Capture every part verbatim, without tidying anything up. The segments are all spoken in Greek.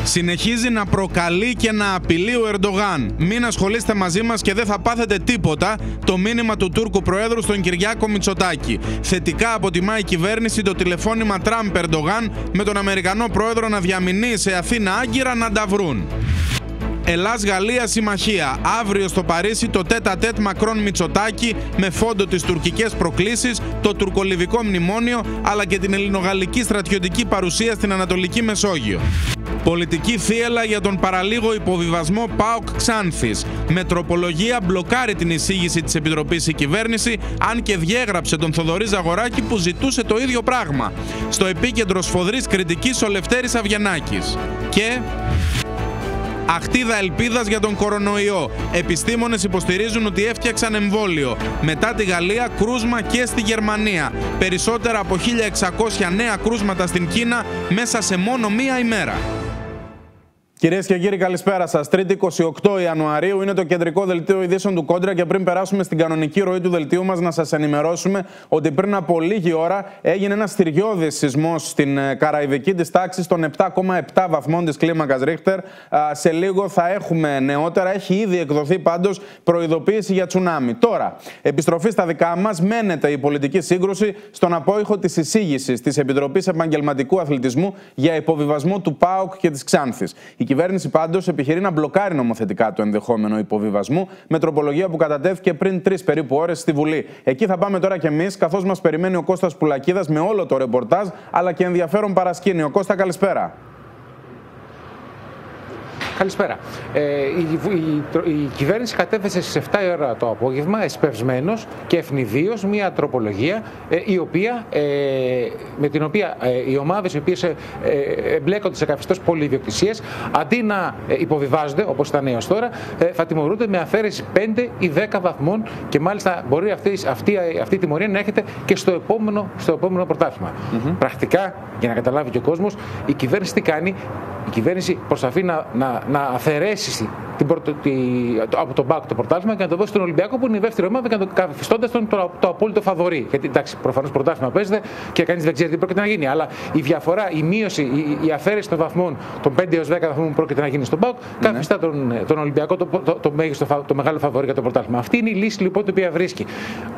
Συνεχίζει να προκαλεί και να απειλεί ο Ερντογάν. Μην ασχολείστε μαζί μας και δεν θα πάθετε τίποτα, το μήνυμα του Τούρκου Προέδρου στον Κυριάκο Μητσοτάκη. Θετικά αποτιμά η κυβέρνηση το τηλεφώνημα Τραμπ-Ερντογάν με τον Αμερικανό Πρόεδρο να διαμηνύει σε Αθήνα Άγκυρα να τα βρουν. Ελλάς-Γαλλία συμμαχία. Αύριο στο Παρίσι το τέτα-τέτ Μακρόν-Μητσοτάκη με φόντο τις τουρκικές προκλήσεις, το τουρκολιβικό μνημόνιο αλλά και την ελληνογαλλική στρατιωτική παρουσία στην Ανατολική Μεσόγειο. Πολιτική θύελλα για τον παραλίγο υποβιβασμό ΠΑΟΚ Ξάνθης. Με τροπολογία μπλοκάρει την εισήγηση της Επιτροπής η κυβέρνηση, αν και διέγραψε τον Θοδωρή Ζαγοράκη που ζητούσε το ίδιο πράγμα. Στο επίκεντρο σφοδρής κριτικής ο Λευτέρης Αβγενάκης. Και... αχτίδα ελπίδας για τον κορονοϊό. Επιστήμονες υποστηρίζουν ότι έφτιαξαν εμβόλιο. Μετά τη Γαλλία, κρούσμα και στη Γερμανία. Περισσότερα από χίλια εξακόσια νέα κρούσματα στην Κίνα μέσα σε μόνο μία ημέρα. Κυρίες και κύριοι, καλησπέρα σας. Τρίτη είκοσι οκτώ Ιανουαρίου είναι το κεντρικό δελτίο ειδήσεων του Κόντρα και πριν περάσουμε στην κανονική ροή του δελτίου μας, να σας ενημερώσουμε ότι πριν από λίγη ώρα έγινε ένας θηριώδης σεισμός στην Καραϊβική της τάξης των επτά κόμμα επτά βαθμών της κλίμακας Ρίχτερ. Σε λίγο θα έχουμε νεότερα. Έχει ήδη εκδοθεί πάντως προειδοποίηση για τσουνάμι. Τώρα, επιστροφή στα δικά μας, μένεται η πολιτική σύγκρουση στον απόϊχο της εισήγησης της Επιτροπής Επαγγελματικού Αθλητισμού για υποβιβασμό του ΠΑΟΚ και της Ξάνθης. Η κυβέρνηση πάντως επιχειρεί να μπλοκάρει νομοθετικά το ενδεχόμενο υποβιβασμού με τροπολογία που κατατέθηκε πριν τρεις περίπου ώρες στη Βουλή. Εκεί θα πάμε τώρα κι εμείς, καθώς μας περιμένει ο Κώστας Πουλακίδας με όλο το ρεπορτάζ αλλά και ενδιαφέρον παρασκήνιο. Κώστα, καλησπέρα. Καλησπέρα. Ε, η, η, η, η κυβέρνηση κατέθεσε στις επτά η ώρα το απόγευμα, εσπευσμένος και ευνηδίως, μια τροπολογία ε, η οποία, ε, με την οποία ε, οι ομάδες οι οποίες ε, ε, εμπλέκονται σε καθεστώς πολυιδιοκτησίας, αντί να ε, υποβιβάζονται, όπως ήταν έως τώρα, ε, θα τιμωρούνται με αφαίρεση πέντε ή δέκα βαθμών και μάλιστα μπορεί αυτή, αυτή, αυτή η τιμωρία να έρχεται και στο επόμενο, στο επόμενο πρωτάθλημα. Mm-hmm. Πρακτικά, για να καταλάβει και ο κόσμος, η κυβέρνηση τι κάνει? Η κυβέρνηση προσπαθεί να, να, να αφαιρέσει την πρωτο, τη, το, από τον ΠΑΟΚ το πρωτάθλημα και να το δώσει στον Ολυμπιακό που είναι η δεύτερη ομάδα και να το καθιστώντας τον το, το απόλυτο φαβορί. Γιατί εντάξει, προφανώς πρωτάθλημα παίζεται και κανείς δεν ξέρει τι πρόκειται να γίνει. Αλλά η διαφορά, η μείωση, η, η αφαίρεση των βαθμών, των πέντε έως δέκα βαθμών που πρόκειται να γίνει στον ΠΑΟΚ, ναι, καθιστά τον, τον Ολυμπιακό το, το, το, μέγιστο, το μεγάλο φαβορί για το πρωτάθλημα. Αυτή είναι η λύση λοιπόν την οποία βρίσκει.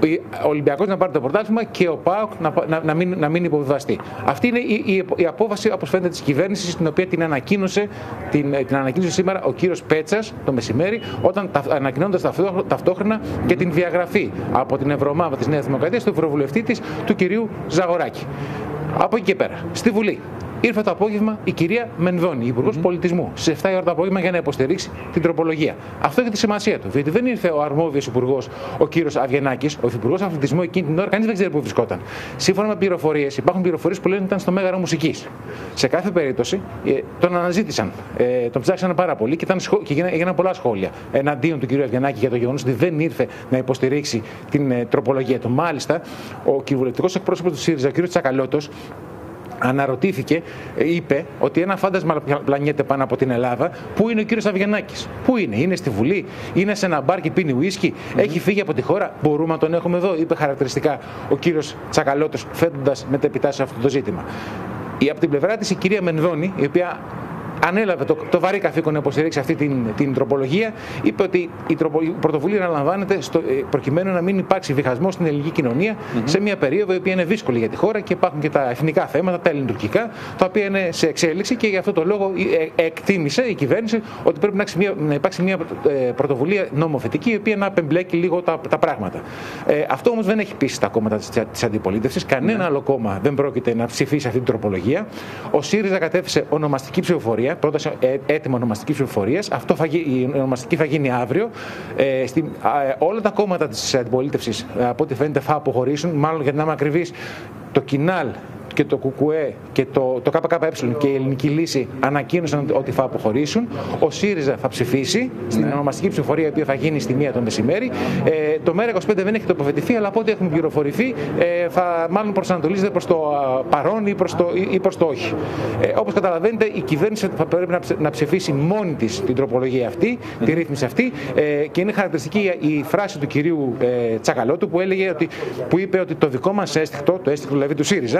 Ο Ολυμπιακός να πάρει το πρωτάθλημα και ο ΠΑΟΚ να, να, να, μην, να μην υποβιβαστεί. Αυτή είναι η, η, η απόφαση, όπως φαίνεται, της κυβέρνησης, την οποία την ανακοίνωσε, την, την ανακοίνωσε σήμερα ο κύριος Πέτσας το μεσημέρι, όταν ανακοινώντας ταυτόχρονα και την διαγραφή από την Ευρωομάδα της Νέας Δημοκρατίας του ευρωβουλευτή της, του κυρίου Ζαγοράκη. Από εκεί και πέρα, στη Βουλή, ήρθε το απόγευμα η κυρία Μενδώνη, Υπουργός mm-hmm. Πολιτισμού, στις επτά η ώρα το απόγευμα για να υποστηρίξει την τροπολογία. Αυτό έχει τη σημασία του, διότι δεν ήρθε ο αρμόδιος υπουργός, ο κύριος Αβγενάκης, ο Υπουργός Αθλητισμού εκείνη την ώρα, κανείς δεν ξέρει πού βρισκόταν. Σύμφωνα με πληροφορίες, υπάρχουν πληροφορίες που λένε ότι ήταν στο Μέγαρο Μουσικής. Σε κάθε περίπτωση τον αναζήτησαν, τον ψάξαν πάρα πολύ και, ήταν, και έγιναν πολλά σχόλια εναντίον του κυρίου Αβγενάκη για το γεγονός ότι δεν ήρθε να υποστηρίξει την τροπολογία του. Μάλιστα, ο κυβερνητικός εκπρόσωπος του ΣΥΡΙΖΑ, ο κύριος Τσακαλώτος, αναρωτήθηκε, είπε ότι ένα φάντασμα πλανιέται πάνω από την Ελλάδα. Πού είναι ο κύριος Αβγενάκης? Πού είναι? Είναι στη Βουλή? Είναι σε ένα μπαρ και πίνει ουίσκι? Mm-hmm. Έχει φύγει από τη χώρα? Μπορούμε να τον έχουμε εδώ? Είπε χαρακτηριστικά ο κύριος Τσακαλώτος, φέτοντας μετεπιτά σε αυτό το ζήτημα. Η, από την πλευρά της η κυρία Μενδώνη, η οποία ανέλαβε το, το βαρύ καθήκον να υποστηρίξει αυτή την, την τροπολογία, είπε ότι η, τροπο, η πρωτοβουλία αναλαμβάνεται στο, προκειμένου να μην υπάρξει διχασμός στην ελληνική κοινωνία mm-hmm. σε μια περίοδο η οποία είναι δύσκολη για τη χώρα και υπάρχουν και τα εθνικά θέματα, τα ελληνοτουρκικά, τα οποία είναι σε εξέλιξη και γι' αυτό το λόγο ε, εκτίμησε η κυβέρνηση ότι πρέπει να, μια, να υπάρξει μια ε, πρωτοβουλία νομοθετική η οποία να απεμπλέκει λίγο τα, τα πράγματα. Ε, αυτό όμως δεν έχει πείσει τα κόμματα της, της αντιπολίτευσης. Κανένα mm-hmm. άλλο κόμμα δεν πρόκειται να ψηφίσει αυτή την τροπολογία. Ο ΣΥΡΙΖΑ κατέθεσε ονομαστική ψηφοφορία. Πρόταση έτοιμη ονομαστική ψηφοφορία. Αυτό θα, η ονομαστική θα γίνει αύριο. Ε, στη, α, όλα τα κόμματα της αντιπολίτευσης, από ό,τι φαίνεται, θα αποχωρήσουν. Μάλλον για να είμαι ακριβής, το Κινάλ και το ΚΚΕ και το, το ΚΚΕ και η Ελληνική Λύση ανακοίνωσαν ότι θα αποχωρήσουν. Ο ΣΥΡΙΖΑ θα ψηφίσει στην ναι. ονομαστική ψηφοφορία, η οποία θα γίνει στη μία το μεσημέρι. Ε, το ΜΕΡΑ είκοσι πέντε δεν έχει τοποθετηθεί, αλλά από ό,τι έχουμε πληροφορηθεί, ε, θα μάλλον προσανατολίζεται προς το παρόν ή προς το, ή προς το όχι. Ε, όπως καταλαβαίνετε, η κυβέρνηση θα πρέπει να ψηφίσει μόνη της την τροπολογία αυτή, mm. τη ρύθμιση αυτή. Ε, και είναι χαρακτηριστική η φράση του κυρίου ε, Τσακαλώτου που, έλεγε ότι, που είπε ότι το δικό μας αίσθηκτο, το αίσθηκτο δηλαδή του ΣΥΡΙΖΑ, είναι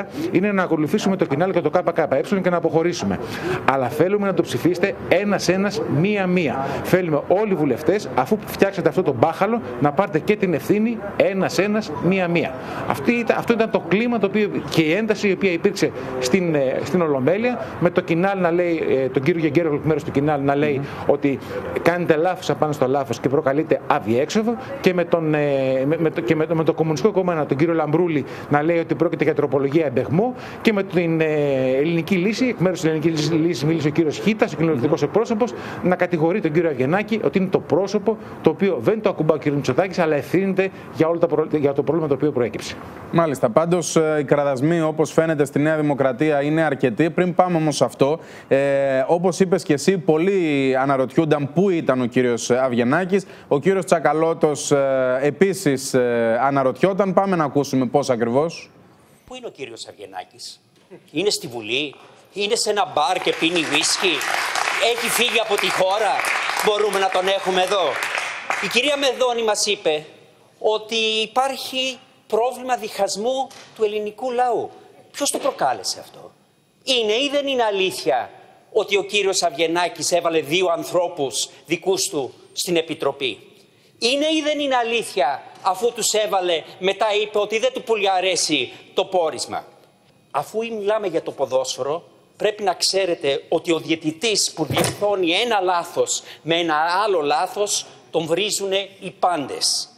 είναι να ακολουθήσουμε το κοινάλ και το ΚΚΕ και να αποχωρήσουμε. Αλλά θέλουμε να το ψηφίσετε ένας-ένας, μία-μία. Θέλουμε όλοι οι βουλευτές, αφού φτιάξετε αυτό το μπάχαλο, να πάρετε και την ευθύνη ένας-ένας, μία-μία. Αυτό ήταν το κλίμα το οποίο, και η ένταση η οποία υπήρξε στην, στην Ολομέλεια, με το κοινάλ να λέει, τον κύριο Γεγγέρο, μέρος του κοινάλ, να λέει mm. ότι κάνετε λάθος απάνω στο λάθος και προκαλείτε αδιέξοδο, και με, τον, με, με, το, και με, με το Κομμουνιστικό Κόμμα, τον κύριο Λαμπρούλη, να λέει ότι πρόκειται για τροπολογία εμπεγμό, και με την ε, ελληνική λύση, εκ μέρους της ελληνικής λύσης μίλησε ο κύριος Χίτας, ο κοινωνιστικός εκπρόσωπος, να κατηγορεί τον κύριο Αβγενάκη ότι είναι το πρόσωπο το οποίο δεν το ακουμπά ο κύριος Μητσοτάκης, αλλά ευθύνεται για, όλο το, για το πρόβλημα το οποίο προέκυψε. Μάλιστα. Πάντως, οι κραδασμοί, όπως φαίνεται, στη Νέα Δημοκρατία είναι αρκετοί. Πριν πάμε όμως σε αυτό, ε, όπως είπες και εσύ, πολλοί αναρωτιούνταν πού ήταν ο κύριος Αβγενάκης. Ο κύριος Τσακαλώτος ε, επίσης ε, αναρωτιόταν. Πάμε να ακούσουμε πώς ακριβώς. Πού είναι ο κύριος Αβγενάκης? Είναι στη Βουλή? Είναι σε ένα μπαρ και πίνει whisky? Έχει φύγει από τη χώρα? Μπορούμε να τον έχουμε εδώ? Η κυρία Μεδόνη μας είπε ότι υπάρχει πρόβλημα διχασμού του ελληνικού λαού. Ποιος το προκάλεσε αυτό? Είναι ή δεν είναι αλήθεια ότι ο κύριος Αβγενάκης έβαλε δύο ανθρώπους δικούς του στην Επιτροπή? Είναι ή δεν είναι αλήθεια, αφού τους έβαλε, μετά είπε ότι δεν του πολύ αρέσει το πόρισμα? Αφού μιλάμε για το ποδόσφαιρο, πρέπει να ξέρετε ότι ο διαιτητής που διορθώνει ένα λάθος με ένα άλλο λάθος, τον βρίζουν οι πάντες.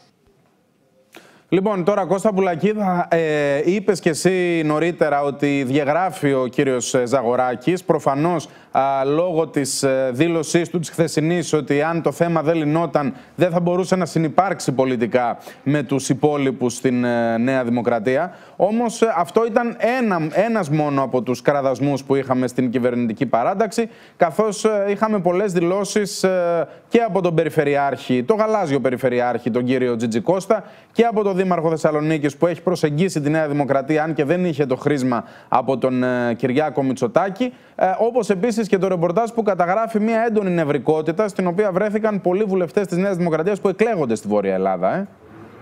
Λοιπόν, τώρα Κώστα Πουλακίδα, ε, είπες και εσύ νωρίτερα ότι διαγράφει ο κύριος Ζαγοράκης, προφανώς α, λόγω της ε, δήλωσής του της χθεσινής ότι αν το θέμα δεν λυνόταν δεν θα μπορούσε να συνυπάρξει πολιτικά με τους υπόλοιπους στην ε, Νέα Δημοκρατία. Όμως ε, αυτό ήταν ένα, ένας μόνο από τους κραδασμούς που είχαμε στην κυβερνητική παράταξη, καθώς ε, είχαμε πολλές δηλώσεις ε, και από τον Περιφερειάρχη, το γαλάζιο Περιφερειάρχη, τον κύριο Τζιτζικώστα, και από τον Δήμαρχο Θεσσαλονίκης που έχει προσεγγίσει τη Νέα Δημοκρατία, αν και δεν είχε το χρήσμα από τον ε, Κυριάκο Μητσοτάκη, ε, όπως επίσης και το ρεπορτάζ που καταγράφει μια έντονη νευρικότητα στην οποία βρέθηκαν πολλοί βουλευτές της Νέας Δημοκρατίας που εκλέγονται στη Βόρεια Ελλάδα. Ε.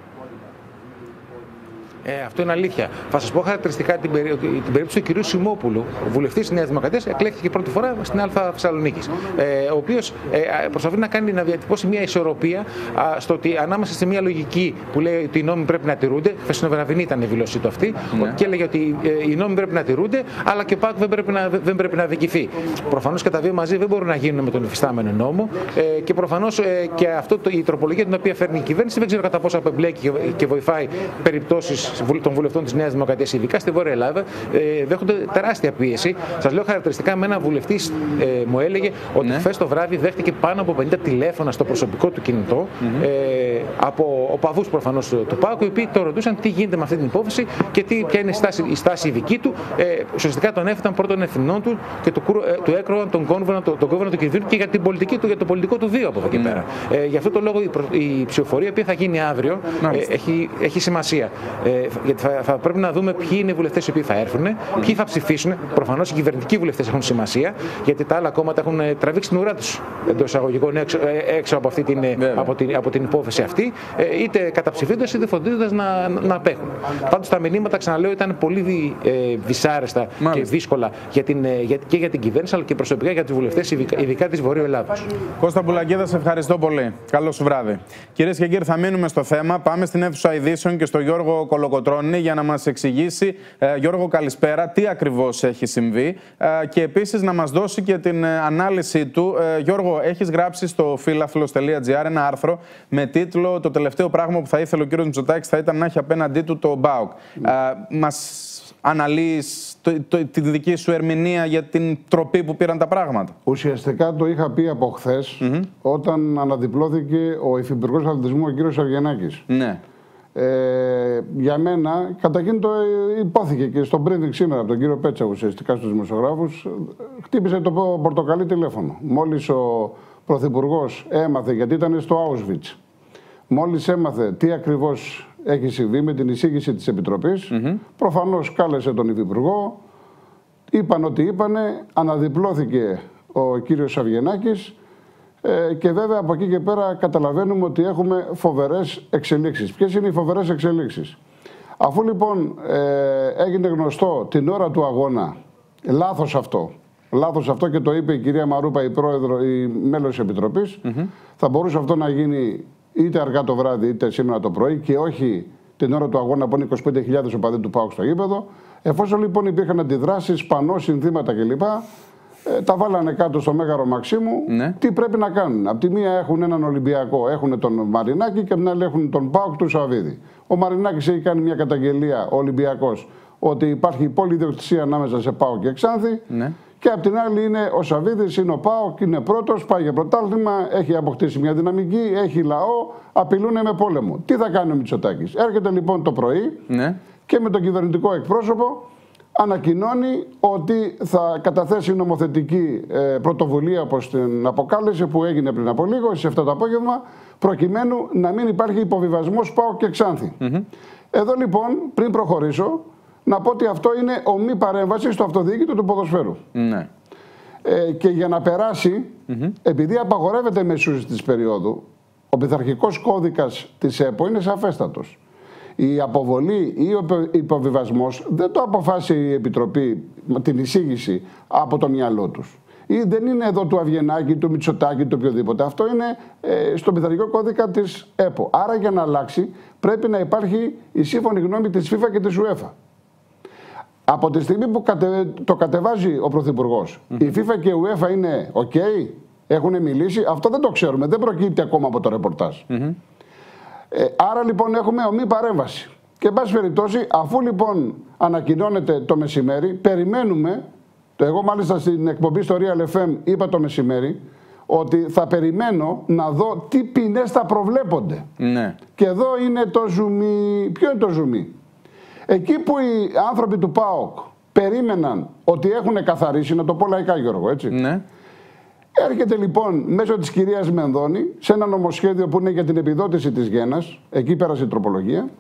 Ε, αυτό είναι αλήθεια. Θα σας πω χαρακτηριστικά την, περί... την περίπτωση του κυρίου Σιμόπουλου, βουλευτής της Νέας Δημοκρατίας, εκλέχθηκε πρώτη φορά στην Α Θεσσαλονίκης. Ε, ο οποίος ε, προσπαθεί να κάνει να διατυπώσει μια ισορροπία α, στο ότι ανάμεσα σε μια λογική που λέει ότι οι νόμοι πρέπει να τηρούνται, χθεσινοβραδινή ήταν η δήλωσή του αυτή, ναι. και έλεγε ότι ε, οι νόμοι πρέπει να τηρούνται, αλλά και ο ΠΑΚ δεν πρέπει να, δεν πρέπει να δικηθεί. Προφανώς και τα δύο μαζί δεν μπορούν να γίνουν με τον υφιστάμενο νόμο, ε, και προφανώς ε, και αυτό το, η τροπολογία την οποία φέρνει η κυβέρνηση δεν ξέρω κατά πόσο απεμπλέκει και, και βοηθάει περιπτώσεις των βουλευτών της Νέας Δημοκρατίας, ειδικά στη Βόρεια Ελλάδα, ε, δέχονται τεράστια πίεση. Σας λέω χαρακτηριστικά, με ένα βουλευτή ε, μου έλεγε ότι ναι. χθες το βράδυ δέχτηκε πάνω από πενήντα τηλέφωνα στο προσωπικό του κινητό, mm-hmm. ε, από οπαδούς προφανώς του ΠΑΟΚ, οι οποίοι το ρωτούσαν τι γίνεται με αυτή την υπόθεση και τι, ποια είναι η στάση, η στάση δική του. Ε, ουσιαστικά τον έφταναν πρώτων ευθυνών του και του, ε, του έκροβαν τον κόμβονα, τον, τον κόμβονα του κινδύνου και για την πολιτική του, για το πολιτικό του βίο από εδώ και mm-hmm. πέρα. Ε, γι' αυτό το λόγο η, η ψηφοφορία που θα γίνει αύριο ε, έχει, έχει σημασία. Ε, γιατί θα, θα πρέπει να δούμε ποιοι είναι οι βουλευτές οι οποίοι θα έρθουν, mm. ποιοι θα ψηφίσουν. Προφανώς οι κυβερνητικοί βουλευτές έχουν σημασία, γιατί τα άλλα κόμματα έχουν τραβήξει την ουρά τους εντός εισαγωγικών έξω, έξω από, αυτή την, από, την, από την υπόθεση αυτή, είτε καταψηφίζοντας είτε φροντίζοντας να, να απέχουν. Πάντως τα μηνύματα, ξαναλέω, ήταν πολύ ε, δυσάρεστα και δύσκολα για την, για, και για την κυβέρνηση, αλλά και προσωπικά για τους βουλευτές, ειδικά, ειδικά της Βορείου Ελλάδος. Κώστα Πουλακίδα, σε ευχαριστώ πολύ. Καλό σου βράδυ. Κυρίες και κύριοι, θα μείνουμε στο θέμα. Πάμε στην αίθουσα ειδήσεων και στο Γιώργο Κολοκοτρώνη για να μας εξηγήσει, ε, Γιώργο, καλησπέρα, τι ακριβώς έχει συμβεί ε, και επίσης να μας δώσει και την ε, ανάλυση του. Ε, Γιώργο, έχεις γράψει στο φίλαθλος τελεία τζι άρ ένα άρθρο με τίτλο «Το τελευταίο πράγμα που θα ήθελε ο κύριος Μητσοτάκης θα ήταν να έχει απέναντί του το ΜΠΑΟΚ». Ε, μας αναλύεις το, το, τη δική σου ερμηνεία για την τροπή που πήραν τα πράγματα? Ουσιαστικά το είχα πει από χθες, mm-hmm. όταν αναδιπλώθηκε ο Υφυπουργός Αθλητισμού, ο κύριος Αβγενάκης. Ναι. Ε, για μένα, καταρχήν το υπόθηκε και στο briefing σήμερα από τον κύριο Πέτσα, ουσιαστικά στους δημοσιογράφους, χτύπησε το πορτοκαλί τηλέφωνο. Μόλις ο Πρωθυπουργός έμαθε, γιατί ήταν στο Auschwitz, μόλις έμαθε τι ακριβώς έχει συμβεί με την εισήγηση της Επιτροπής, mm-hmm. προφανώς κάλεσε τον Υφυπουργό, είπαν ότι είπανε, αναδιπλώθηκε ο κύριος Αβγενάκης. Ε, και βέβαια από εκεί και πέρα καταλαβαίνουμε ότι έχουμε φοβερές εξελίξεις. Ποιες είναι οι φοβερές εξελίξεις? Αφού λοιπόν ε, έγινε γνωστό την ώρα του αγώνα, λάθος αυτό, λάθος αυτό και το είπε η κυρία Μαρούπα, η, πρόεδρο, η μέλος της Επιτροπής, mm-hmm. θα μπορούσε αυτό να γίνει είτε αργά το βράδυ είτε σήμερα το πρωί και όχι την ώρα του αγώνα που είναι είκοσι πέντε χιλιάδες οπαδοί του ΠΑΟΚ στο γήπεδο. Εφόσον λοιπόν υπήρχαν αντιδράσεις, πανό, συνθήματα κλπ. Ε, τα βάλανε κάτω στο Μέγαρο Μαξίμου. Ναι. Τι πρέπει να κάνουν. Απ' τη μία έχουν έναν Ολυμπιακό, έχουν τον Μαρινάκη και απ' την άλλη έχουν τον ΠΑΟΚ του Σαββίδη. Ο Μαρινάκης έχει κάνει μια καταγγελία, ο Ολυμπιακός, ότι υπάρχει πολυδιοκτησία ανάμεσα σε ΠΑΟΚ και Ξάνθη. Ναι. Και απ' την άλλη είναι ο Σαββίδης, είναι ο ΠΑΟΚ, είναι πρώτος, πάει για πρωτάθλημα, έχει αποκτήσει μια δυναμική, έχει λαό, απειλούν με πόλεμο. Τι θα κάνει ο Μητσοτάκης? Έρχεται λοιπόν το πρωί ναι. και με τον κυβερνητικό εκπρόσωπο ανακοινώνει ότι θα καταθέσει νομοθετική ε, πρωτοβουλία, όπως την αποκάλεσε, που έγινε πριν από λίγο, στις εφτά το απόγευμα, προκειμένου να μην υπάρχει υποβιβασμός ΠΑΟΚ και Ξάνθη. Mm-hmm. Εδώ λοιπόν, πριν προχωρήσω, να πω ότι αυτό είναι ομή παρέμβαση στο αυτοδιοίκητο του ποδοσφαίρου. Ναι. Ε, και για να περάσει, mm-hmm. επειδή απαγορεύεται μεσούσεις της περίοδου, ο πειθαρχικός κώδικας της ΕΠΟ είναι σαφέστατος. Η αποβολή ή ο υποβιβασμός δεν το αποφάσισε η Επιτροπή, την εισήγηση από το μυαλό τους. Ή δεν είναι εδώ του Αβγενάκη, του Μητσοτάκη, του οποιοδήποτε. Αυτό είναι ε, στον πειθαρχικό κώδικα της ΕΠΟ. Άρα για να αλλάξει πρέπει να υπάρχει η σύμφωνη γνώμη της FIFA και της UEFA. Από τη στιγμή που κατε, το κατεβάζει ο Πρωθυπουργός, mm-hmm. η FIFA και η UEFA είναι ok, έχουν μιλήσει, αυτό δεν το ξέρουμε, δεν προκύπτει ακόμα από το ρεπορτάζ. Mm-hmm. Ε, άρα λοιπόν έχουμε ομή παρέμβαση. Και εν πάση περιπτώσει, αφού λοιπόν ανακοινώνεται το μεσημέρι, περιμένουμε, το εγώ μάλιστα στην εκπομπή στο Real εφ εμ είπα το μεσημέρι, ότι θα περιμένω να δω τι ποινές θα προβλέπονται. Ναι. Και εδώ είναι το ζουμί. Ποιο είναι το ζουμί? Εκεί που οι άνθρωποι του ΠΑΟΚ περίμεναν ότι έχουν καθαρίσει, να το πω λαϊκά Γιώργο, έτσι. Ναι. Έρχεται λοιπόν μέσω της κυρίας Μενδώνη σε ένα νομοσχέδιο που είναι για την επιδότηση της γένας, εκεί πέρασε η τροπολογία,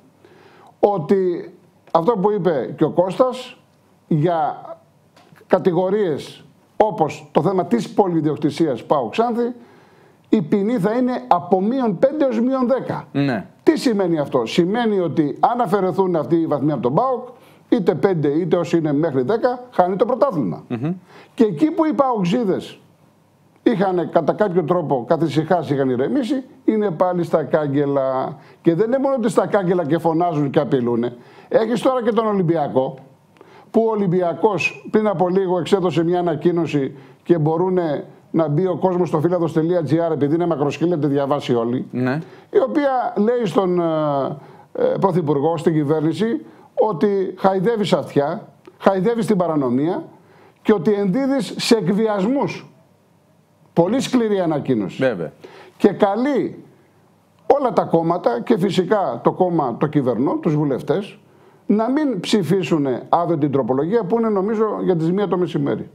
ότι αυτό που είπε και ο Κώστας για κατηγορίες όπως το θέμα της πολυδιοκτησίας ΠΑΟΚ Ξάνθη, η ποινή θα είναι από μείον πέντε έως μείον δέκα. Ναι. Τι σημαίνει αυτό? Σημαίνει ότι αν αφαιρεθούν αυτοί οι βαθμοί από τον ΠΑΟΚ, είτε πέντε είτε όσοι είναι μέχρι δέκα, χάνει το πρωτάθλημα. Mm-hmm. Και εκεί που οι ΠΑΟΚζίδες είχαν κατά κάποιο τρόπο καθησυχάσει, είχαν ηρεμήσει, είναι πάλι στα κάγκελα. Και δεν είναι μόνο ότι στα κάγκελα και φωνάζουν και απειλούν. Έχεις τώρα και τον Ολυμπιακό, που ο Ολυμπιακός πριν από λίγο εξέδωσε μια ανακοίνωση και μπορούν να μπει ο κόσμος στο φίλαδος τελεία τζι άρ, επειδή είναι μακροσκύλια, τη διαβάσει όλοι, ναι. η οποία λέει στον ε, Πρωθυπουργό, στην κυβέρνηση, ότι χαϊδεύεις αυτιά, χαϊδεύεις την παρανομία και ότι ενδίδεις σε εκβιασμούς. Πολύ σκληρή ανακοίνωση. Βέβαια. Και καλεί όλα τα κόμματα και φυσικά το κόμμα το κυβερνό, τους βουλευτές, να μην ψηφίσουν αύριο την τροπολογία που είναι νομίζω για τις μία το μεσημέρι.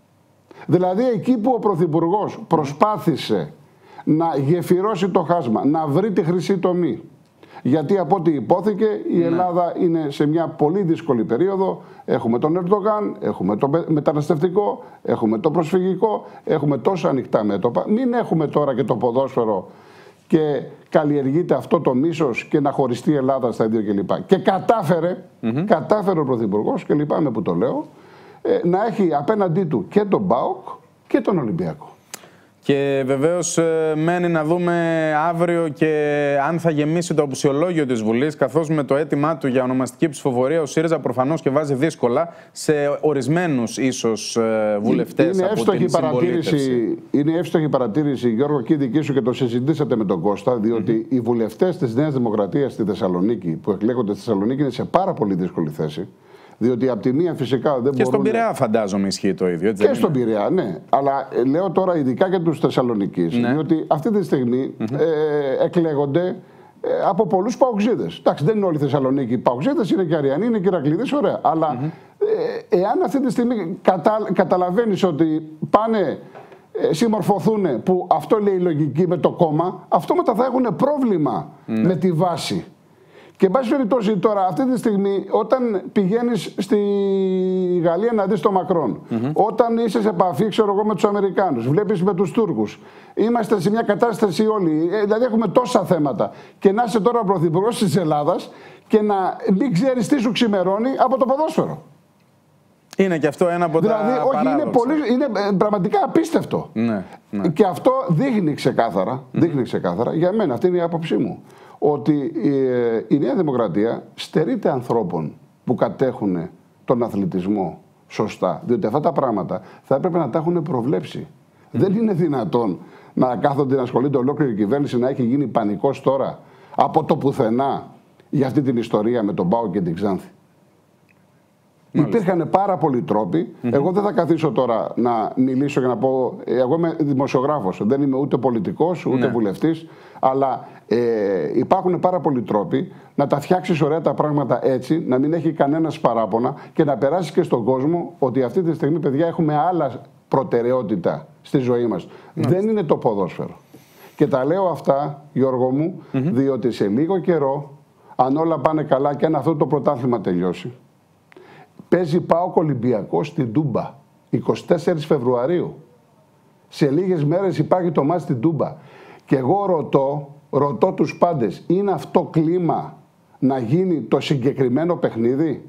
Δηλαδή εκεί που ο Πρωθυπουργός προσπάθησε να γεφυρώσει το χάσμα, να βρει τη χρυσή τομή. Γιατί από ό,τι υπόθηκε η ναι. Ελλάδα είναι σε μια πολύ δύσκολη περίοδο. Έχουμε τον Ερντογάν, έχουμε το μεταναστευτικό, έχουμε το προσφυγικό, έχουμε τόσα ανοιχτά μέτωπα. Μην έχουμε τώρα και το ποδόσφαιρο και καλλιεργείται αυτό το μίσος και να χωριστεί η Ελλάδα στα δύο κλπ. Και κατάφερε, mm-hmm. κατάφερε ο Πρωθυπουργός, και λυπάμαι που το λέω, να έχει απέναντί του και τον ΠΑΟΚ και τον Ολυμπιακό. Και βεβαίως μένει να δούμε αύριο και αν θα γεμίσει το απουσιολόγιο της Βουλής, καθώς με το αίτημά του για ονομαστική ψηφοφορία ο ΣΥΡΙΖΑ προφανώς και βάζει δύσκολα σε ορισμένους ίσως βουλευτές είναι από την συμπολίτευση. Είναι εύστοχη παρατήρηση, Γιώργο, και δική σου, και το συζητήσατε με τον Κώστα, διότι mm-hmm. οι βουλευτές της Νέας Δημοκρατίας στη Θεσσαλονίκη, που εκλέγονται στη Θεσσαλονίκη, είναι σε πάρα πολύ δύσκολη θέση. Διότι από τη μία φυσικά δεν μπορούν. Και στον Πειραιά φαντάζομαι ισχύει το ίδιο. Έτσι και στον Πειραιά, ναι. Αλλά λέω τώρα ειδικά για τους Θεσσαλονικείς. Ναι. Διότι αυτή τη στιγμή mm-hmm. ε, εκλέγονται ε, από πολλούς παοξίδες. Εντάξει, δεν είναι όλοι οι Θεσσαλονίκοι παοξίδες, είναι και Αριανοί, είναι και Ηρακλήδες, ωραία. Αλλά mm-hmm. ε, εάν αυτή τη στιγμή κατα, καταλαβαίνεις ότι πάνε, ε, συμμορφωθούν, που αυτό λέει η λογική με το κόμμα, αυτόματα θα έχουν πρόβλημα mm-hmm. με τη βάση. Και εν πάση περιπτώσει τώρα, αυτή τη στιγμή, όταν πηγαίνεις στη Γαλλία να δεις τον Μακρόν, mm-hmm. όταν είσαι σε επαφή, ξέρω εγώ, με τους Αμερικάνους, βλέπεις με τους Τούρκους, είμαστε σε μια κατάσταση όλοι, δηλαδή έχουμε τόσα θέματα. Και να είσαι τώρα πρωθυπουργός της Ελλάδας και να μην ξέρεις τι σου ξημερώνει από το ποδόσφαιρο. Είναι και αυτό ένα από δηλαδή, τα όχι, είναι, πολύ, είναι πραγματικά απίστευτο. Ναι, ναι. Και αυτό δείχνει ξεκάθαρα, mm-hmm. δείχνει ξεκάθαρα, για μένα αυτή είναι η άποψή μου, ότι η, η Νέα Δημοκρατία στερείται ανθρώπων που κατέχουν τον αθλητισμό σωστά. Διότι αυτά τα πράγματα θα έπρεπε να τα έχουν προβλέψει. Mm. Δεν είναι δυνατόν να κάθονται να ασχολείται ολόκληρη κυβέρνηση, να έχει γίνει πανικός τώρα από το πουθενά για αυτή την ιστορία με τον ΠΑΟΚ και την Ξάνθη. Υπήρχαν πάρα πολλοί τρόποι. Mm-hmm. Εγώ δεν θα καθίσω τώρα να μιλήσω και να πω. Εγώ είμαι δημοσιογράφος. Δεν είμαι ούτε πολιτικός ούτε ναι. βουλευτής. Αλλά ε, υπάρχουν πάρα πολλοί τρόποι να τα φτιάξεις ωραία τα πράγματα έτσι, να μην έχει κανένας παράπονα και να περάσεις και στον κόσμο ότι αυτή τη στιγμή, παιδιά, έχουμε άλλα προτεραιότητα στη ζωή μας. Ναι. Δεν είναι το ποδόσφαιρο. Και τα λέω αυτά, Γιώργο μου, mm-hmm. διότι σε λίγο καιρό, αν όλα πάνε καλά και αν αυτό το πρωτάθλημα τελειώσει, παίζει ΠΑΟΚ Ολυμπιακός στην Τούμπα, εικοστή τέταρτη Φεβρουαρίου. Σε λίγες μέρες υπάρχει το μάτς στην Τούμπα. Και εγώ ρωτώ, ρωτώ τους πάντες, είναι αυτό κλίμα να γίνει το συγκεκριμένο παιχνίδι?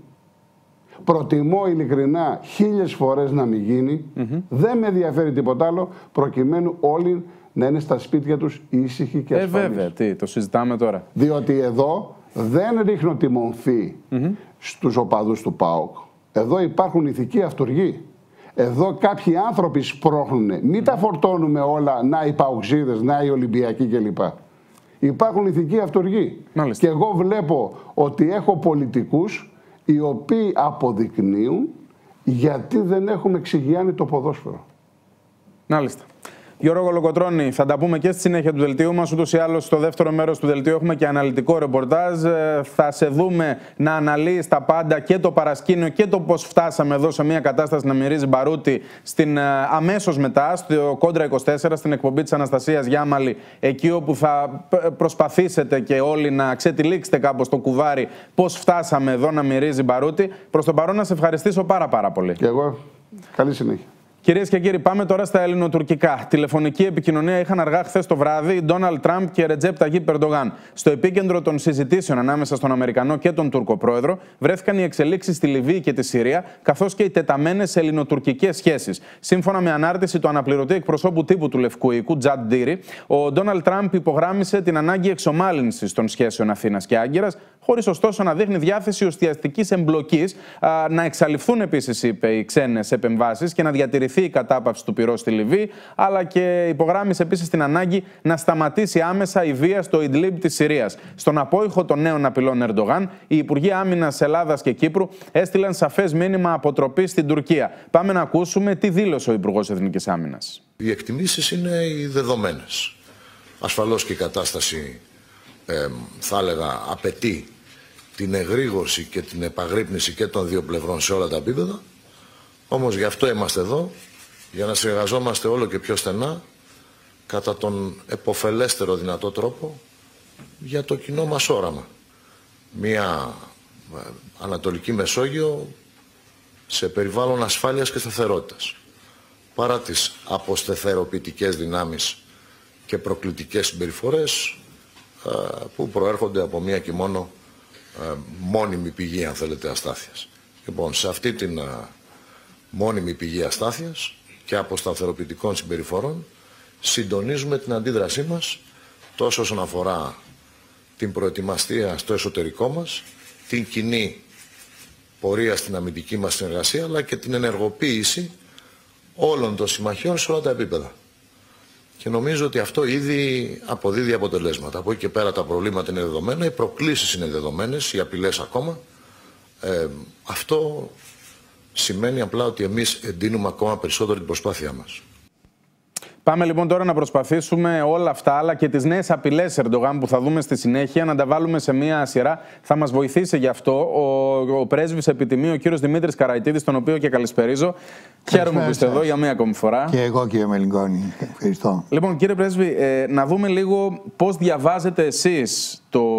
Προτιμώ ειλικρινά χίλιες φορές να μην γίνει. Mm-hmm. Δεν με ενδιαφέρει τίποτα άλλο, προκειμένου όλοι να είναι στα σπίτια τους ήσυχοι και ασφαλείς. Ε, βέβαια, τι, το συζητάμε τώρα. Διότι εδώ δεν ρίχνω τη μομφή mm-hmm. στους οπαδούς του ΠΑΟΚ. Εδώ υπάρχουν ηθικοί αυτουργοί. Εδώ κάποιοι άνθρωποι σπρώχνουν. Μην τα φορτώνουμε όλα, να οι παουξίδες, να οι Ολυμπιακοί κλπ. Υπάρχουν ηθικοί αυτουργοί. Μάλιστα. Και εγώ βλέπω ότι έχω πολιτικούς οι οποίοι αποδεικνύουν γιατί δεν έχουμε εξηγιάνει το ποδόσφαιρο. Μάλιστα. Γιώργο Λοκοτρώνη, θα τα πούμε και στη συνέχεια του δελτίου μας. Ούτως ή άλλως, στο δεύτερο μέρος του δελτίου έχουμε και αναλυτικό ρεπορτάζ. Θα σε δούμε να αναλύεις τα πάντα, και το παρασκήνιο και το πώς φτάσαμε εδώ σε μια κατάσταση να μυρίζει μπαρούτι στην, αμέσως μετά, στο Κόντρα είκοσι τέσσερα, στην εκπομπή της Αναστασίας Γιάμαλη, εκεί όπου θα προσπαθήσετε και όλοι να ξετυλίξετε κάπως το κουβάρι πώς φτάσαμε εδώ να μυρίζει μπαρούτι. Προς τον παρόν να σε ευχαριστήσω πάρα πάρα πολύ. Και εγώ. Καλή συνέχεια. Κυρίες και κύριοι, πάμε τώρα στα ελληνοτουρκικά. Τηλεφωνική επικοινωνία είχαν αργά χθες το βράδυ Ντόναλντ Τραμπ και Ρετζέπ Ταγίπ Ερντογάν. Στο επίκεντρο των συζητήσεων ανάμεσα στον Αμερικανό και τον Τούρκο πρόεδρο βρέθηκαν οι εξελίξεις στη Λιβύη και τη Συρία, καθώς και οι τεταμένες ελληνοτουρκικές σχέσεις. Σύμφωνα με ανάρτηση του αναπληρωτή εκπροσώπου τύπου του Λευκού Οίκου, Τζαντ Ντίρι, ο Ντόναλντ Τραμπ υπογράμμισε την ανάγκη εξομάλυνσης των σχέσεων Αθήνας και Άγκυρας, χωρίς ωστόσο να δείχνει διάθεση ουσιαστικής εμπλοκής. Να εξαλειφθούν επίσης, είπε, οι ξένες επεμβάσεις και να διατηρηθεί η κατάπαυση του πυρός στη Λιβύη, αλλά και υπογράμμισε επίσης την ανάγκη να σταματήσει άμεσα η βία στο Ιντλίμπ της Συρίας. Στον απόϊχο των νέων απειλών Ερντογάν, οι Υπουργοί Άμυνας Ελλάδας και Κύπρου έστειλαν σαφές μήνυμα αποτροπής στην Τουρκία. Πάμε να ακούσουμε τι δήλωσε ο Υπουργός Εθνικής Άμυνας. Οι εκτιμήσεις είναι οι δεδομένες. Ασφαλώς και η κατάσταση, ε, θα έλεγα, απαιτεί την εγρήγορση και την επαγρύπνηση και των δύο πλευρών σε όλα τα επίπεδα. Όμως γι' αυτό είμαστε εδώ, για να συνεργαζόμαστε όλο και πιο στενά, κατά τον εποφελέστερο δυνατό τρόπο, για το κοινό μας όραμα. Μια Ανατολική Μεσόγειο σε περιβάλλον ασφάλειας και σταθερότητας. Παρά τις αποστεθεροποιητικές δυνάμεις και προκλητικές συμπεριφορές που προέρχονται από μία και μόνο μόνιμη πηγή, αν θέλετε, αστάθειας. Λοιπόν, σε αυτή την μόνιμη πηγή αστάθειας και αποσταθεροποιητικών συμπεριφορών συντονίζουμε την αντίδρασή μας τόσο όσον αφορά την προετοιμαστία στο εσωτερικό μας, την κοινή πορεία στην αμυντική μας συνεργασία, αλλά και την ενεργοποίηση όλων των συμμαχιών σε όλα τα επίπεδα. Και νομίζω ότι αυτό ήδη αποδίδει αποτελέσματα. Από εκεί και πέρα τα προβλήματα είναι δεδομένα, οι προκλήσεις είναι δεδομένες, οι απειλές ακόμα. Ε, αυτό σημαίνει απλά ότι εμείς εντείνουμε ακόμα περισσότερο την προσπάθειά μας. Πάμε λοιπόν τώρα να προσπαθήσουμε όλα αυτά, αλλά και τις νέες απειλές Ερντογάν που θα δούμε στη συνέχεια, να τα βάλουμε σε μία σειρά. Θα μας βοηθήσει γι' αυτό ο, ο πρέσβης επιτιμίου, ο κύριος Δημήτρης Καραϊτίδης, τον οποίο και καλησπερίζω. Χαίρομαι που είστε εδώ για μία ακόμη φορά. Και εγώ, κύριε Μελιγκόνη. Ευχαριστώ. Λοιπόν, κύριε πρέσβη, ε, να δούμε λίγο πώς διαβάζετε εσείς το,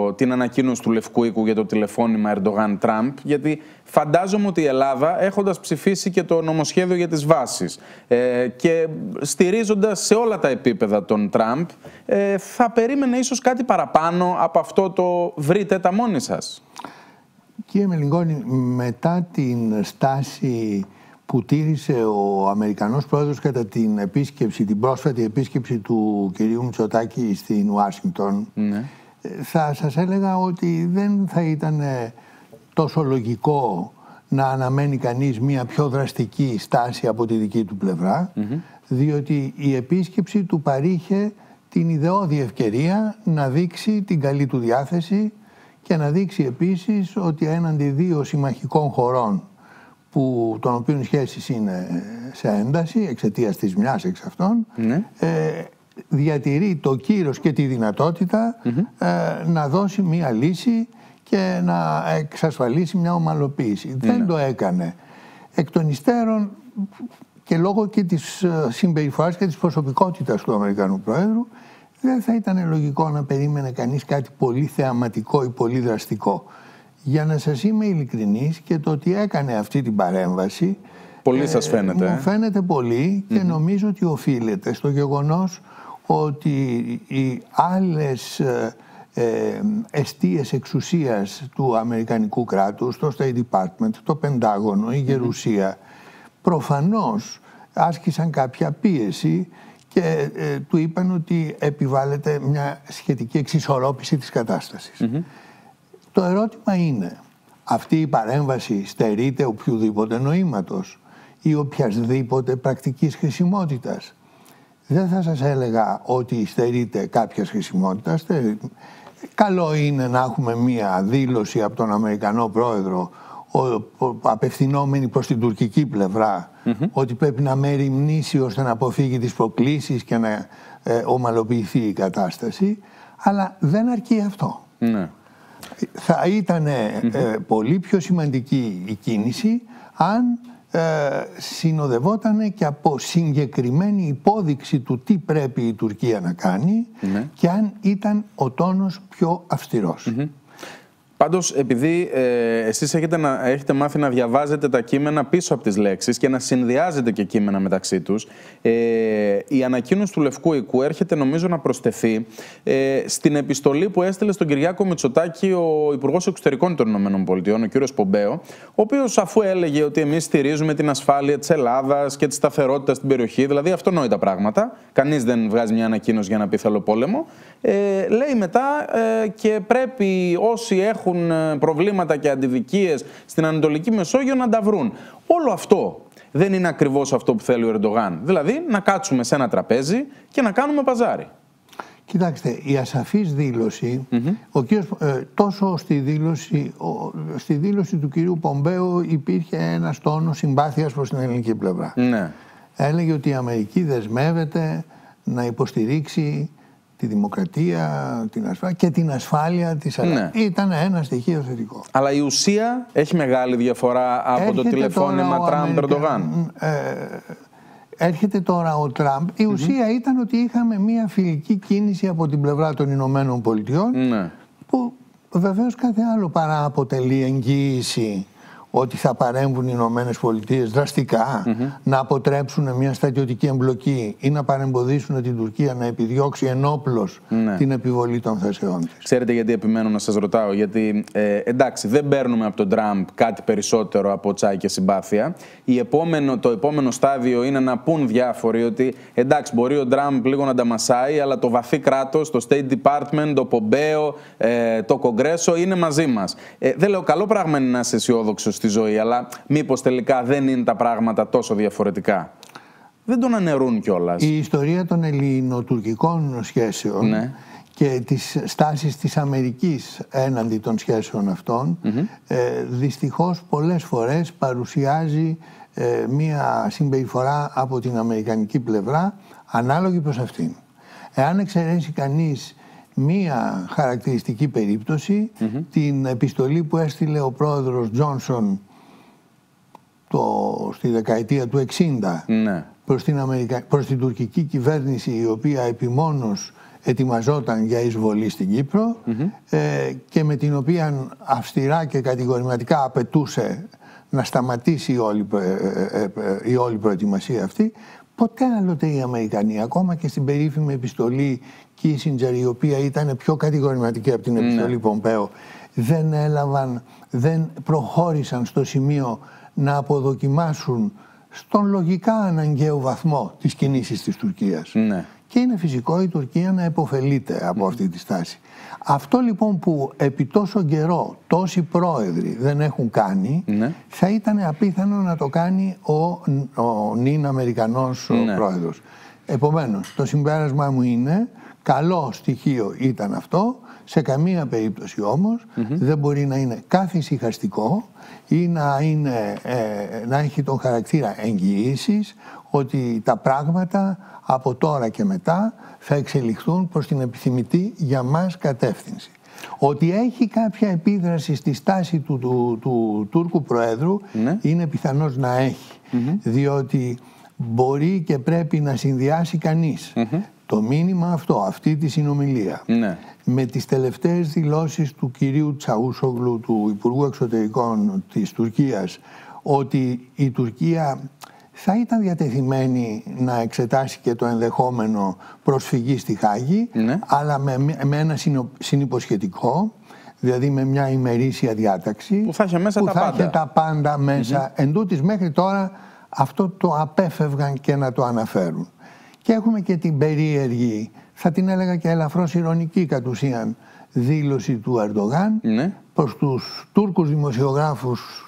την ανακοίνωση του Λευκού Οίκου για το τηλεφώνημα Ερντογάν-Τραμπ, γιατί φαντάζομαι ότι η Ελλάδα, έχοντας ψηφίσει και το νομοσχέδιο για τις βάσεις ε, και στηρίζοντας σε όλα τα επίπεδα τον Τραμπ, ε, θα περίμενε ίσως κάτι παραπάνω από αυτό το βρείτε τα μόνοι σας. Κύριε Μελιγκόνη, μετά την στάση που τήρησε ο Αμερικανός πρόεδρος κατά την επίσκεψη, την πρόσφατη επίσκεψη του κυρίου Μητσοτάκη στην Ουάσιγκτον, ναι. θα σας έλεγα ότι δεν θα ήταν τόσο λογικό να αναμένει κανείς μια πιο δραστική στάση από τη δική του πλευρά, mm-hmm. διότι η επίσκεψη του παρήχε την ιδεώδη ευκαιρία να δείξει την καλή του διάθεση και να δείξει επίσης ότι έναντι δύο συμμαχικών χωρών που, των οποίων οι σχέσεις είναι σε ένταση εξαιτίας της μιας εξ αυτών, ναι. ε, διατηρεί το κύρος και τη δυνατότητα mm-hmm. ε, να δώσει μια λύση και να εξασφαλίσει μια ομαλοποίηση. Mm-hmm. Δεν το έκανε. Εκ των υστέρων και λόγω και της συμπεριφοράς και της προσωπικότητας του Αμερικανού Πρόεδρου, δεν θα ήταν λογικό να περίμενε κανείς κάτι πολύ θεαματικό ή πολύ δραστικό. Για να σας είμαι ειλικρινής, και το ότι έκανε αυτή την παρέμβαση πολύ σας φαίνεται. Μου φαίνεται πολύ και mm-hmm. νομίζω ότι οφείλεται στο γεγονός ότι οι άλλες ε, ε, εστίες εξουσίας του Αμερικανικού κράτους, το State Department, το Πεντάγωνο, η Γερουσία, mm-hmm. προφανώς άσκησαν κάποια πίεση και ε, του είπαν ότι επιβάλλεται μια σχετική εξισορρόπηση της κατάστασης. Mm-hmm. Το ερώτημα είναι, αυτή η παρέμβαση στερείται οποιοδήποτε νοήματος ή οποιασδήποτε πρακτικής χρησιμότητας? Δεν θα σας έλεγα ότι στερείται κάποιας χρησιμότητας. Καλό είναι να έχουμε μία δήλωση από τον Αμερικανό Πρόεδρο απευθυνόμενη προς την τουρκική πλευρά mm-hmm. ότι πρέπει να μεριμνήσει ώστε να αποφύγει τις προκλήσεις και να ε, ομαλοποιηθεί η κατάσταση, αλλά δεν αρκεί αυτό. Mm-hmm. Θα ήταν mm-hmm. ε, πολύ πιο σημαντική η κίνηση αν ε, συνοδευόταν και από συγκεκριμένη υπόδειξη του τι πρέπει η Τουρκία να κάνει mm-hmm. και αν ήταν ο τόνος πιο αυστηρός. Mm-hmm. Πάντως, επειδή ε, εσείς έχετε, να, έχετε μάθει να διαβάζετε τα κείμενα πίσω από τις λέξεις και να συνδυάζετε και κείμενα μεταξύ τους, ε, η ανακοίνωση του Λευκού Οίκου έρχεται νομίζω να προσθεθεί ε, στην επιστολή που έστειλε στον Κυριάκο Μητσοτάκη ο Υπουργός Εξωτερικών των ΗΠΑ, ο κ. Πομπέο, ο οποίος αφού έλεγε ότι εμείς στηρίζουμε την ασφάλεια της Ελλάδας και τη σταθερότητα στην περιοχή, δηλαδή αυτονόητα πράγματα, κανείς δεν βγάζει μια ανακοίνωση για να πει θέλω πόλεμο, ε, λέει μετά ε, και πρέπει όσοι έχουν προβλήματα και αντιδικίες στην Ανατολική Μεσόγειο να τα βρουν. Όλο αυτό δεν είναι ακριβώς αυτό που θέλει ο Ερντογάν. Δηλαδή να κάτσουμε σε ένα τραπέζι και να κάνουμε παζάρι. Κοιτάξτε, η ασαφής δήλωση, mm-hmm. ο κύριος, ε, τόσο στη δήλωση, ο, στη δήλωση του κυρίου Πομπέου υπήρχε ένας τόνος συμπάθειας προς την ελληνική πλευρά. Mm-hmm. Έλεγε ότι η Αμερική δεσμεύεται να υποστηρίξει τη δημοκρατία, την ασφάλεια και την ασφάλεια της Ελλάδα. Ναι. Ήταν ένα στοιχείο θετικό. Αλλά η ουσία έχει μεγάλη διαφορά από έρχεται το τηλεφώνημα Τραμπ-Ερντογάν. Ε, έρχεται τώρα ο Τραμπ. Η mm-hmm. ουσία ήταν ότι είχαμε μια φιλική κίνηση από την πλευρά των Ηνωμένων Πολιτειών, ναι. που βεβαίως κάθε άλλο παρά αποτελεί εγγύηση ότι θα παρέμβουν οι Ηνωμένες Πολιτείες δραστικά mm-hmm. να αποτρέψουν μια στρατιωτική εμπλοκή ή να παρεμποδίσουν την Τουρκία να επιδιώξει ενόπλως ναι. την επιβολή των θέσεών της. Ξέρετε γιατί επιμένω να σας ρωτάω? Γιατί ε, εντάξει, δεν παίρνουμε από τον Τραμπ κάτι περισσότερο από τσάι και συμπάθεια. Η επόμενο, το επόμενο στάδιο είναι να πούν διάφοροι ότι εντάξει, μπορεί ο Τραμπ λίγο να τα μασάει, αλλά το βαθύ κράτος, το State Department, το Πομπέο, ε, το Κογκρέσο είναι μαζί μας. Ε, δεν λέω καλό πράγμα είναι να είσαι αισιόδοξος στη ζωή, αλλά μήπως τελικά δεν είναι τα πράγματα τόσο διαφορετικά? Δεν τον αναιρούν κιόλας. Η ιστορία των ελληνοτουρκικών σχέσεων ναι. και τις στάσεις της Αμερικής έναντι των σχέσεων αυτών mm-hmm. ε, δυστυχώς πολλές φορές παρουσιάζει ε, μία συμπεριφορά από την αμερικανική πλευρά ανάλογη προς αυτήν. Εάν εξαιρέσει κανείς μία χαρακτηριστική περίπτωση, mm-hmm. την επιστολή που έστειλε ο πρόεδρος Τζόνσον το, στη δεκαετία του εξήντα mm-hmm. προς, την Αμερικα... προς την τουρκική κυβέρνηση, η οποία επιμόνως ετοιμαζόταν για εισβολή στην Κύπρο mm-hmm. ε, και με την οποία αυστηρά και κατηγορηματικά απαιτούσε να σταματήσει η όλη, ε, ε, ε, η όλη προετοιμασία αυτή. Ποτέ άλλοτε οι Αμερικανοί, ακόμα και στην περίφημη επιστολή Κίσιντζερ, η οποία ήταν πιο κατηγορηματική από την επιστολή mm. Πομπέο, δεν έλαβαν, δεν προχώρησαν στο σημείο να αποδοκιμάσουν στον λογικά αναγκαίο βαθμό τις κινήσεις της Τουρκίας. Mm. Και είναι φυσικό η Τουρκία να επωφελείται από mm. αυτή τη στάση. Αυτό λοιπόν που επί τόσο καιρό τόσοι πρόεδροι δεν έχουν κάνει, mm. θα ήταν απίθανο να το κάνει ο, ο νυν Αμερικανός mm. πρόεδρος. Επομένως, το συμπέρασμα μου είναι, καλό στοιχείο ήταν αυτό, σε καμία περίπτωση όμως mm-hmm. δεν μπορεί να είναι καθησυχαστικό ή να, είναι, ε, να έχει τον χαρακτήρα εγγυήσεις ότι τα πράγματα από τώρα και μετά θα εξελιχθούν προς την επιθυμητή για μας κατεύθυνση. Ότι έχει κάποια επίδραση στη στάση του, του, του, του Τούρκου Προέδρου ναι. είναι πιθανώς να έχει. Mm-hmm. Διότι μπορεί και πρέπει να συνδυάσει κανείς mm-hmm. το μήνυμα αυτό, αυτή τη συνομιλία ναι. με τις τελευταίες δηλώσεις του κυρίου Τσαούσογλου, του Υπουργού Εξωτερικών της Τουρκίας, ότι η Τουρκία θα ήταν διατεθειμένη να εξετάσει και το ενδεχόμενο προσφυγή στη Χάγη, ναι. αλλά με, με ένα συνυποσχετικό, δηλαδή με μια ημερήσια διάταξη που θα είχε μέσα που τα θα πάντα, είχε τα πάντα μέσα. Mm-hmm. Εν τούτης, μέχρι τώρα αυτό το απέφευγαν και να το αναφέρουν. Και έχουμε και την περίεργη, θα την έλεγα και ελαφρώς ηρωνική κατ' ουσίαν, δήλωση του Ερντογάν ναι. προς τους Τούρκους δημοσιογράφους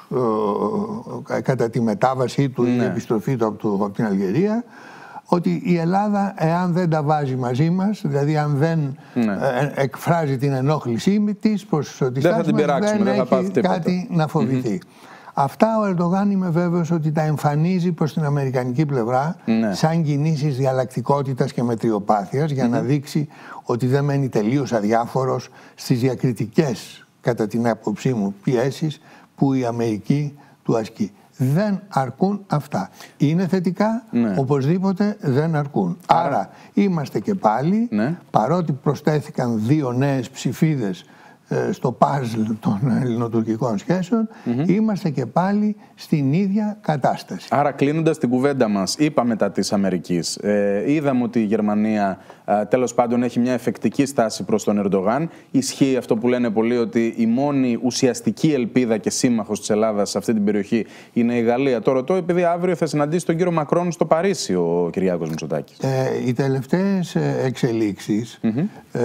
ε, κατά τη μετάβασή του, ναι. η επιστροφή του από, το, από την Αλγερία, ότι η Ελλάδα, εάν δεν τα βάζει μαζί μας, δηλαδή αν δεν ναι. ε, εκφράζει την ενόχλησή της προς τη στάση μας, δεν, δεν έχει κάτι να φοβηθεί. Mm-hmm. Αυτά ο Ερντογάν είμαι βέβαιος ότι τα εμφανίζει προς την αμερικανική πλευρά ναι. σαν κινήσεις διαλλακτικότητας και μετριοπάθειας για mm-hmm. να δείξει ότι δεν μένει τελείως αδιάφορος στις διακριτικές, κατά την άποψή μου, πιέσεις που η Αμερική του ασκεί. Δεν αρκούν αυτά. Είναι θετικά, ναι. οπωσδήποτε δεν αρκούν. Άρα, Άρα είμαστε και πάλι, ναι. παρότι προσθέθηκαν δύο νέες ψηφίδες στο παζλ των ελληνοτουρκικών σχέσεων, mm-hmm. είμαστε και πάλι στην ίδια κατάσταση. Άρα, κλείνοντας την κουβέντα μας, είπα μετά της Αμερικής, ε, είδαμε ότι η Γερμανία ε, τέλος πάντων έχει μια εφεκτική στάση προς τον Ερντογάν. Ισχύει αυτό που λένε πολλοί, ότι η μόνη ουσιαστική ελπίδα και σύμμαχος της Ελλάδας σε αυτή την περιοχή είναι η Γαλλία. Το ρωτώ επειδή αύριο θα συναντήσει τον κύριο Μακρόν στο Παρίσι ο Κυριάκος Μητσοτάκης. Ε, οι τελευταίες εξελίξεις mm-hmm. ε,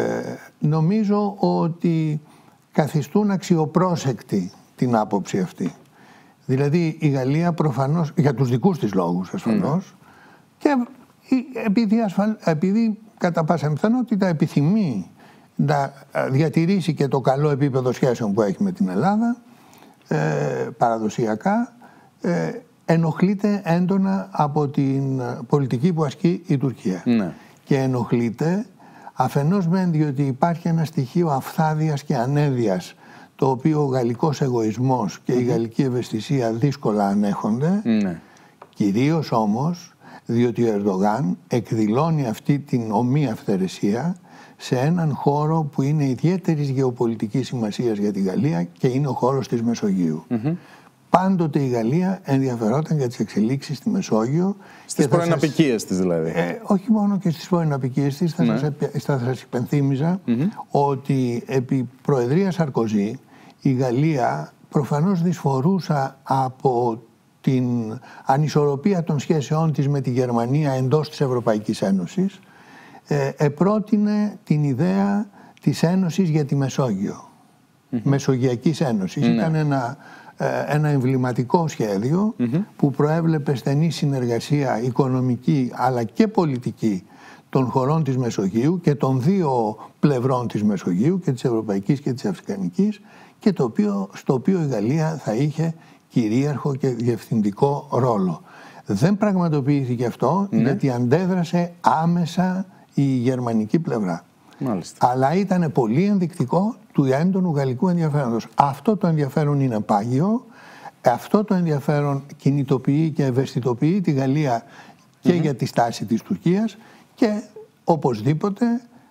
νομίζω ότι καθιστούν αξιοπρόσεκτη την άποψη αυτή. Δηλαδή η Γαλλία προφανώς, για τους δικούς της λόγους ασφαλώς, mm. και επειδή, ασφαλ, επειδή κατά πάσα πιθανότητα επιθυμεί να διατηρήσει και το καλό επίπεδο σχέσεων που έχει με την Ελλάδα, ε, παραδοσιακά, ε, ενοχλείται έντονα από την πολιτική που ασκεί η Τουρκία. Mm. Και ενοχλείται αφενός μεν διότι υπάρχει ένα στοιχείο αυθάδειας και ανέδειας, το οποίο ο γαλλικός εγωισμός και mm-hmm. η γαλλική ευαισθησία δύσκολα ανέχονται, mm-hmm. κυρίως όμως διότι ο Ερντογάν εκδηλώνει αυτή την ομή αυθαιρεσία σε έναν χώρο που είναι ιδιαίτερης γεωπολιτικής σημασίας για τη Γαλλία και είναι ο χώρος της Μεσογείου. Mm-hmm. Πάντοτε η Γαλλία ενδιαφερόταν για τις εξελίξεις στη Μεσόγειο. Στις πρώην απικίες της δηλαδή. Ε, όχι μόνο και στις πρώην απικίες της, θα, ναι. σας, θα σας υπενθύμιζα mm-hmm. ότι επί Προεδρία Σαρκοζή η Γαλλία προφανώς δυσφορούσα από την ανισορροπία των σχέσεών της με τη Γερμανία εντός της Ευρωπαϊκής Ένωσης, ε, επρότεινε την ιδέα της Ένωσης για τη Μεσόγειο. Mm-hmm. Μεσογειακής Ένωσης. Mm-hmm. Ήταν ένα... ένα εμβληματικό σχέδιο mm-hmm. που προέβλεπε στενή συνεργασία οικονομική αλλά και πολιτική των χωρών της Μεσογείου και των δύο πλευρών της Μεσογείου, και της Ευρωπαϊκής και της Αφρικανικής, και το οποίο, στο οποίο η Γαλλία θα είχε κυρίαρχο και διευθυντικό ρόλο. Δεν πραγματοποιήθηκε αυτό mm-hmm. γιατί αντέδρασε άμεσα η γερμανική πλευρά. Μάλιστα. Αλλά ήταν πολύ ενδεικτικό του έντονου γαλλικού ενδιαφέροντος. Αυτό το ενδιαφέρον είναι πάγιο, αυτό το ενδιαφέρον κινητοποιεί και ευαισθητοποιεί τη Γαλλία και mm-hmm. για τη στάση της Τουρκίας, και οπωσδήποτε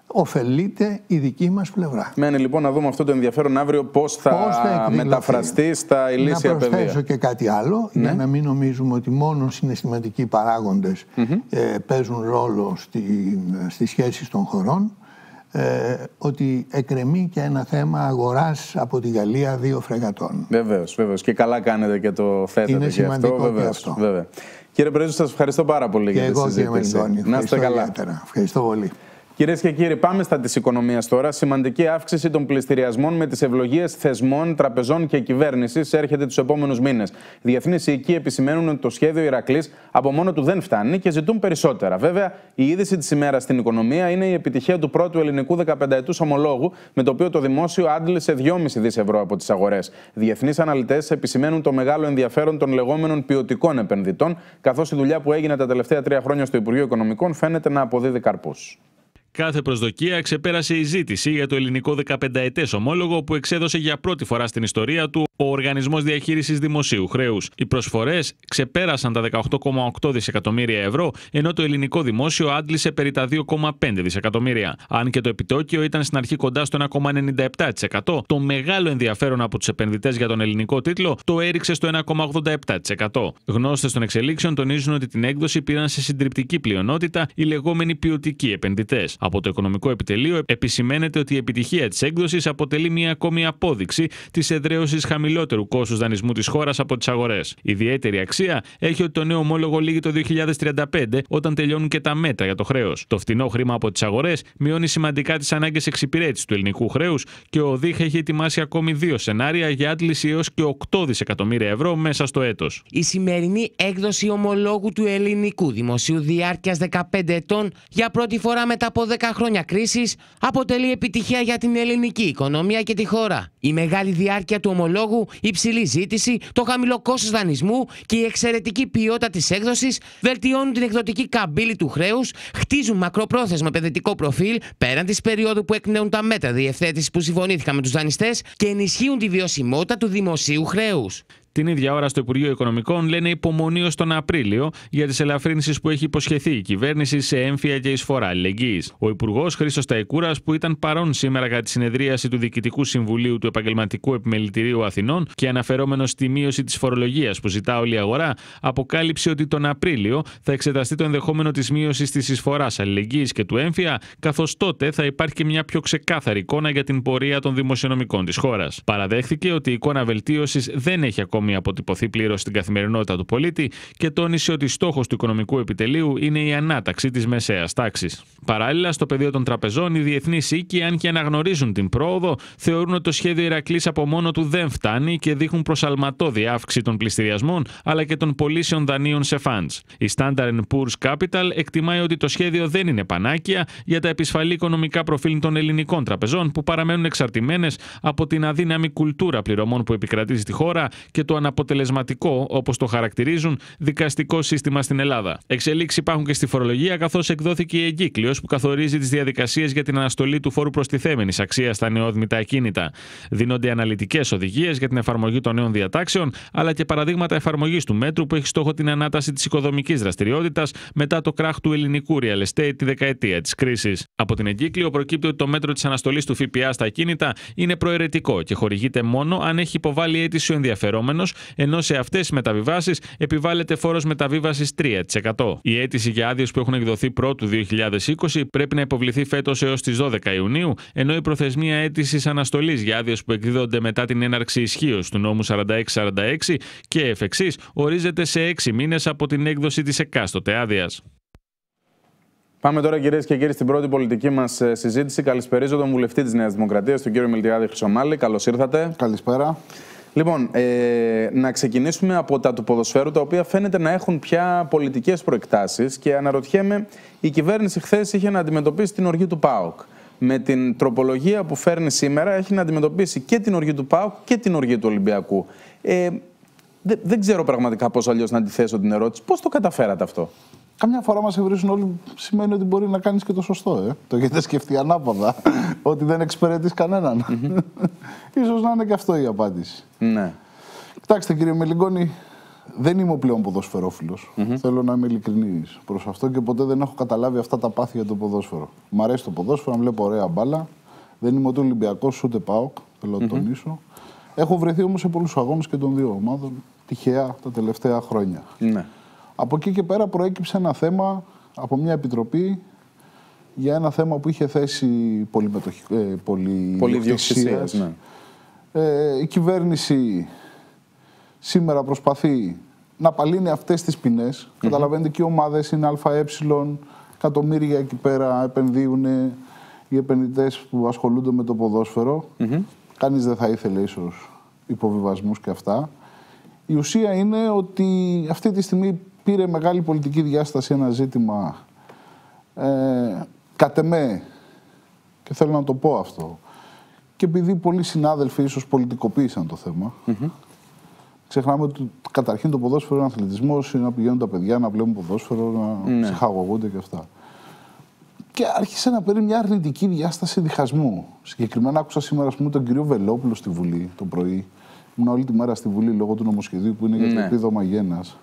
ωφελείται η δική μας πλευρά. Μένει λοιπόν να δούμε αυτό το ενδιαφέρον αύριο πώς θα, πώς θα μεταφραστεί στα ηλίσια πεδία. Να προσθέσω και κάτι άλλο, ναι. για να μην νομίζουμε ότι μόνο συναισθηματικοί παράγοντες mm-hmm. ε, παίζουν ρόλο στη, στις σχέσεις των χωρών, ε, ότι εκκρεμεί και ένα θέμα αγοράς από τη Γαλλία δύο φρεγατών. Βεβαίως, βεβαίως. Και καλά κάνετε και το θέτετε. Είναι και σημαντικό αυτό, και αυτό. Βέβαια. Κύριε Πρέζο, σας ευχαριστώ πάρα πολύ και για τη συζήτηση. Και εγώ, κύριε Μελιδόνη, να είστε καλά. Ιδιαίτερα. Ευχαριστώ πολύ. Κυρίες και κύριοι, πάμε στα της οικονομίας τώρα. Σημαντική αύξηση των πληστηριασμών με τις ευλογίες θεσμών, τραπεζών και κυβέρνησης έρχεται τους επόμενους μήνες. Διεθνείς οίκοι επισημαίνουν ότι το σχέδιο Ηρακλής από μόνο του δεν φτάνει και ζητούν περισσότερα. Βέβαια, η είδηση της ημέρας στην οικονομία είναι η επιτυχία του πρώτου ελληνικού δεκαπενταετούς ομολόγου, με το οποίο το δημόσιο άντλησε δυόμισι δισεκατομμύρια ευρώ από τις αγορές. Διεθνείς αναλυτές επισημαίνουν το μεγάλο ενδιαφέρον των λεγόμενων ποιοτικών επενδυτών, καθώς η δουλειά που έγινε τα τελευταία τρία χρόνια στο Υπουργείο Οικονομικών φαίνεται να αποδίδει καρπούς. Κάθε προσδοκία ξεπέρασε η ζήτηση για το ελληνικό δεκαπενταετές ομόλογο που εξέδωσε για πρώτη φορά στην ιστορία του ο Οργανισμός Διαχείρισης Δημοσίου Χρέους. Οι προσφορές ξεπέρασαν τα δεκαοκτώ κόμμα οκτώ δισεκατομμύρια ευρώ, ενώ το ελληνικό δημόσιο άντλησε περί τα δύο κόμμα πέντε δισεκατομμύρια. Αν και το επιτόκιο ήταν στην αρχή κοντά στο ένα κόμμα ενενήντα επτά τοις εκατό, το μεγάλο ενδιαφέρον από τους επενδυτές για τον ελληνικό τίτλο το έριξε στο ένα κόμμα ογδόντα επτά τοις εκατό. Γνώστες των εξελίξεων τονίζουν ότι την έκδοση πήραν σε συντριπτική πλειονότητα οι λεγόμενοι ποιοτικοί επενδυτές. Από το Οικονομικό Επιτελείο επισημαίνεται ότι η επιτυχία της έκδοσης αποτελεί μια ακόμη απόδειξη της εδραίωσης χαμηλότερου κόστους δανεισμού της χώρας από τις αγορές. Ιδιαίτερη αξία έχει ότι το νέο ομόλογο λήγει το δύο χιλιάδες τριάντα πέντε, όταν τελειώνουν και τα μέτρα για το χρέος. Το φτηνό χρήμα από τις αγορές μειώνει σημαντικά τις ανάγκες εξυπηρέτησης του ελληνικού χρέους και ο ΟΔΙΧ έχει ετοιμάσει ακόμη δύο σενάρια για άντληση έως και οκτώ δισεκατομμύρια ευρώ μέσα στο έτος. Η σημερινή έκδοση ομολόγου του ελληνικού δημοσίου διάρκειας δεκαπέντε ετών για πρώτη φορά μετά από δέκα χρόνια κρίσης αποτελεί επιτυχία για την ελληνική οικονομία και τη χώρα. Η μεγάλη διάρκεια του ομολόγου, η υψηλή ζήτηση, το χαμηλό κόστος δανεισμού και η εξαιρετική ποιότητα της έκδοσης βελτιώνουν την εκδοτική καμπύλη του χρέους, χτίζουν μακροπρόθεσμα επενδυτικό προφίλ πέραν της περίοδου που εκπνέουν τα μέτρα διευθέτησης που συμφωνήθηκαν με τους δανειστές και ενισχύουν τη βιωσιμότητα του δημοσίου χρέους. Την ίδια ώρα στο Υπουργείο Οικονομικών λένε υπομονή ως τον Απρίλιο για τις ελαφρύνσεις που έχει υποσχεθεί η κυβέρνηση σε έμφυα και εισφορά αλληλεγγύης. Ο Υπουργός Χρήστος Ταϊκούρας, που ήταν παρόν σήμερα κατά τη συνεδρίαση του Διοικητικού Συμβουλίου του Επαγγελματικού Επιμελητηρίου Αθηνών και αναφερόμενος στη μείωση της φορολογίας που ζητά όλη η αγορά, αποκάλυψε ότι τον Απρίλιο θα εξεταστεί το ενδεχόμενο της μείωσης της εισφοράς αλληλεγγύης και του έμφυα, καθώς τότε θα υπάρχει και μια πιο ξεκάθαρη εικόνα για την πορεία των δημοσιονομικών της χώρας. Παραδέχθηκε ότι η εικόνα βελτίωσης δεν έχει ακόμη αποτυπωθεί πλήρως στην καθημερινότητα του πολίτη και τόνισε ότι στόχος του Οικονομικού Επιτελείου είναι η ανάταξη της μεσαίας τάξης. Παράλληλα, στο πεδίο των τραπεζών, οι διεθνείς οίκοι, αν και αναγνωρίζουν την πρόοδο, θεωρούν ότι το σχέδιο Ηρακλής από μόνο του δεν φτάνει και δείχνουν προσαλματώδη αύξηση των πληστηριασμών αλλά και των πωλήσεων δανείων σε funds. Η Standard and Poor's Capital εκτιμάει ότι το σχέδιο δεν είναι πανάκια για τα επισφαλή οικονομικά προφίλ των ελληνικών τραπεζών που παραμένουν εξαρτημένες από την αδύναμη κουλτούρα πληρωμών που επικρατεί στη χώρα και το αναποτελεσματικό, όπως το χαρακτηρίζουν, δικαστικό σύστημα στην Ελλάδα. Εξελίξεις υπάρχουν και στη φορολογία, καθώς εκδόθηκε η εγκύκλειος που καθορίζει τις διαδικασίες για την αναστολή του φόρου προστιθέμενης αξίας στα νεόδμητα ακίνητα. Δίνονται αναλυτικές οδηγίες για την εφαρμογή των νέων διατάξεων, αλλά και παραδείγματα εφαρμογής του μέτρου που έχει στόχο την ανάταση της οικοδομικής δραστηριότητας μετά το κράχ του ελληνικού real estate τη δεκαετία της κρίσης. Από την εγκύκλειο προκύπτει ότι το μέτρο της αναστολής του ΦΠΑ στα ακίνητα είναι προαιρετικό και χορηγείται μόνο αν έχει υποβάλει αίτηση ο ενδιαφερόμενος, ενώ σε αυτές τις μεταβιβάσεις επιβάλλεται φόρος μεταβίβασης τρία τοις εκατό. Η αίτηση για άδειες που έχουν εκδοθεί πρώτου δύο χιλιάδες είκοσι πρέπει να υποβληθεί φέτος έως τις δώδεκα Ιουνίου, ενώ η προθεσμία αίτησης αναστολής για άδειες που εκδίδονται μετά την έναρξη ισχύως του νόμου σαράντα έξι σαράντα έξι και εφ' εξής ορίζεται σε έξι μήνες από την έκδοση της εκάστοτε άδειας. Πάμε τώρα, κυρίες και κύριοι, στην πρώτη πολιτική μας συζήτηση. Καλησπερίζω τον βουλευτή της Νέας Δημοκρατίας, τον κύριο Μιλτιάδη Χρυσομάλη. Καλώς ήρθατε. Καλησπέρα. Λοιπόν, ε, να ξεκινήσουμε από τα του ποδοσφαίρου, τα οποία φαίνεται να έχουν πια πολιτικές προεκτάσεις και αναρωτιέμαι, η κυβέρνηση χθες είχε να αντιμετωπίσει την οργή του ΠΑΟΚ. Με την τροπολογία που φέρνει σήμερα έχει να αντιμετωπίσει και την οργή του ΠΑΟΚ και την οργή του Ολυμπιακού. Ε, δε, δεν ξέρω πραγματικά πώς αλλιώς να αντιθέσω την ερώτηση. Πώς το καταφέρατε αυτό? Καμιά φορά μας ευρύσουν όλοι, σημαίνει ότι μπορεί να κάνεις και το σωστό. Ε. Το έχετε σκεφτεί ανάποδα, ότι δεν εξυπηρετείς κανέναν. Mm-hmm. Ίσως να είναι και αυτό η απάντηση. Ναι. Κοιτάξτε, κύριε Μελιγκόνη, Δεν είμαι πλέον ποδοσφαιρόφιλος. Mm-hmm. Θέλω να είμαι ειλικρινής προς αυτό και ποτέ δεν έχω καταλάβει αυτά τα πάθη για το ποδόσφαιρο. Μ' αρέσει το ποδόσφαιρο, να βλέπω ωραία μπάλα. Δεν είμαι ούτε Ολυμπιακός ούτε ΠΑΟΚ. Θέλω να mm-hmm. τονίσω. Έχω βρεθεί όμως σε πολλούς αγώνες και των δύο ομάδων τυχαία τα τελευταία χρόνια. Mm-hmm. Από εκεί και πέρα προέκυψε ένα θέμα από μια επιτροπή για ένα θέμα που είχε θέσει πολυδιοκτησίας. Ναι. Ε, η κυβέρνηση σήμερα προσπαθεί να απαλύνει αυτές τις ποινές. Mm-hmm. Καταλαβαίνετε και οι ομάδες είναι ΑΕ, εκατομμύρια εκεί πέρα επενδύουν οι επενδυτές που ασχολούνται με το ποδόσφαιρο. Mm-hmm. Κανείς δεν θα ήθελε ίσως υποβιβασμούς και αυτά. Η ουσία είναι ότι αυτή τη στιγμή πήρε μεγάλη πολιτική διάσταση ένα ζήτημα ε, κατ' εμέ, και θέλω να το πω αυτό, και επειδή πολλοί συνάδελφοι ίσως πολιτικοποίησαν το θέμα. Mm-hmm. Ξεχνάμε ότι καταρχήν το ποδόσφαιρο είναι αθλητισμός, είναι να πηγαίνουν τα παιδιά να βλέπουν ποδόσφαιρο, να ναι. ψυχαγωγούνται και αυτά. Και άρχισε να παίρνει μια αρνητική διάσταση διχασμού. Συγκεκριμένα άκουσα σήμερα ας πούμε, τον κύριο Βελόπουλο στη Βουλή το πρωί. Ήμουν όλη τη μέρα στη Βουλή λόγω του νομοσχεδίου που είναι ναι. για το επίδομα γέννας.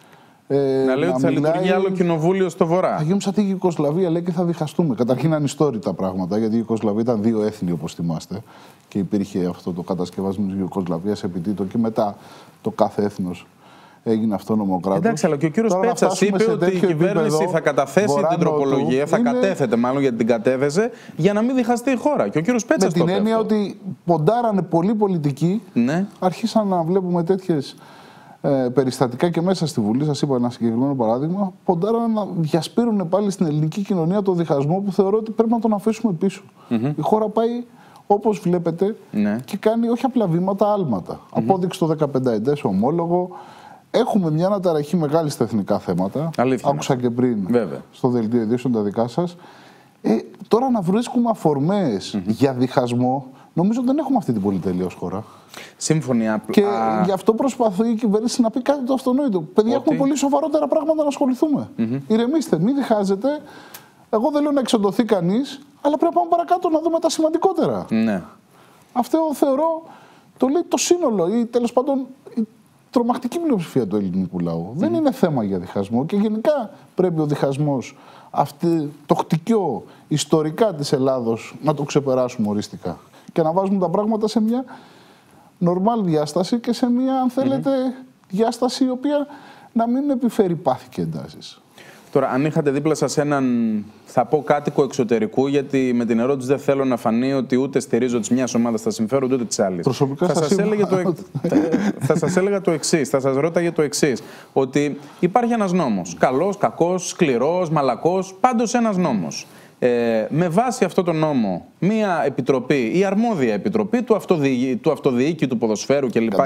Ε, να λέει ότι θα μιλάει... λειτουργεί άλλο κοινοβούλιο στο Βορρά. Θα γίνουμε σαν τη Ιουγκοσλαβία, λέει, και θα διχαστούμε. Καταρχήν ανιστόρυτα πράγματα, γιατί η Ιουγκοσλαβία ήταν δύο έθνη, όπως θυμάστε. Και υπήρχε αυτό το κατασκευάσμα της Ιουγκοσλαβίας επιτήτων και μετά το κάθε έθνος έγινε αυτόνομο κράτος. Εντάξει, αλλά και ο κύριος Πέτσας είπε ότι η κυβέρνηση θα καταθέσει την τροπολογία, θα είναι... κατέθετε μάλλον γιατί την κατέθεσε, για να μην διχαστεί η χώρα. Και ο κύριος Πέτσας με την έννοια αυτό. Ότι ποντάρανε πολλοί πολιτικοί, ναι. άρχισαν να βλέπουμε τέτοιες. Ε, περιστατικά και μέσα στη Βουλή, σας είπα ένα συγκεκριμένο παράδειγμα, ποντάραν να διασπείρουν πάλι στην ελληνική κοινωνία το διχασμό που θεωρώ ότι πρέπει να τον αφήσουμε πίσω. Mm-hmm. Η χώρα πάει όπως βλέπετε ναι. και κάνει όχι απλά βήματα, άλματα. Mm-hmm. Απόδειξη το δεκαπενταετές ομόλογο. Έχουμε μια αναταραχή μεγάλη στα εθνικά θέματα. Αλήθεια. Άκουσα και πριν Βέβαια. στο δελτίο ειδήσεων τα δικά σας. Ε, τώρα να βρίσκουμε αφορμές mm-hmm. για διχασμό, νομίζω δεν έχουμε αυτή την πολυτέλεια ως χώρα. Σύμφωνοι. Και α... γι' αυτό προσπαθεί η κυβέρνηση να πει κάτι το αυτονόητο. Παιδιά, ότι... έχουμε πολύ σοβαρότερα πράγματα να ασχοληθούμε. Mm-hmm. Ηρεμήστε, μην διχάζετε. Εγώ δεν λέω να εξοντωθεί κανείς, αλλά πρέπει να πάμε παρακάτω να δούμε τα σημαντικότερα. Ναι. Αυτό θεωρώ το λέει το σύνολο ή τέλος πάντων η τρομακτική πλειοψηφία του ελληνικού λαού. Mm-hmm. Δεν είναι θέμα για διχασμό και γενικά πρέπει ο διχασμός, αυτή, το χτυκιό ιστορικά της Ελλάδος, να το ξεπεράσουμε οριστικά και να βάζουμε τα πράγματα σε μια νορμάλ διάσταση και σε μια, αν θέλετε, mm-hmm. διάσταση η οποία να μην επιφέρει πάθη και εντάσεις. Τώρα, αν είχατε δίπλα σας έναν, θα πω, κάτοικο εξωτερικού, γιατί με την ερώτηση δεν θέλω να φανεί ότι ούτε στηρίζω της μιας ομάδας τα συμφέροντα ούτε της άλλης. Προσωπικά θα σας, σας έλεγε το, θα σας έλεγα το εξής, θα σας ρώταγε το εξής, ότι υπάρχει ένας νόμος, καλός, κακός, σκληρός, μαλακός, πάντως ένας νόμος. Ε, με βάση αυτό τον νόμο, μία επιτροπή, η αρμόδια επιτροπή του, αυτοδιοίκη, του αυτοδιοίκη, του ποδοσφαίρου κλπ.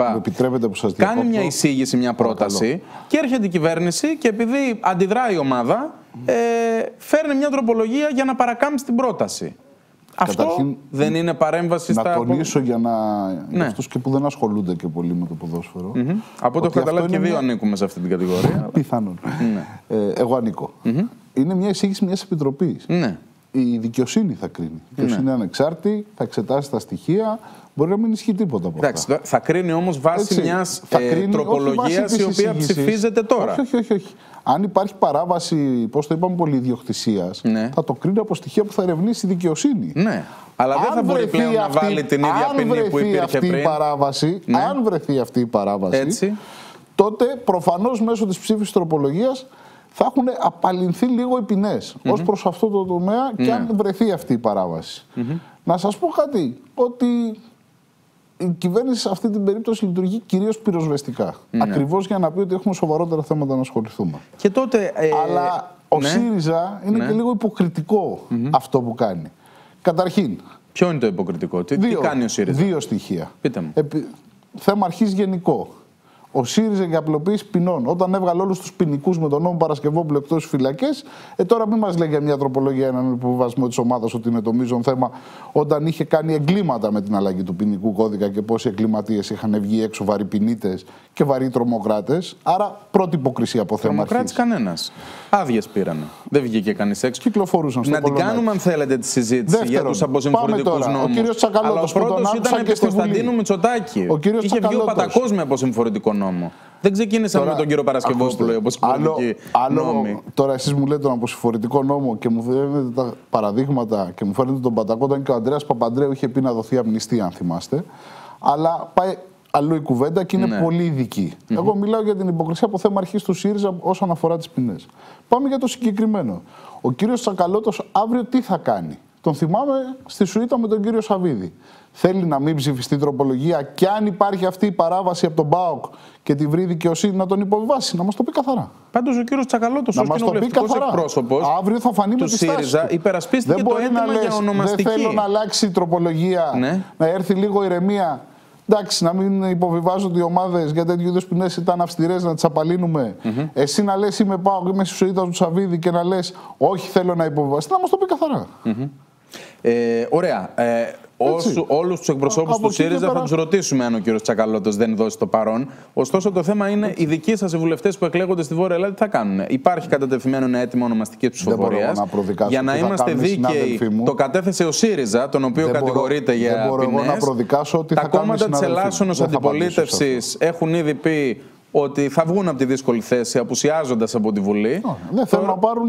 Κάνει μια εισήγηση, μια πρόταση Παρακαλώ. Και έρχεται η κυβέρνηση και επειδή αντιδράει η ομάδα, ε, φέρνει μια τροπολογία για να παρακάμψει την πρόταση. Αυτό δεν είναι παρέμβαση να στα... Να τονίσω για, να... ναι. για αυτούς και που δεν ασχολούνται και πολύ με το ποδόσφαιρο. Mm-hmm. Από ό,τι έχω καταλάβει και δύο μια... ανήκουμε σε αυτή την κατηγορία. Πιθανόν. Ναι. Ε, εγώ ανήκω. Mm-hmm. Είναι μια εισήγηση μιας επιτροπής. Ναι. Η δικαιοσύνη θα κρίνει. Η δικαιοσύνη είναι ανεξάρτητη, θα εξετάσει τα στοιχεία. Μπορεί να μην ισχύει τίποτα από Εντάξει, αυτά. Θα κρίνει όμως βάσει μιας ε, τροπολογίας η οποία ψηφίζεται τώρα. Όχι, όχι, όχι, όχι. Αν υπάρχει παράβαση, πώς το είπαμε, πολυδιοκτησίας, ναι. θα το κρίνει από στοιχεία που θα ερευνήσει η δικαιοσύνη. Ναι. Αλλά δεν θα μπορεί πλέον αυτή, να βάλει την ίδια ποινή που υπήρχε αυτή πριν. Η παράβαση, ναι. Αν βρεθεί αυτή η παράβαση, έτσι. τότε προφανώς μέσω της ψήφισης τροπολογίας θα έχουν απαλληλθεί λίγο οι ποινές mm-hmm. ως προς αυτό το τομέα και mm-hmm. αν βρεθεί αυτή η παράβαση. Mm-hmm. Να σας πω κάτι, ότι η κυβέρνηση σε αυτή την περίπτωση λειτουργεί κυρίως πυροσβεστικά. Mm-hmm. Ακριβώς για να πει ότι έχουμε σοβαρότερα θέματα να ασχοληθούμε. Και τότε, ε... Αλλά ο ναι. ΣΥΡΙΖΑ είναι ναι. και λίγο υποκριτικό mm-hmm. αυτό που κάνει. Καταρχήν. Ποιο είναι το υποκριτικό, τι, δύο, τι κάνει ο ΣΥΡΙΖΑ. Δύο στοιχεία. Πείτε μου. Επί... Θέμα αρχής γενικό. Ο ΣΥΡΙΖΑ για απλοποίηση ποινών. Όταν έβγαλε όλους τους ποινικούς με τον νόμο Παρασκευόπουλο εκτός στις φυλακές, ε, τώρα μην μας λέει για μια τροπολογία, έναν υποβιβασμό της ομάδας ότι είναι το μείζον θέμα, όταν είχε κάνει εγκλήματα με την αλλαγή του ποινικού κώδικα και πόσοι εγκληματίες είχαν βγει έξω, βαρυπινίτες και βαρύ τρομοκράτες. Άρα πρώτη υποκρισία από θέμα. Τρομοκράτης κανένας. Άδειες πήρανε. Δεν βγήκε κανείς έξω. Κυκλοφορούσαν στο Να την κάνουμε, αν θέλετε, τη συζήτηση. Δεύτερον, για τους αποσυμφορητικούς νόμους. Ο κύριος Τσακαλώτος, αλλά ο πρώτος ήταν επί Κωνσταντίνου Μητσοτάκη. Είχε βγει ο Πατακός με αποσυμφορητικό νόμο. Δεν ξεκίνησαμε τώρα, με τον κύριο Παρασκευόπουλο η αποσυμφορητική νόμη. Τώρα εσείς μου λέτε τον αποσυμφορητικό νόμο και μου φέρνετε τα παραδείγματα και μου φέρνετε τον Πατακό, όταν και ο Ανδρέας Παπανδρέου είχε πει να δοθεί αμνηστία, αν θυμάστε. Αλλά πάει αλλού η κουβέντα και είναι ναι. πολύ ειδική. Mm-hmm. Εγώ μιλάω για την υποκρισία από θέμα αρχής του ΣΥΡΙΖΑ όσον αφορά τις ποινές. Πάμε για το συγκεκριμένο. Ο κύριος Τσακαλώτος αύριο τι θα κάνει? Τον θυμάμαι στη σουίτα με τον κύριο Σαββίδη. Θέλει να μην ψηφιστεί τροπολογία και αν υπάρχει αυτή η παράβαση από τον ΠΑΟΚ και τη βρει δικαιοσύνη να τον υποβιβάσει, να μας το πει καθαρά. Πάντως ο κύριος Τσακαλώτος ως κοινοβουλευτικός εκπρόσωπος αύριο θα φανεί με τη ΣΥΡΙΖΑ υπερασπίστηκε το έντοιμα για ονομαστική. Δεν θέλω να αλλάξει η τροπολογία, ναι. να έρθει λίγο ηρεμία. Εντάξει, να μην υποβιβάζω ότι οι ομάδες για τέτοιου είδους ποινές ήταν αυστηρές, να τις απαλύνουμε. Mm-hmm. Εσύ να λες είμαι ΠΑΟΚ, είμαι στη σουίτα του Σαββίδη και να λες όχι θέλω να υποβιβάσει, να μας το πει καθαρά. Mm-hmm. Ε, ωραία. Ε, όσου, όλους τους εκπροσώπους του ΣΥΡΙΖΑ πέρα... θα τους ρωτήσουμε αν ο κύριος Τσακαλώτος δεν δώσει το παρόν. Ωστόσο το θέμα είναι οι δικοί σας οι βουλευτές που εκλέγονται στη Βόρεια Ελλάδα τι θα κάνουν. Υπάρχει κατατεθειμένο ένα αίτημα ονομαστικής ψηφοφορίας. Για να είμαστε δίκαιοι, το κατέθεσε ο ΣΥΡΙΖΑ, τον οποίο κατηγορείται για ποινές. Τα κόμματα της Ελλάσσονος Αντιπολίτευσης έχουν ήδη πει ότι θα βγουν από τη δύσκολη θέση απουσιάζοντας από τη Βουλή. Δεν θέλουν να πάρουν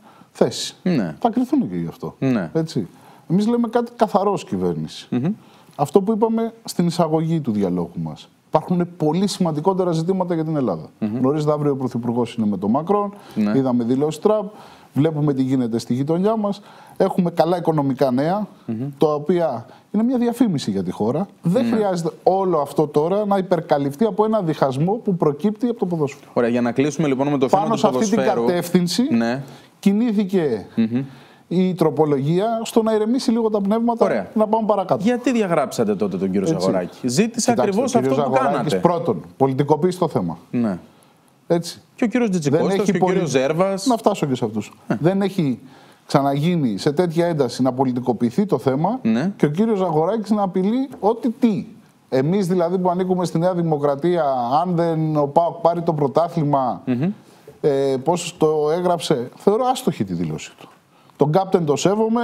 θέση. Θα κρυθούν και γι' αυτό. Έτσι. Εμείς λέμε κάτι καθαρό ως κυβέρνηση. Mm-hmm. Αυτό που είπαμε στην εισαγωγή του διαλόγου μας. Υπάρχουν πολύ σημαντικότερα ζητήματα για την Ελλάδα. Mm-hmm. Γνωρίζετε, αύριο ο Πρωθυπουργός είναι με τον Μακρόν, mm-hmm. είδαμε δηλώσεις Τραμπ, βλέπουμε τι γίνεται στη γειτονιά μας. Έχουμε καλά οικονομικά νέα, mm-hmm. τα οποία είναι μια διαφήμιση για τη χώρα. Mm-hmm. Δεν χρειάζεται όλο αυτό τώρα να υπερκαλυφθεί από ένα διχασμό που προκύπτει από το ποδόσφαιρο. Ωραία, για να κλείσουμε λοιπόν με το θέμα Πάνω του ποδοσφαίρου. Πάνω σε αυτή την κατεύθυνση ναι. κινήθηκε. Mm-hmm. η τροπολογία στο να ηρεμήσει λίγο τα πνεύματα. Ωραία. Και να πάμε παρακάτω. Γιατί διαγράψατε τότε τον κύριο Έτσι. Ζαγοράκη? Ζήτησε ακριβώς αυτό που κάνατε. Πρώτον, πολιτικοποίησε το θέμα. Ναι. Έτσι. Και ο κύριος Τζιτζικώστας και ο πολι... κύριος Ζέρβας. Να φτάσω και σε αυτούς. Ε. Δεν έχει ξαναγίνει σε τέτοια ένταση να πολιτικοποιηθεί το θέμα ναι. και ο κύριος Ζαγοράκης να απειλεί ότι τι. Εμείς δηλαδή που ανήκουμε στη Νέα Δημοκρατία, αν δεν ο ΠΑΟΚ πάρει το πρωτάθλημα, mm-hmm. ε, πώς το έγραψε, θεωρώ άστοχη τη δήλωση του. Τον κάπτεν το σέβομαι,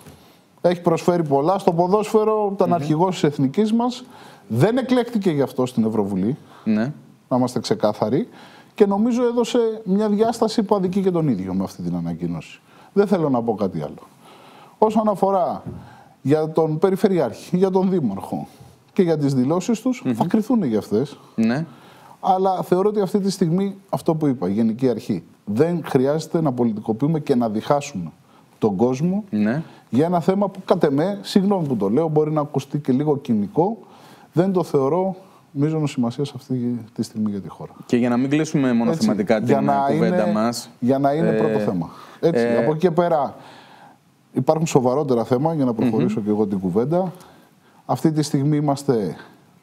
έχει προσφέρει πολλά στο ποδόσφαιρο, ήταν mm-hmm. αρχηγός της εθνικής μας. Δεν εκλέχτηκε γι' αυτό στην Ευρωβουλή, ναι. να είμαστε ξεκάθαροι. Και νομίζω έδωσε μια διάσταση που αδικεί και τον ίδιο με αυτή την ανακοίνωση. Δεν θέλω να πω κάτι άλλο. Όσον αφορά για τον Περιφερειάρχη, για τον Δήμαρχο και για τις δηλώσεις τους, mm-hmm. θα κριθούν για αυτές. Ναι. Αλλά θεωρώ ότι αυτή τη στιγμή, αυτό που είπα, η Γενική Αρχή, δεν χρειάζεται να πολιτικοποιούμε και να διχάσουμε τον κόσμο ναι. για ένα θέμα που κατ' εμέ, συγγνώμη που το λέω, μπορεί να ακουστεί και λίγο κοινικό, δεν το θεωρώ μείζωνο σημασία αυτή τη στιγμή για τη χώρα. Και για να μην κλείσουμε μονοθεματικά την κουβέντα μας. Για να είναι ε, πρώτο θέμα. Έτσι, ε, από εκεί και πέρα υπάρχουν σοβαρότερα θέματα για να προχωρήσω mm-hmm. και εγώ την κουβέντα. Αυτή τη στιγμή είμαστε,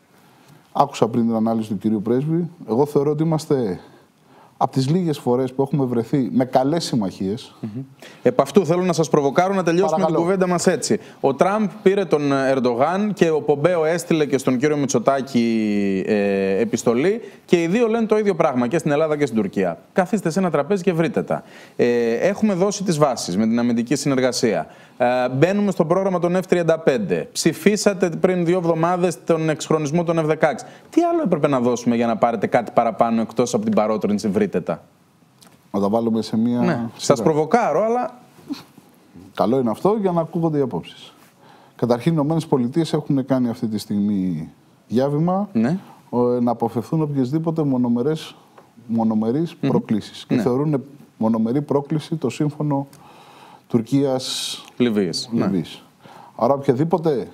άκουσα πριν την ανάλυση του κυρίου Πρέσβη, εγώ θεωρώ ότι είμαστε από τις λίγες φορές που έχουμε βρεθεί με καλές συμμαχίες. Mm-hmm. Επ' αυτού θέλω να σας προβοκάρω να τελειώσουμε Παρακαλώ. την κουβέντα μας έτσι. Ο Τραμπ πήρε τον Ερντογάν και ο Πομπέο έστειλε και στον κύριο Μητσοτάκη ε, επιστολή και οι δύο λένε το ίδιο πράγμα και στην Ελλάδα και στην Τουρκία. Καθίστε σε ένα τραπέζι και βρείτε τα. Ε, έχουμε δώσει τις βάσεις με την αμυντική συνεργασία. Ε, μπαίνουμε στο πρόγραμμα των εφ τριάντα πέντε. Ψηφίσατε πριν δύο εβδομάδες τον εξχρονισμό των εφ δεκαέξι. Τι άλλο έπρεπε να δώσουμε για να πάρετε κάτι παραπάνω εκτός από την παρότρινση? Βρείτε τα. Να τα βάλουμε σε μία. Ναι, σας προβοκάρω, αλλά. Καλό είναι αυτό για να ακούγονται οι απόψεις. Καταρχήν, οι ΗΠΑ έχουν κάνει αυτή τη στιγμή διάβημα ναι. να αποφευθούν οποιασδήποτε μονομερές, μονομερείς mm-hmm. προκλήσεις. Και ναι. θεωρούν μονομερή πρόκληση το σύμφωνο Τουρκίας-Λιβύης. Ναι. Άρα, οποιαδήποτε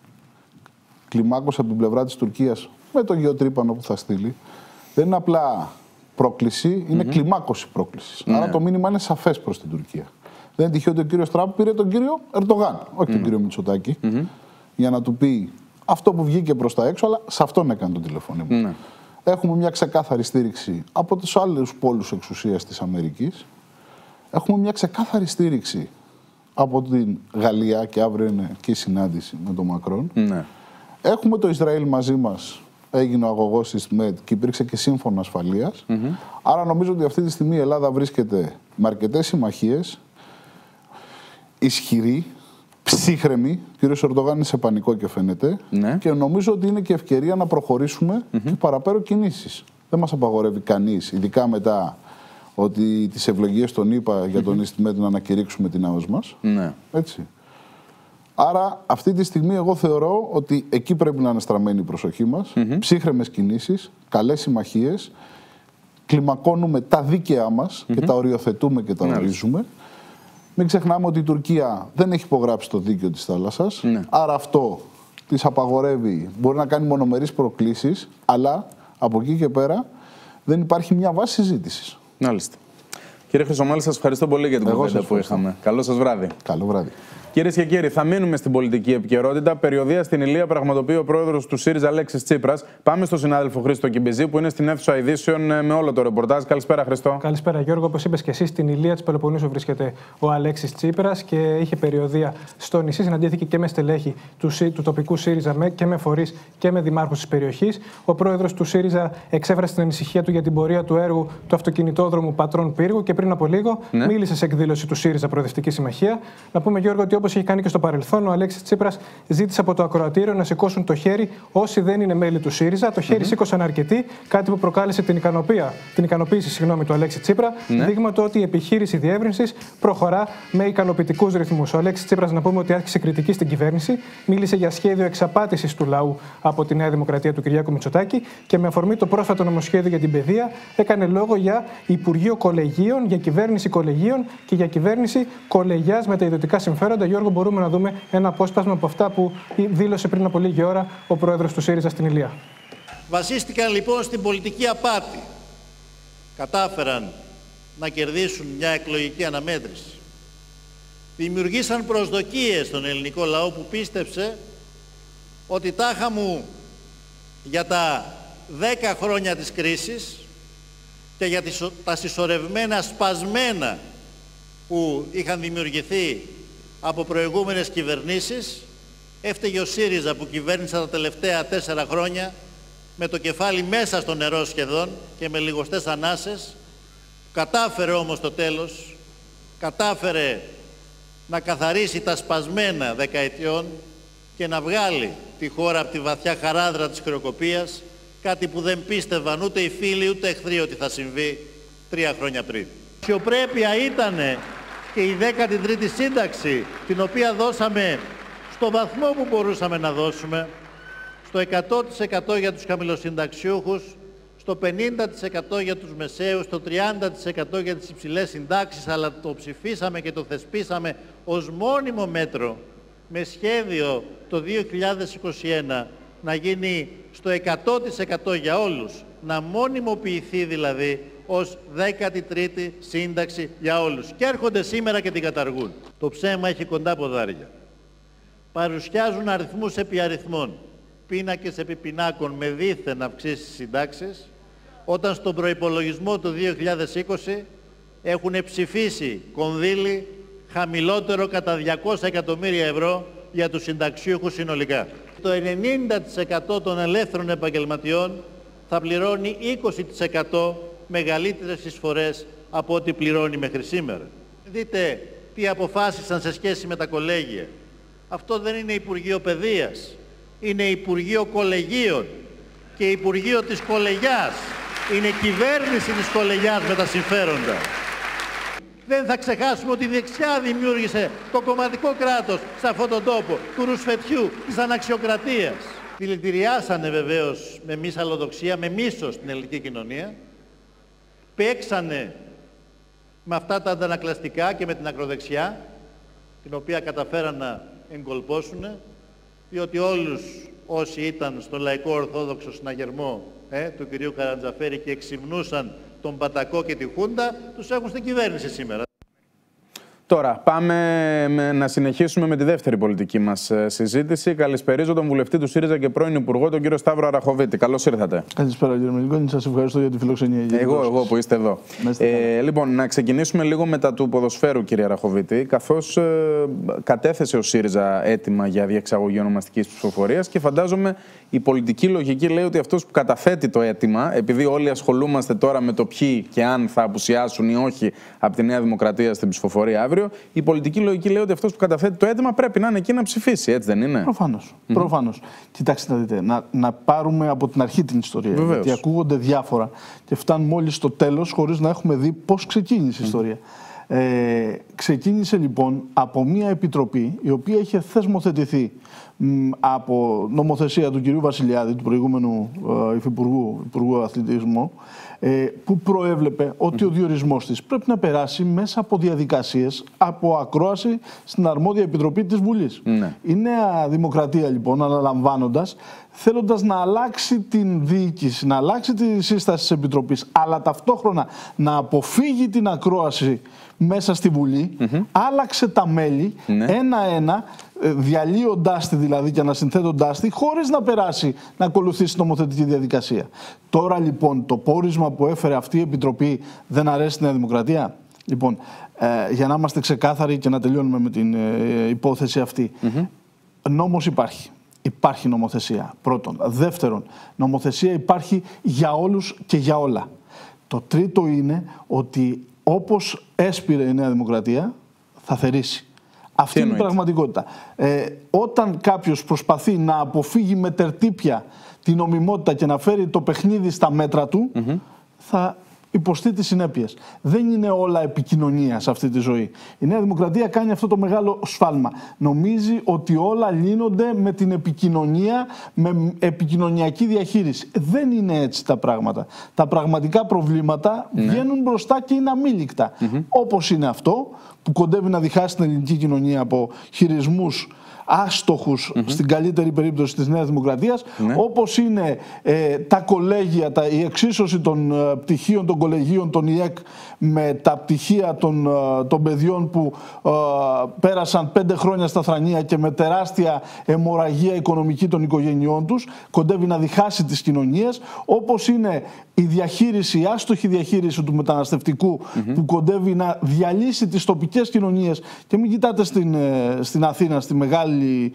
κλιμάκωση από την πλευρά της Τουρκίας με το γεωτρύπανο που θα στείλει, δεν είναι απλά πρόκληση, είναι mm-hmm. κλιμάκωση πρόκλησης. Ναι. Άρα το μήνυμα είναι σαφές προς την Τουρκία. Δεν είναι τυχαίο ότι ο κύριος Τραμπ πήρε τον κύριο Ερντογάν, όχι mm-hmm. τον κύριο Μητσοτάκη, mm-hmm. για να του πει αυτό που βγήκε προς τα έξω, αλλά σε αυτόν έκανε το τηλεφώνημα. Mm-hmm. Έχουμε μια ξεκάθαρη στήριξη από τους άλλους πόλους εξουσίας της Αμερικής. Έχουμε μια ξεκάθαρη στήριξη από την Γαλλία και αύριο είναι και η συνάντηση με τον Μακρόν. Mm-hmm. Έχουμε το Ισραήλ μαζί μας. Έγινε ο αγωγός της ΜΕΤ και υπήρξε και σύμφωνο ασφαλείας. Mm-hmm. Άρα νομίζω ότι αυτή τη στιγμή η Ελλάδα βρίσκεται με αρκετές συμμαχίες, ισχυρή, ψύχρεμη. Ο κύριος Ερντογάν είναι σε πανικό και φαίνεται. Mm-hmm. Και νομίζω ότι είναι και ευκαιρία να προχωρήσουμε mm-hmm. και παραπέρα κινήσεις. Δεν μας απαγορεύει κανείς, ειδικά μετά ότι τις ευλογίες των ΗΠΑ για τον Ιστιμέτ να ανακηρύξουμε την ΑΟΣ μας. Ναι. Έτσι. Άρα αυτή τη στιγμή εγώ θεωρώ ότι εκεί πρέπει να είναι στραμμένη η προσοχή μας. Mm-hmm. Ψύχρεμες κινήσεις, καλές συμμαχίες, κλιμακώνουμε τα δίκαιά μας mm-hmm. και τα οριοθετούμε και τα ορίζουμε. Μην ξεχνάμε ότι η Τουρκία δεν έχει υπογράψει το δίκαιο της θάλασσας. Ναι. Άρα αυτό της απαγορεύει, μπορεί να κάνει μονομερείς προκλήσεις, αλλά από εκεί και πέρα δεν υπάρχει μια βάση συζήτησης. Μάλιστα. Κύριε Χρυσομάλη, σας ευχαριστώ πολύ για την κουβέντα που είχαμε. Καλό σας βράδυ. Καλό βράδυ. Κυρίες και κύριοι, θα μείνουμε στην πολιτική επικαιρότητα. Περιοδεία στην Ηλία πραγματοποιεί ο πρόεδρος του ΣΥΡΙΖΑ, Αλέξης Τσίπρας. Πάμε στον συνάδελφο Χρήστο Κιμπιζή, που είναι στην αίθουσα ειδήσεων με όλο το ρεπορτάζ. Καλησπέρα, Χρήστο. Καλησπέρα, Γιώργο. Όπως είπες και εσύ, στην Ηλία της Πελοποννήσου βρίσκεται ο Αλέξης Τσίπρας και είχε περιοδεία στο νησί. Συναντήθηκε και με στελέχη του, του τοπικού ΣΥΡΙΖΑ και με φορείς και με δημάρχους της περιοχής. Ο πρόεδρος του ΣΥΡΙΖΑ εξέφρασε την ανησυχία του για την πορεία του έργου του αυτοκινητόδρομου Πατρών Πύργου και πριν από λίγο ναι. μίλησε σε εκδήλωση του ΣΥΡΙΖΑ Προοδευτική Συμμαχία. Να πούμε, Γιώργο, ότι όπως έχει κάνει και στο παρελθόν, ο Αλέξης Τσίπρας ζήτησε από το ακροατήριο να σηκώσουν το χέρι όσοι δεν είναι μέλη του ΣΥΡΙΖΑ. Το χέρι mm-hmm. σήκωσαν αρκετοί, κάτι που προκάλεσε την, την ικανοποίηση συγγνώμη, του Αλέξη Τσίπρα. Ναι. Δείγμα το ότι η επιχείρηση διεύρυνσης προχωρά με ικανοποιητικούς ρυθμούς. Ο Αλέξης Τσίπρας, να πούμε, ότι άσκησε κριτική στην κυβέρνηση, μίλησε για σχέδιο εξαπάτησης του λαού από τη Νέα Δημοκρατία του Κυριάκου Μητσοτάκη και με αφορμή το πρόσφατο νομοσχέδιο για την παιδεία έκανε λόγο για Υπουργείο Κολεγίων, για κυβέρνηση κολεγίων και για κυβέρνηση κολεγιάς με τα ιδιωτικά συμφέροντα. Γιώργο, μπορούμε να δούμε ένα απόσπασμα από αυτά που δήλωσε πριν από λίγη ώρα ο πρόεδρος του ΣΥΡΙΖΑ στην Ηλία. Βασίστηκαν λοιπόν στην πολιτική απάτη. Κατάφεραν να κερδίσουν μια εκλογική αναμέτρηση. Δημιουργήσαν προσδοκίες στον ελληνικό λαό που πίστεψε ότι τάχα μου για τα δέκα χρόνια της κρίσης και για τα συσσωρευμένα σπασμένα που είχαν δημιουργηθεί από προηγούμενες κυβερνήσεις, έφταιγε ο ΣΥΡΙΖΑ που κυβέρνησε τα τελευταία τέσσερα χρόνια με το κεφάλι μέσα στο νερό σχεδόν και με λιγοστές ανάσες. Κατάφερε όμως το τέλος, κατάφερε να καθαρίσει τα σπασμένα δεκαετιών και να βγάλει τη χώρα από τη βαθιά χαράδρα της χρεοκοπίας, κάτι που δεν πίστευαν ούτε οι φίλοι ούτε εχθροί ότι θα συμβεί τρία χρόνια πριν. Η αξιοπρέπεια ήτανε και η δέκατη τρίτη σύνταξη, την οποία δώσαμε στο βαθμό που μπορούσαμε να δώσουμε, στο εκατό τοις εκατό για τους χαμηλοσυνταξιούχους, στο πενήντα τοις εκατό για τους μεσαίους, στο τριάντα τοις εκατό για τις υψηλές συντάξεις, αλλά το ψηφίσαμε και το θεσπίσαμε ως μόνιμο μέτρο, με σχέδιο το δύο χιλιάδες είκοσι ένα να γίνει στο εκατό τοις εκατό για όλους, να μονιμοποιηθεί δηλαδή ως δέκατη τρίτη σύνταξη για όλους. Και έρχονται σήμερα και την καταργούν. Το ψέμα έχει κοντά ποδάρια. Παρουσιάζουν αριθμούς επί αριθμών, πίνακες επί πινάκων με δίθεν αυξήσεις συντάξεις, όταν στον προϋπολογισμό του δύο χιλιάδες είκοσι έχουν ψηφίσει κονδύλι χαμηλότερο κατά διακόσια εκατομμύρια ευρώ για τους συνταξιούχους συνολικά. Το ενενήντα τοις εκατό των ελεύθερων επαγγελματιών θα πληρώνει είκοσι τοις εκατό μεγαλύτερες εισφορές από ό,τι πληρώνει μέχρι σήμερα. Δείτε τι αποφάσισαν σε σχέση με τα κολέγια. Αυτό δεν είναι Υπουργείο Παιδείας, είναι Υπουργείο Κολεγίων και Υπουργείο της Κολεγιάς. Είναι κυβέρνηση της Κολεγιάς με τα συμφέροντα. Δεν θα ξεχάσουμε ότι η δεξιά δημιούργησε το κομματικό κράτος σε αυτόν τον τόπο, του ρουσφετιού, της αναξιοκρατίας. Δηλητηριάσανε βεβαίως με μυσαλλοδοξία, με μίσος την ελληνική κοινωνία. Παίξανε με αυτά τα αντανακλαστικά και με την ακροδεξιά, την οποία καταφέραν να εγκολπώσουν, διότι όλους όσοι ήταν στο λαϊκό ορθόδοξο συναγερμό ε, του κυρίου Καρατζαφέρη και εξυμνούσαν τον Πατακό και τη Χούντα, τους έχουν στην κυβέρνηση σήμερα. Τώρα, πάμε με, να συνεχίσουμε με τη δεύτερη πολιτική μας συζήτηση. Καλησπερίζω τον βουλευτή του ΣΥΡΙΖΑ και πρώην Υπουργό, τον κύριο Σταύρο Αραχοβίτη. Καλώς ήρθατε. Καλησπέρα, κύριε Μελικόνη. Σας ευχαριστώ για τη φιλοξενία. Εγώ, εγώ που είστε εδώ. Ε, λοιπόν, να ξεκινήσουμε λίγο μετά του ποδοσφαίρου, κύριε Αραχοβίτη, καθώς ε, κατέθεσε ο ΣΥΡΙΖΑ έτοιμα για διεξαγωγή ονομαστικής ψηφοφορίας και φαντάζομαι η πολιτική λογική λέει ότι αυτός που καταθέτει το αίτημα, επειδή όλοι ασχολούμαστε τώρα με το ποιοι και αν θα απουσιάσουν ή όχι από τη Νέα Δημοκρατία στην ψηφοφορία, αύριο, η πολιτική λογική λέει ότι αυτός που καταθέτει το αίτημα πρέπει να είναι εκεί να ψηφίσει, έτσι δεν είναι? Προφανώς. Mm-hmm. Προφανώς. Κοιτάξτε να δείτε, να, να πάρουμε από την αρχή την ιστορία. Βεβαίως. Γιατί ακούγονται διάφορα και φτάνουν μόλις στο τέλος χωρίς να έχουμε δει πώς ξεκίνησε η ιστορία. Mm-hmm. Ε, ξεκίνησε λοιπόν από μια επιτροπή η οποία είχε θεσμοθετηθεί μ, από νομοθεσία του κυρίου Βασιλιάδη, του προηγούμενου ε, υφυπουργού, υπουργού αθλητισμού, ε, που προέβλεπε ότι mm-hmm. ο διορισμός της πρέπει να περάσει μέσα από διαδικασίες, από ακρόαση στην αρμόδια επιτροπή της Βουλής. Mm-hmm. Η Νέα Δημοκρατία λοιπόν, αναλαμβάνοντας, θέλοντας να αλλάξει την διοίκηση, να αλλάξει τη σύσταση της Επιτροπής, αλλά ταυτόχρονα να αποφύγει την ακρόαση μέσα στη Βουλή, mm-hmm. άλλαξε τα μέλη mm-hmm. ένα-ένα, διαλύοντάς τη δηλαδή και ανασυνθέτοντάς τη, χωρίς να περάσει να ακολουθήσει νομοθετική διαδικασία. Τώρα λοιπόν το πόρισμα που έφερε αυτή η Επιτροπή δεν αρέσει στη Νέα Δημοκρατία. Λοιπόν, ε, για να είμαστε ξεκάθαροι και να τελειώνουμε με την ε, υπόθεση αυτή. Mm-hmm. Νόμος υπάρχει. Υπάρχει νομοθεσία, πρώτον. Δεύτερον, νομοθεσία υπάρχει για όλους και για όλα. Το τρίτο είναι ότι όπως έσπηρε η Νέα Δημοκρατία, θα θερήσει. Αυτή είναι η πραγματικότητα. Ε, όταν κάποιος προσπαθεί να αποφύγει με τερτύπια την νομιμότητα και να φέρει το παιχνίδι στα μέτρα του, mm-hmm. θα υποστεί τις συνέπειες. Δεν είναι όλα επικοινωνία σε αυτή τη ζωή. Η Νέα Δημοκρατία κάνει αυτό το μεγάλο σφάλμα. Νομίζει ότι όλα λύνονται με την επικοινωνία, με επικοινωνιακή διαχείριση. Δεν είναι έτσι τα πράγματα. Τα πραγματικά προβλήματα ναι. βγαίνουν μπροστά και είναι αμήλικτα. Mm-hmm. Όπως είναι αυτό που κοντεύει να διχάσει την ελληνική κοινωνία από χειρισμούς άστοχους mm-hmm. στην καλύτερη περίπτωση της Νέας Δημοκρατίας, ναι. όπως είναι ε, τα κολέγια, τα, η εξίσωση των ε, πτυχίων των κολεγίων των ι ε κ με τα πτυχία των, ε, των παιδιών που ε, πέρασαν πέντε χρόνια στα θρανία και με τεράστια αιμορραγία οικονομική των οικογενειών τους, κοντεύει να διχάσει τις κοινωνίες, όπως είναι η διαχείριση, η άστοχη διαχείριση του μεταναστευτικού mm-hmm. που κοντεύει να διαλύσει τις τοπικές κοινωνίες. Και μην κοιτάτε στην, ε, στην Αθήνα, στη μεγάλη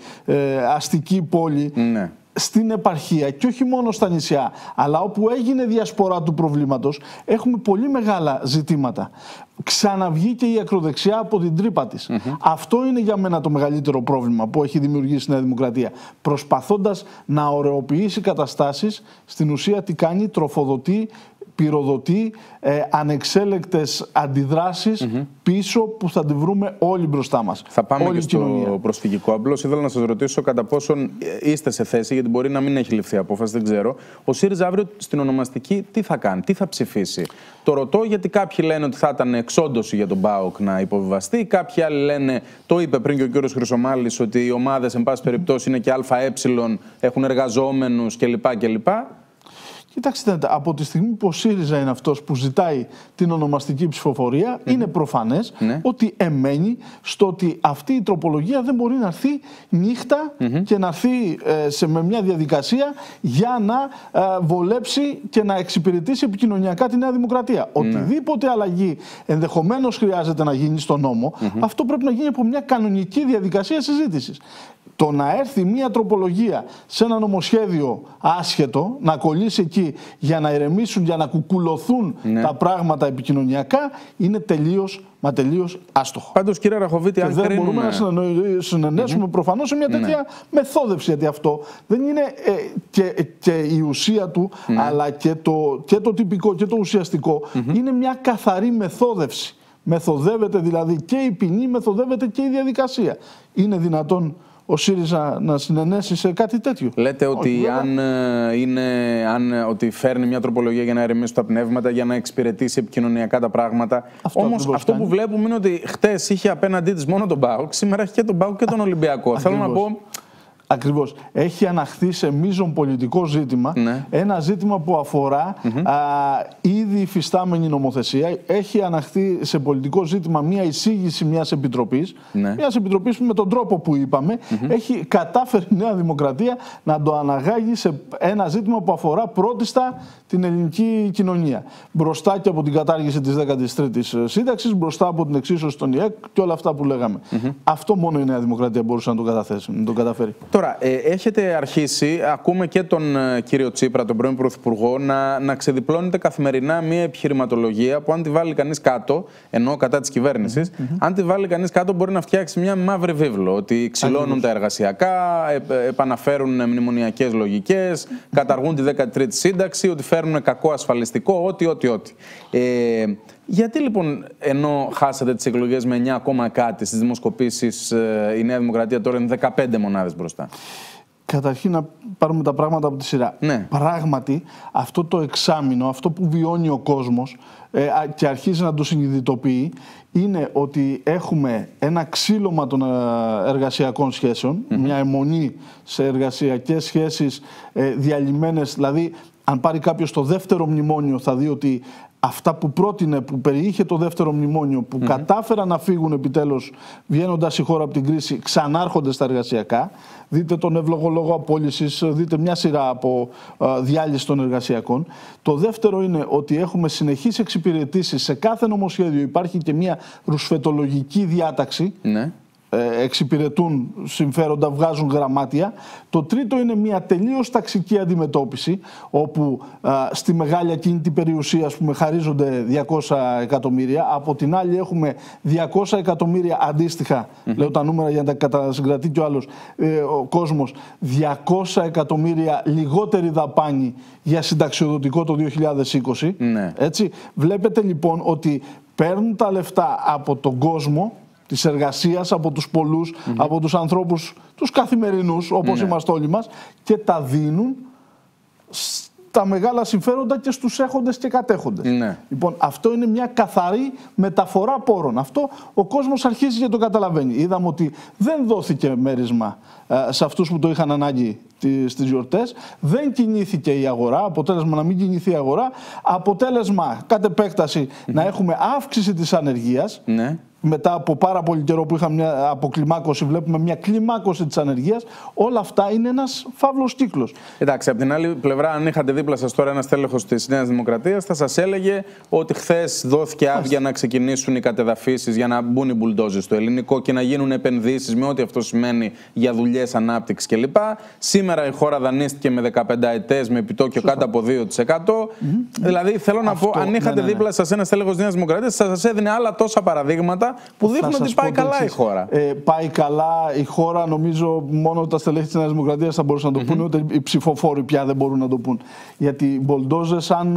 Ε, αστική πόλη, ναι. στην επαρχία και όχι μόνο στα νησιά, αλλά όπου έγινε διασπορά του προβλήματος, έχουμε πολύ μεγάλα ζητήματα. Ξαναβγήκε η ακροδεξιά από την τρύπα της. Mm-hmm. Αυτό είναι για μένα το μεγαλύτερο πρόβλημα που έχει δημιουργήσει η Νέα Δημοκρατία. Προσπαθώντας να ωρεοποιήσει καταστάσεις, στην ουσία τι κάνει? Τροφοδοτεί, πυροδοτεί ε, ανεξέλεκτες αντιδράσεις mm-hmm. πίσω που θα τη βρούμε όλοι μπροστά μας. Θα πάμε όλη και στο κοινωνία. Προσφυγικό. Απλώς ήθελα να σας ρωτήσω κατά πόσον είστε σε θέση, γιατί μπορεί να μην έχει ληφθεί απόφαση, δεν ξέρω. Ο ΣΥΡΙΖΑ αύριο στην ονομαστική τι θα κάνει, τι θα ψηφίσει? Το ρωτώ γιατί κάποιοι λένε ότι θα ήταν εξόντωση για τον ΠΑΟΚ να υποβιβαστεί. Κάποιοι άλλοι λένε, το είπε πριν και ο κύριος Χρυσομάλης, ότι οι ομάδες εν πάση περιπτώσει είναι και ΑΕ, έχουν εργαζόμενους κλπ. Κοιτάξτε, από τη στιγμή που ο ΣΥΡΙΖΑ είναι αυτός που ζητάει την ονομαστική ψηφοφορία, mm-hmm. είναι προφανές mm-hmm. ότι εμένει στο ότι αυτή η τροπολογία δεν μπορεί να έρθει νύχτα mm-hmm. και να έρθει ε, σε, με μια διαδικασία για να ε, βολέψει και να εξυπηρετήσει επικοινωνιακά τη Νέα Δημοκρατία. Mm-hmm. Οτιδήποτε αλλαγή ενδεχομένως χρειάζεται να γίνει στο νόμο, mm-hmm. αυτό πρέπει να γίνει από μια κανονική διαδικασία συζήτησης. Το να έρθει μια τροπολογία σε ένα νομοσχέδιο άσχετο, να κολλήσει εκεί για να ηρεμήσουν, για να κουκουλωθούν ναι. τα πράγματα επικοινωνιακά, είναι τελείως, μα τελείως άστοχο. Πάντως, κύριε Ραχοβίτη, αν δεν κρίνουμε... μπορούμε να συνενέσουμε mm-hmm. προφανώς σε μια τέτοια ναι. μεθόδευση, γιατί αυτό δεν είναι ε, και, και η ουσία του, ναι. αλλά και το, και το τυπικό και το ουσιαστικό, mm-hmm. είναι μια καθαρή μεθόδευση. Μεθοδεύεται δηλαδή και η ποινή, μεθοδεύεται και η διαδικασία. Είναι δυνατόν ο ΣΥΡΙΖΑ να συνενέσει σε κάτι τέτοιο? Λέτε ότι, όχι, αν, είναι, αν ότι φέρνει μια τροπολογία για να ερεμήσει τα πνεύματα, για να εξυπηρετήσει επικοινωνιακά τα πράγματα. Αυτό Όμως αυτό κάνει. Που βλέπουμε είναι ότι χτες είχε απέναντί της μόνο τον ΠΑΟΚ, σήμερα έχει και τον ΠΑΟΚ και τον Ολυμπιακό. Θέλω να πω... Ακριβώς. Έχει αναχθεί σε μείζον πολιτικό ζήτημα, ναι. ένα ζήτημα που αφορά mm-hmm. α, ήδη υφιστάμενη νομοθεσία. Έχει αναχθεί σε πολιτικό ζήτημα μια εισήγηση μιας επιτροπής, ναι. μιας επιτροπής που με τον τρόπο που είπαμε mm-hmm. έχει κατάφερει η Νέα Δημοκρατία να το αναγάγει σε ένα ζήτημα που αφορά πρώτιστα την ελληνική κοινωνία. Μπροστά και από την κατάργηση της δέκατης τρίτης σύνταξης, μπροστά από την εξίσωση των ι ε κ και όλα αυτά που λέγαμε. Mm-hmm. Αυτό μόνο η Νέα Δημοκρατία μπορούσε να το, να το καταφέρει. Τώρα, ε, έχετε αρχίσει, ακούμε και τον ε, κύριο Τσίπρα, τον πρώην Πρωθυπουργό, να, να ξεδιπλώνεται καθημερινά μια επιχειρηματολογία που αν τη βάλει κανείς κάτω, ενώ κατά της κυβέρνησης, mm-hmm. αν τη βάλει κανείς κάτω μπορεί να φτιάξει μια μαύρη βίβλο. Ότι ξυλώνουν mm-hmm. τα εργασιακά, ε, ε, επαναφέρουν μνημονιακές λογικές, mm-hmm. καταργούν τη δέκατη τρίτη σύνταξη, ότι φέρνουν κακό ασφαλιστικό, ό,τι, ό,τι, ό,τι. Ε, γιατί λοιπόν, ενώ χάσατε τις εκλογές με εννιά ακόμα κάτι στις δημοσκοπήσεις, η Νέα Δημοκρατία τώρα είναι δεκαπέντε μονάδες μπροστά? Καταρχήν να πάρουμε τα πράγματα από τη σειρά. Ναι. Πράγματι, αυτό το εξάμηνο, αυτό που βιώνει ο κόσμος ε, και αρχίζει να το συνειδητοποιεί, είναι ότι έχουμε ένα ξύλωμα των εργασιακών σχέσεων, mm-hmm. μια αιμονή σε εργασιακές σχέσεις ε, διαλυμένες. Δηλαδή, αν πάρει κάποιος το δεύτερο μνημόνιο, θα δει ότι αυτά που πρότεινε, που περιείχε το δεύτερο μνημόνιο, που mm-hmm. κατάφεραν να φύγουν επιτέλους βγαίνοντας η χώρα από την κρίση, ξανάρχονται στα εργασιακά. Δείτε τον εύλογο λόγο απόλυσης, δείτε μια σειρά από uh, διάλυση των εργασιακών. Το δεύτερο είναι ότι έχουμε συνεχείς εξυπηρετήσεις. Σε κάθε νομοσχέδιο υπάρχει και μια ρουσφετολογική διάταξη. Ναι. Εξυπηρετούν συμφέροντα, βγάζουν γραμμάτια. Το τρίτο είναι μια τελείως ταξική αντιμετώπιση, όπου α, στη μεγάλη ακίνητη περιουσία, ας πούμε, χαρίζονται διακόσια εκατομμύρια. Από την άλλη έχουμε διακόσια εκατομμύρια αντίστοιχα, mm-hmm. λέω τα νούμερα για να τα κατασυγκρατεί και ο άλλος ε, ο κόσμος, διακόσια εκατομμύρια λιγότερη δαπάνη για συνταξιοδοτικό το δύο χιλιάδες είκοσι. Mm-hmm. Έτσι. Βλέπετε λοιπόν ότι παίρνουν τα λεφτά από τον κόσμο της εργασίας, από τους πολλούς, mm-hmm. από τους ανθρώπους, τους καθημερινούς, όπως mm-hmm. είμαστε όλοι μας, και τα δίνουν στα μεγάλα συμφέροντα και στους έχοντες και κατέχοντες. Mm-hmm. Λοιπόν, αυτό είναι μια καθαρή μεταφορά πόρων. Αυτό ο κόσμος αρχίζει και το καταλαβαίνει. Είδαμε ότι δεν δόθηκε μέρισμα ε, σε αυτούς που το είχαν ανάγκη στις γιορτές, δεν κινήθηκε η αγορά, αποτέλεσμα να μην κινηθεί η αγορά, αποτέλεσμα κατ' επέκταση mm-hmm. να έχουμε αύξηση της ανεργίας. Mm-hmm. Μετά από πάρα πολύ καιρό που είχαμε μια αποκλιμάκωση, βλέπουμε μια κλιμάκωση της ανεργίας. Όλα αυτά είναι ένας φαύλος κύκλος. Εντάξει, από την άλλη πλευρά, αν είχατε δίπλα σας τώρα ένας τέλεχος της Νέας Δημοκρατίας, θα σας έλεγε ότι χθες δόθηκε άδεια να ξεκινήσουν οι κατεδαφίσεις για να μπουν οι μπουλντόζες στο ελληνικό και να γίνουν επενδύσεις με ό,τι αυτό σημαίνει για δουλειές, ανάπτυξη κλπ. Σήμερα η χώρα δανείστηκε με δεκαπενταετές με επιτόκιο Σωστά. κάτω από δύο τοις εκατό. Mm-hmm. Δηλαδή, θέλω να αυτό, πω, αν είχατε ναι, ναι, ναι. δίπλα σας ένας τέλεχος της Νέας Δημοκρατίας, θα σας έδινε άλλα τόσα παραδείγματα που δείχνουν ότι πάει καλά εξής. η χώρα. Ε, πάει καλά η χώρα, νομίζω μόνο τα στελέχη της Νέας Δημοκρατίας θα μπορούσαν να το mm-hmm. πούνε, ούτε οι ψηφοφόροι πια δεν μπορούν να το πούν. Γιατί οι μπολντόζες, αν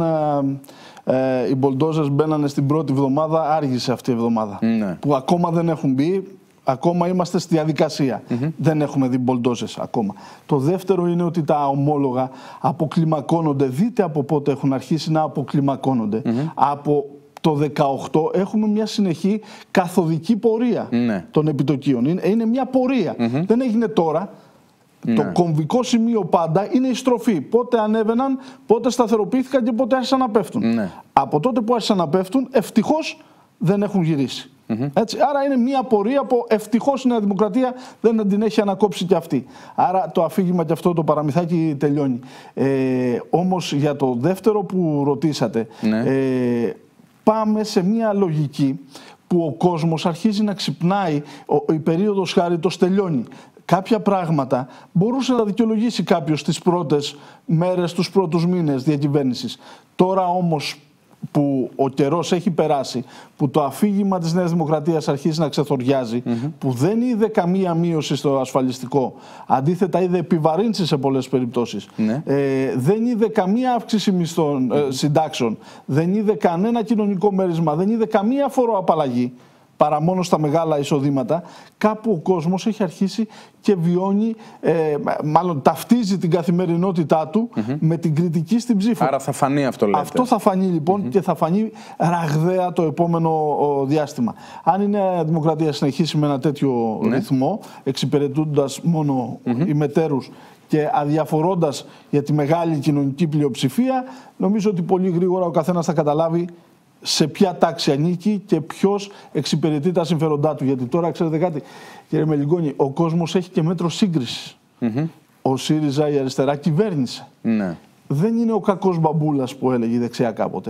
ε, ε, οι μπολντόζες μπαίνανε στην πρώτη εβδομάδα, άργησε αυτή η εβδομάδα. Mm-hmm. Που ακόμα δεν έχουν μπει, ακόμα είμαστε στη διαδικασία. Mm-hmm. Δεν έχουμε δει μπολντόζες ακόμα. Το δεύτερο είναι ότι τα ομόλογα αποκλιμακώνονται. Δείτε από πότε έχουν αρχίσει να αποκλιμακώνονται. Mm-hmm. Από το δεκαοκτώ έχουμε μια συνεχή καθοδική πορεία ναι. των επιτοκίων. Είναι, είναι μια πορεία. Mm-hmm. Δεν έγινε τώρα. Ναι. Το κομβικό σημείο πάντα είναι η στροφή. Πότε ανέβαιναν, πότε σταθεροποιήθηκαν και πότε άρχισαν να πέφτουν. Ναι. Από τότε που άρχισαν να πέφτουν, ευτυχώς δεν έχουν γυρίσει. Mm-hmm. Έτσι, άρα είναι μια πορεία που ευτυχώς η Νέα Δημοκρατία δεν την έχει ανακόψει και αυτή. Άρα το αφήγημα και αυτό το παραμυθάκι τελειώνει. Ε, όμως για το δεύτερο που ρωτήσατε, ναι. ε, πάμε σε μια λογική που ο κόσμος αρχίζει να ξυπνάει, η περίοδος χάριτος τελειώνει. Κάποια πράγματα μπορούσε να δικαιολογήσει κάποιος στις πρώτες μέρες, τους πρώτους μήνες διακυβέρνησης. Τώρα όμως που ο καιρός έχει περάσει, που το αφήγημα της Νέας Δημοκρατίας αρχίζει να ξεθοριάζει, mm-hmm. που δεν είδε καμία μείωση στο ασφαλιστικό, αντίθετα είδε επιβαρύνσεις σε πολλές περιπτώσεις, mm-hmm. ε, δεν είδε καμία αύξηση μισθών, mm-hmm. ε, συντάξεων, δεν είδε κανένα κοινωνικό μέρισμα, δεν είδε καμία φοροαπαλλαγή, παρά μόνο στα μεγάλα εισοδήματα, κάπου ο κόσμος έχει αρχίσει και βιώνει, ε, μάλλον ταυτίζει την καθημερινότητά του mm-hmm. με την κριτική στην ψήφο. Άρα θα φανεί αυτό, λέτε. Αυτό θα φανεί λοιπόν mm-hmm. και θα φανεί ραγδαία το επόμενο ο, διάστημα. Αν η Νέα Δημοκρατία συνεχίσει με ένα τέτοιο mm-hmm. ρυθμό, εξυπηρετούντας μόνο mm-hmm. ημετέρους και αδιαφορώντας για τη μεγάλη κοινωνική πλειοψηφία, νομίζω ότι πολύ γρήγορα ο καθένας θα καταλάβει σε ποια τάξη ανήκει και ποιος εξυπηρετεί τα συμφέροντά του. Γιατί τώρα, ξέρετε κάτι, κύριε Μελιγκόνη, ο κόσμος έχει και μέτρο σύγκρισης. Mm-hmm. Ο ΣΥΡΙΖΑ, η αριστερά, κυβέρνησε. Mm-hmm. Δεν είναι ο κακός μπαμπούλας που έλεγε η δεξιά κάποτε.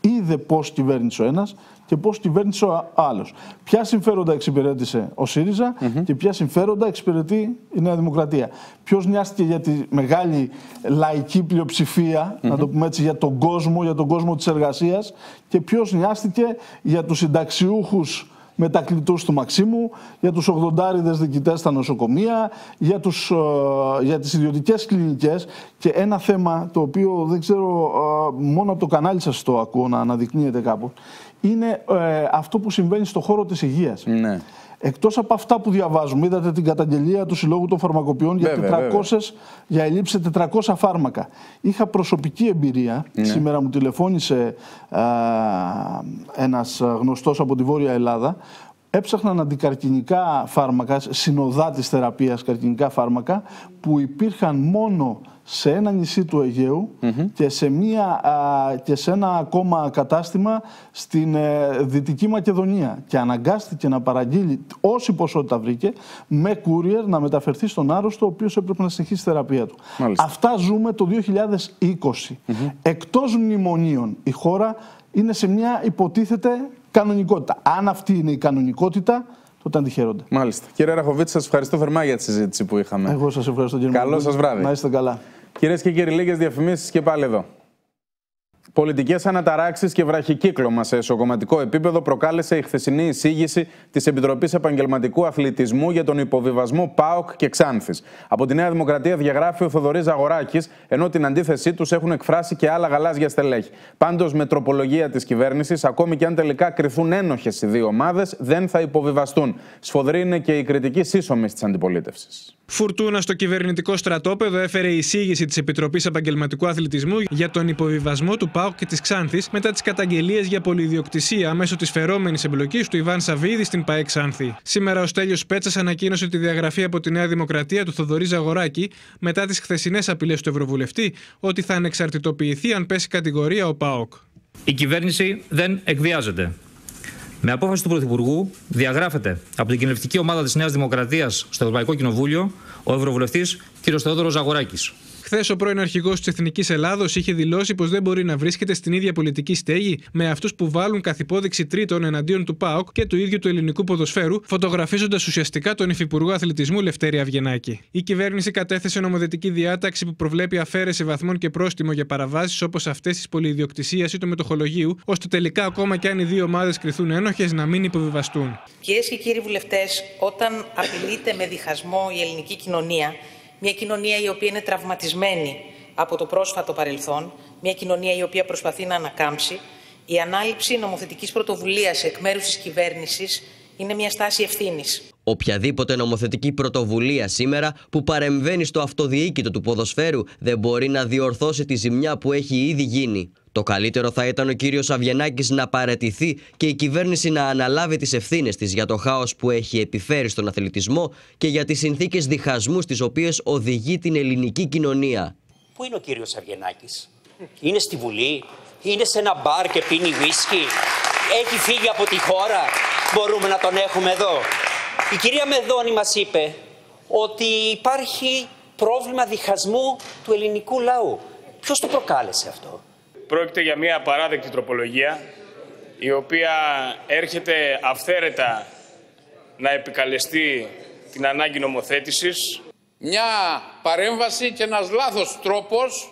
είδε πώς κυβέρνησε ο ένας και πώς κυβέρνησε ο άλλος. Ποια συμφέροντα εξυπηρέτησε ο ΣΥΡΙΖΑ mm-hmm. και ποια συμφέροντα εξυπηρετεί η Νέα Δημοκρατία. Ποιος νοιάστηκε για τη μεγάλη λαϊκή πλειοψηφία, mm-hmm. να το πούμε έτσι, για τον κόσμο, για τον κόσμο της εργασίας, και ποιος νοιάστηκε για τους συνταξιούχους μετακλητούς του Μαξίμου, για τους ογδοντάριδες διοικητές στα νοσοκομεία, για, τους, για τις ιδιωτικές κλινικές. Και ένα θέμα το οποίο δεν ξέρω, μόνο από το κανάλι σας το ακούω να αναδεικνύεται κάπου, είναι ε, αυτό που συμβαίνει στον χώρο της υγείας. Ναι. Εκτός από αυτά που διαβάζουμε, είδατε την καταγγελία του Συλλόγου των Φαρμακοποιών για, βέβαια, τετρακόσιες, για ελλείψη τετρακόσια φάρμακα. Είχα προσωπική εμπειρία. Ναι. Σήμερα μου τηλεφώνησε α, ένας γνωστός από τη Βόρεια Ελλάδα. Έψαχναν αντικαρκινικά φάρμακα, συνοδάτης θεραπείας καρκινικά φάρμακα, που υπήρχαν μόνο σε ένα νησί του Αιγαίου mm-hmm. και, σε μία, α, και σε ένα ακόμα κατάστημα στην ε, Δυτική Μακεδονία. Και αναγκάστηκε να παραγγείλει όση ποσότητα βρήκε με courier να μεταφερθεί στον άρρωστο, ο οποίος έπρεπε να συνεχίσει τη θεραπεία του. Μάλιστα. Αυτά ζούμε το δύο χιλιάδες είκοσι. Mm-hmm. Εκτός μνημονίων η χώρα είναι σε μια υποτίθεται κανονικότητα. Αν αυτή είναι η κανονικότητα, τότε αντιχαίρονται. Μάλιστα. Κύριε Ραχοβίτση, σας ευχαριστώ θερμά για τη συζήτηση που είχαμε. Εγώ σας ευχαριστώ, κύριε Καλό σας βράδυ. Να είστε καλά. Κυρίες και κύριοι, λίγες διαφημίσεις και πάλι εδώ. Πολιτικές αναταράξεις και βραχικύκλωμα σε εσωκομματικό επίπεδο προκάλεσε η χθεσινή εισήγηση της Επιτροπής Επαγγελματικού Αθλητισμού για τον υποβιβασμό ΠΑΟΚ και Ξάνθης. Από τη Νέα Δημοκρατία διαγράφει ο Θοδωρής Ζαγοράκης, ενώ την αντίθεσή τους έχουν εκφράσει και άλλα γαλάζια στελέχη. Πάντως, με τροπολογία της κυβέρνησης, ακόμη και αν τελικά κριθούν ένοχες οι δύο ομάδες, δεν θα υποβιβαστούν. Σφοδρή είναι και η κριτική σύσσωμης της αντιπολίτευσης. Φουρτούνα στο κυβερνητικό στρατόπεδο έφερε η εισήγηση της Επιτροπής Επαγγελματικού Αθλητισμού για τον υποβιβασμό του ΠΑΟΚ και της Ξάνθης μετά τις καταγγελίες για πολυιδιοκτησία μέσω της φερόμενης εμπλοκής του Ιβάν Σαββίδη στην ΠΑΕ Ξάνθη. Σήμερα ο Στέλιος Πέτσας ανακοίνωσε τη διαγραφή από τη Νέα Δημοκρατία του Θοδωρή Ζαγοράκη μετά τις χθεσινές απειλές του Ευρωβουλευτή ότι θα ανεξαρτητοποιηθεί αν πέσει κατηγορία ο ΠΑΟΚ. Η κυβέρνηση δεν εκβιάζεται. Με απόφαση του Πρωθυπουργού διαγράφεται από την κοινοβουλευτική ομάδα της Νέας Δημοκρατίας στο Ευρωπαϊκό Κοινοβούλιο ο Ευρωβουλευτής κ. Θεόδωρος Ζαγοράκης. Χθες ο πρώην αρχηγός της Εθνικής Ελλάδος είχε δηλώσει πως δεν μπορεί να βρίσκεται στην ίδια πολιτική στέγη με αυτούς που βάλουν καθ' υπόδειξη τρίτων εναντίον του ΠΑΟΚ και του ίδιου του ελληνικού ποδοσφαίρου, φωτογραφίζοντας ουσιαστικά τον Υφυπουργό Αθλητισμού Λευτέρη Αυγενάκη. Η κυβέρνηση κατέθεσε νομοθετική διάταξη που προβλέπει αφαίρεση βαθμών και πρόστιμο για παραβάσεις όπως αυτές της πολυιδιοκτησίας ή του μετοχολογίου, ώστε τελικά ακόμα και αν οι δύο ομάδες κριθούν ένοχες να μην υποβιβαστούν. Κυρίες και κύριοι βουλευτές, όταν απειλείται με διχασμό η ελληνική κοινωνία, μια κοινωνία η οποία είναι τραυματισμένη από το πρόσφατο παρελθόν, μια κοινωνία η οποία προσπαθεί να ανακάμψει, η ανάληψη νομοθετικής πρωτοβουλίας εκ μέρους της κυβέρνησης είναι μια στάση ευθύνης. Οποιαδήποτε νομοθετική πρωτοβουλία σήμερα που παρεμβαίνει στο αυτοδιοίκητο του ποδοσφαίρου δεν μπορεί να διορθώσει τη ζημιά που έχει ήδη γίνει. Το καλύτερο θα ήταν ο κύριος Αυγενάκης να παραιτηθεί και η κυβέρνηση να αναλάβει τις ευθύνες της για το χάος που έχει επιφέρει στον αθλητισμό και για τις συνθήκες διχασμού στις οποίες οδηγεί την ελληνική κοινωνία. Πού είναι ο κύριος Αυγενάκης? Είναι στη Βουλή? Είναι σε ένα μπαρ και πίνει ουίσκι? Έχει φύγει από τη χώρα? Μπορούμε να τον έχουμε εδώ? Η κυρία Μεδόνη μας είπε ότι υπάρχει πρόβλημα διχασμού του ελληνικού λαού. Ποιος το προκάλεσε αυτό? Πρόκειται για μια απαράδεκτη τροπολογία, η οποία έρχεται αυθαίρετα να επικαλεστεί την ανάγκη νομοθέτησης. Μια παρέμβαση και ένας λάθος τρόπος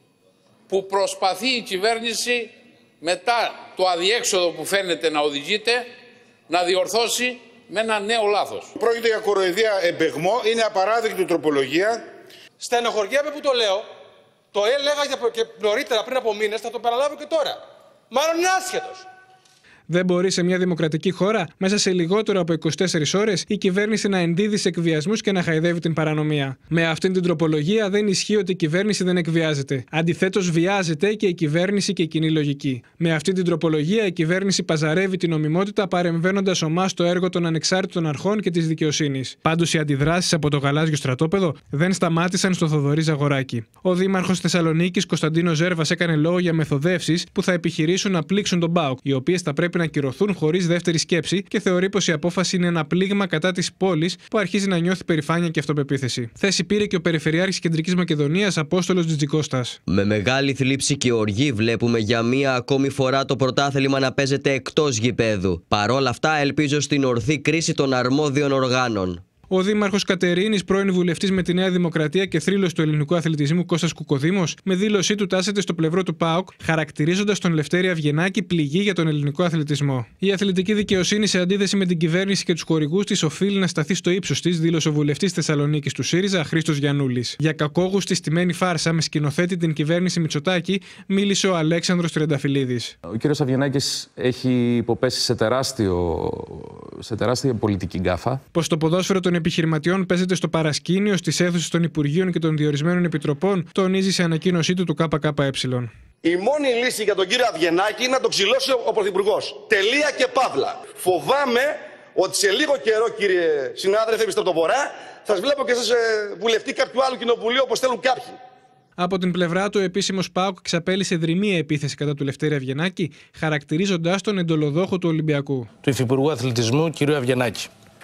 που προσπαθεί η κυβέρνηση μετά το αδιέξοδο που φαίνεται να οδηγείται να διορθώσει με ένα νέο λάθος. Πρόκειται για κοροϊδία εμπεγμό, είναι απαράδεκτη τροπολογία. Στενοχωριέμαι που το λέω. Το έλεγα και νωρίτερα πριν από μήνες, θα το παραλάβω και τώρα. Μάλλον είναι άσχετος. Δεν μπορεί σε μια δημοκρατική χώρα, μέσα σε λιγότερο από είκοσι τέσσερις ώρες, η κυβέρνηση να ενδίδει σε εκβιασμούς και να χαϊδεύει την παρανομία. Με αυτήν την τροπολογία δεν ισχύει ότι η κυβέρνηση δεν εκβιάζεται. Αντιθέτως, βιάζεται και η κυβέρνηση και η κοινή λογική. Με αυτή την τροπολογία, η κυβέρνηση παζαρεύει την νομιμότητα, παρεμβαίνοντας ομά στο έργο των ανεξάρτητων αρχών και της δικαιοσύνης. Πάντως, οι αντιδράσεις από το γαλάζιο στρατόπεδο δεν σταμάτησαν στο Θοδωρή Ζαγοράκη. Ο δήμαρχος Θεσσαλονίκης Κωνσταντίνος Ζέρβας έκανε λόγο για μεθοδεύσεις που θα επιχειρήσουν να πλήξουν τον ΠΑΟΚ, οι οποίες θα πρέπει πρέπει να ακυρωθούν χωρίς δεύτερη σκέψη και θεωρεί πως η απόφαση είναι ένα πλήγμα κατά της πόλης που αρχίζει να νιώθει περηφάνεια και αυτοπεποίθηση. Θέση πήρε και ο Περιφερειάρχης Κεντρικής Μακεδονίας Απόστολος Τζιτζικώστας. Με μεγάλη θλίψη και οργή βλέπουμε για μία ακόμη φορά το πρωτάθλημα να παίζεται εκτός γηπέδου. Παρόλα αυτά, ελπίζω στην ορθή κρίση των αρμόδιων οργάνων. Ο Δήμαρχος Κατερίνης, πρώην βουλευτής με τη Νέα Δημοκρατία και θρύλος του ελληνικού αθλητισμού Κώστας Κουκοδήμος, με δήλωσή του τάσεται στο πλευρό του ΠΑΟΚ, χαρακτηρίζοντας τον Λευτέρη Αυγενάκη πληγή για τον ελληνικό αθλητισμό. Η αθλητική δικαιοσύνη, σε αντίθεση με την κυβέρνηση και τους χορηγούς της, οφείλει να σταθεί στο ύψος της, δήλωσε ο βουλευτής Θεσσαλονίκης του ΣΥΡΙΖΑ, Χρήστος Γιαννούλης. Για κακόγουστη στημένη φάρσα με σκηνοθέτη την κυβέρνηση Μητσοτάκη, μίλησε ο Αλέξανδρος Τριανταφυλλίδης. Ο κύριος Αυγενάκης έχει υποπέσει σε, τεράστιο, σε τεράστια πολιτική γκάφα. Πως το ποδόσφαιρο των επιχειρηματιών παίζεται στο παρασκήνιο, στις αίθουσες των Υπουργείων και των διορισμένων επιτροπών, τονίζει σε ανακοίνωσή του του ΚΚΕ. Η μόνη λύση για τον κύριο Αυγενάκη είναι να το ξυλώσει ο Πρωθυπουργός. Τελεία και παύλα. Φοβάμαι ότι σε λίγο καιρό, κύριε συνάδελφε, είστε από το Βορρά, θα σας βλέπω και σας βουλευτή κάποιου άλλου κοινοβουλίου όπως θέλουν κάποιοι. Από την πλευρά του, ο επίσημος ΠΑΟΚ εξαπέλυσε δρυμία επίθεση κατά του Λευτέρη Αυγενάκη, χαρακτηρίζοντας τον εντολοδόχο του Ολυμπιακού. Του Υφυπουργού Αθλητισμού, κ. Αυγενάκη.